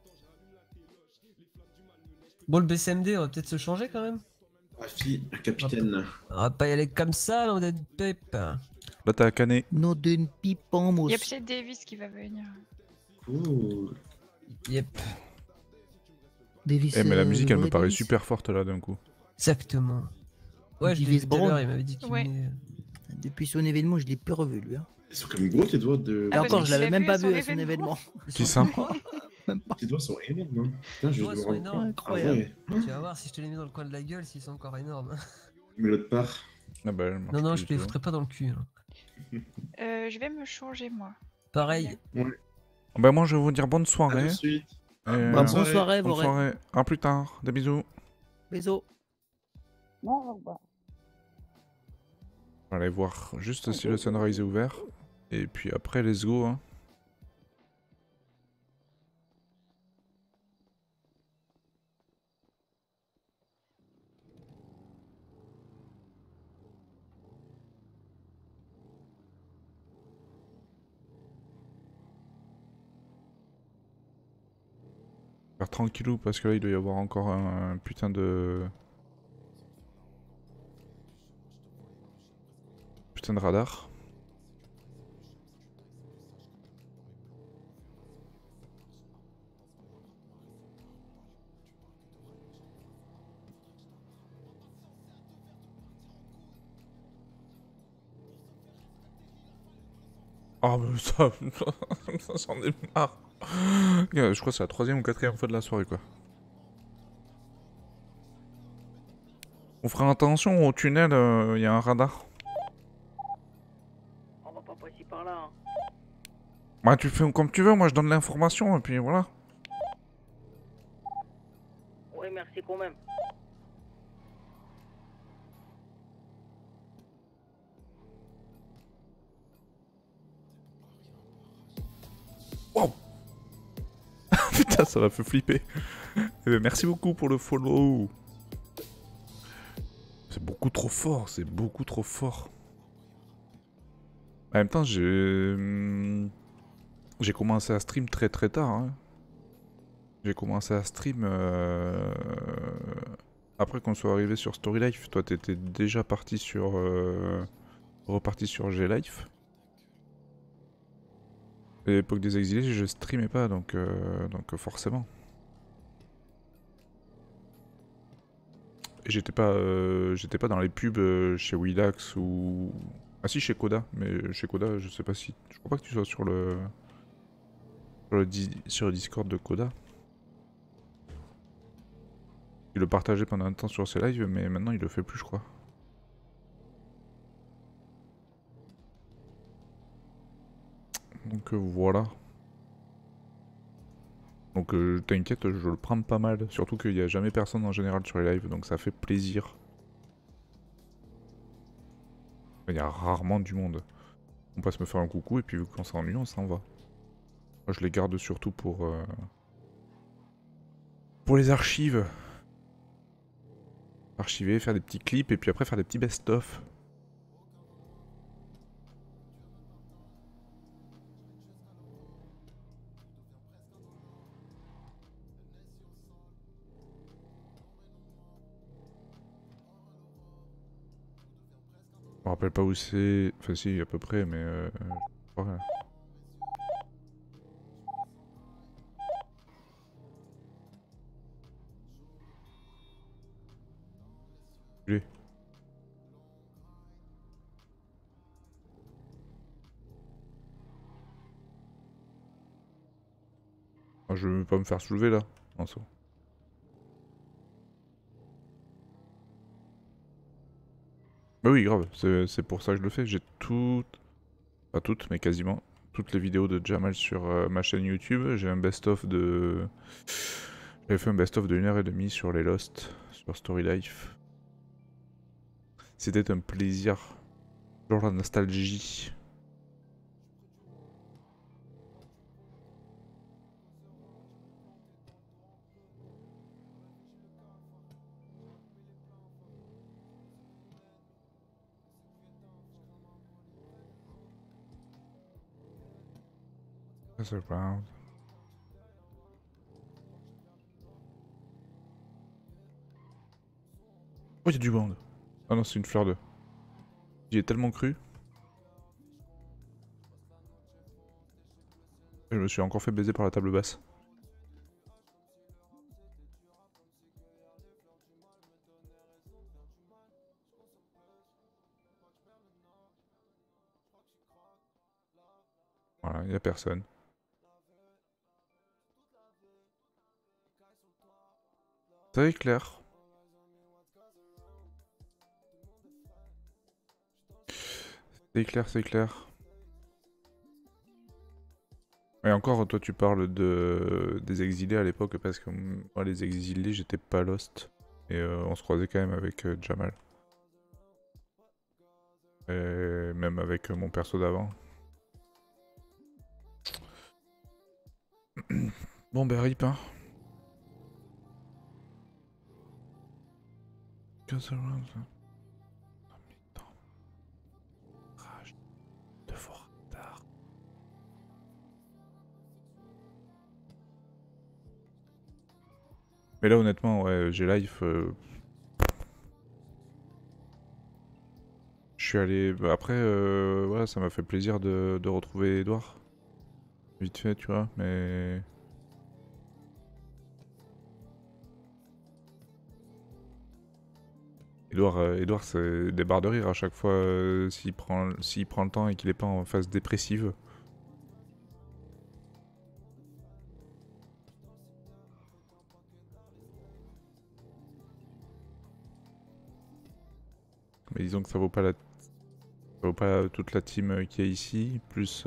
Bon, le BCMD, on va peut-être se changer quand même. Ah, fille, capitaine. On va pas y aller comme ça, là, on est pep. Là, t'as la canée. Nom d'une pipe en Il mousse. y a peut-être Davis qui va venir. Cool. Yep, Davis, Eh, mais la musique, elle me vrai paraît Davis. super forte là d'un coup. exactement. Ouais, je l'ai Davis vu tout à Brown. l'heure, il m'avait dit qu'il Ouais. venait. Depuis son événement, je l'ai plus revu, lui. Hein. Ils sont comme gros tes doigts de. Et Ah, encore, parce je qu'il l'avais a même vu pas son vu à son événement. événement. Qui ça? Même pas. Tes doigts sont énormes, hein. Putain, je Ouais, vais ils sont énormes. Incroyable. Ah ouais. Tu vas voir si je te les mets dans le coin de la gueule, s'ils sont encore énormes. Mais l'autre part. Ah bah, elle marche Non, non, plus je du les tout. foutrais pas dans le cul. Hein. Je vais me changer, moi. Pareil. Bah, moi, je vais vous dire bonne À soirée. tout de suite. Et, Bah, bonne soirée, bonne Boré. soirée. À plus tard. Des bisous. Bisous. Non, au revoir. On va aller voir juste si le sunrise est ouvert. Et puis après, let's go. Hein. Faire tranquillou parce que là il doit y avoir encore un putain de... Putain de radar. Ah mais ça, ça j'en ai marre. Je crois que c'est la 3e ou 4e fois de la soirée quoi. On fera attention au tunnel, il y a un radar. On va pas passer par là. Hein. Bah tu fais comme tu veux, moi je donne l'information et puis voilà. Oui, merci quand même. Wow. Putain, ça m'a fait flipper. Merci beaucoup pour le follow. C'est beaucoup trop fort, c'est beaucoup trop fort. En même temps, j'ai commencé à stream très très tard. Hein. J'ai commencé à stream après qu'on soit arrivé sur Story Life. Toi, t'étais déjà parti sur reparti sur G-Life. À l'époque des exilés, je streamais pas, donc forcément. Et j'étais pas dans les pubs chez Willax ou... Ah si, chez Koda, mais chez Koda, je sais pas si... Je crois pas que tu sois sur le Discord de Koda. Il le partageait pendant un temps sur ses lives, mais maintenant il le fait plus, je crois. Donc voilà. Donc t'inquiète, je le prends pas mal. Surtout qu'il n'y a jamais personne en général sur les lives, donc ça fait plaisir. Il y a rarement du monde. On passe me faire un coucou et puis vu qu'on s'ennuie, on s'en va. Moi je les garde surtout pour les archives. Archiver, faire des petits clips et puis après faire des petits best-of. Je me rappelle pas où c'est. Enfin si, à peu près, mais voilà. Lui. Ah, je veux pas me faire soulever là, en soi. Bah oui, grave, c'est pour ça que je le fais. J'ai toutes, pas toutes, mais quasiment toutes les vidéos de Jamal sur ma chaîne YouTube. J'ai un best-of de... J'avais fait un best-of de 1h30 sur les Lost, sur Story Life. C'était un plaisir. Genre la nostalgie. Pass around. Oh, il y a du monde. Ah non, c'est une fleur d'œuf. J'y ai tellement cru. Je me suis encore fait baiser par la table basse. Voilà, il n'y a personne. C'est clair. C'est clair, c'est clair. Et encore, toi tu parles des exilés à l'époque parce que moi les exilés j'étais pas lost. Et on se croisait quand même avec Jamal. Et même avec mon perso d'avant. Bon bah rip hein. Goes around. Rage. 2 fois retard. Mais là honnêtement ouais j'ai life. Je suis allé. Bah, après ouais ça m'a fait plaisir de retrouver Edouard. Vite fait tu vois mais. Edouard c'est des barres de rire à chaque fois s'il prend le temps et qu'il est pas en phase dépressive. Mais disons que ça vaut pas toute la team qui est ici, plus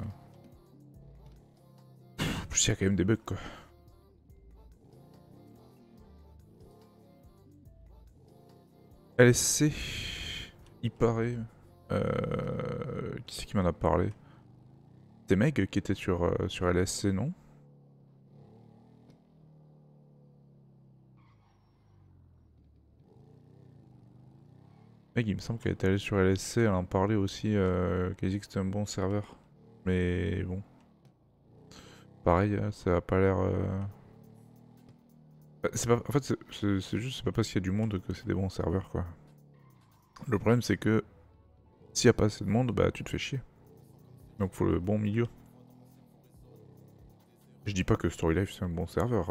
plus il y a quand même des bugs quoi. LSC, il paraît. Qui c'est qui m'en a parlé? C'était Meg qui était sur LSC, non? Meg, il me semble qu'elle était allée sur LSC, elle en parlait aussi, qu'elle disait que c'était un bon serveur. Mais bon. Pareil, ça a pas l'air. C'est pas... En fait, c'est juste c'est pas parce qu'il y a du monde que c'est des bons serveurs quoi. Le problème c'est que s'il y a pas assez de monde, bah tu te fais chier. Donc faut le bon milieu. Je dis pas que Storylife c'est un bon serveur.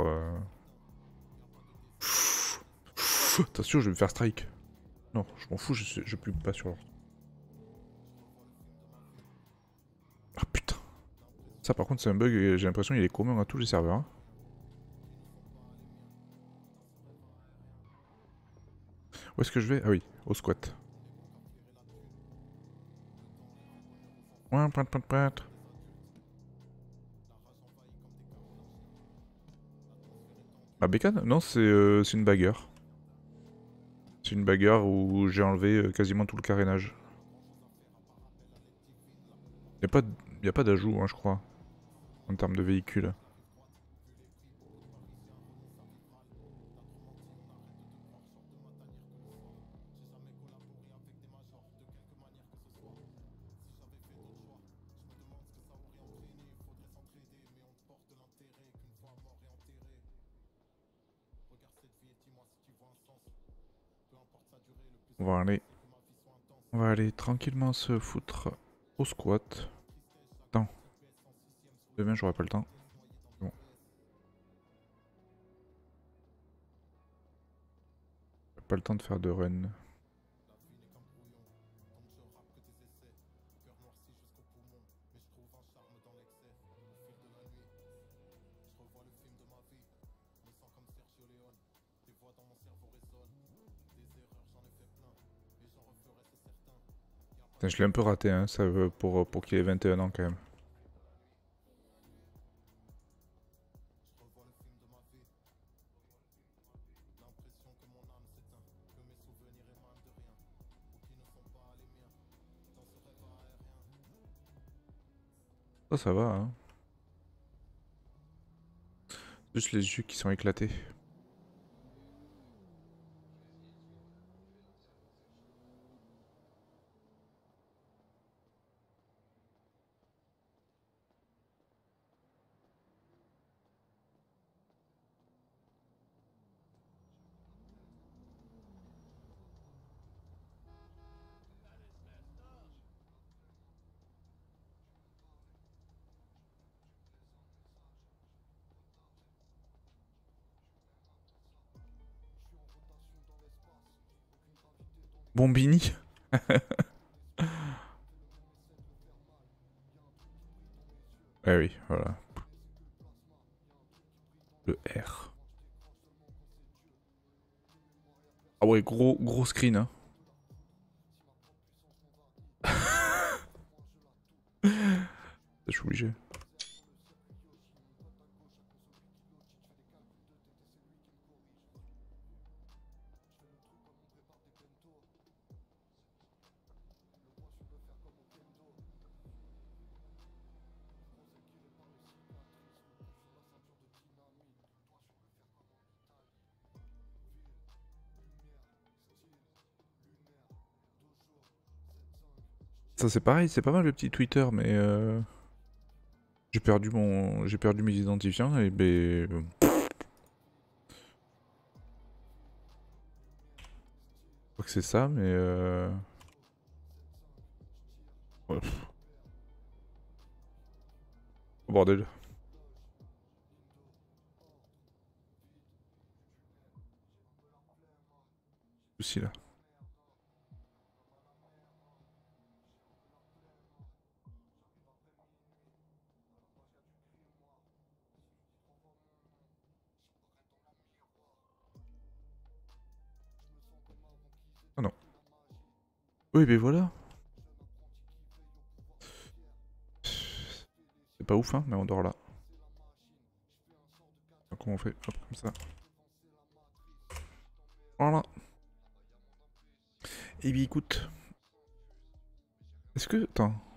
Attention, je vais me faire strike. Non, je m'en fous, je pue pas sur l'ordre. Ah putain. Ça par contre c'est un bug et j'ai l'impression qu'il est commun à tous les serveurs. Hein. Où est-ce que je vais? Ah oui, au squat. Ouais, pointe. Ah, bécane? Non, c'est une bagarre. C'est une bagarre où j'ai enlevé quasiment tout le carénage. Y a pas d'ajout, hein, je crois, en termes de véhicules. On va aller tranquillement se foutre au squat. Attends. Demain j'aurai pas le temps. Bon. J'ai pas le temps de faire de run. Putain, je l'ai un peu raté, hein, ça veut pour qu'il ait 21 ans quand même. Ça va, hein. Juste les yeux qui sont éclatés. Bombini. Eh oui, voilà. Le R. Ah ouais, gros screen, hein. Je suis obligé. Ça c'est pareil, c'est pas mal le petit Twitter, mais j'ai perdu mes identifiants et ben crois que c'est ça, mais ouais. Oh, bordel. Souci là. Ah non. Oui, mais voilà. C'est pas ouf, hein, mais on dort là. Donc, comment on fait? Hop, comme ça. Voilà. Et bien écoute. Est-ce que... Attends.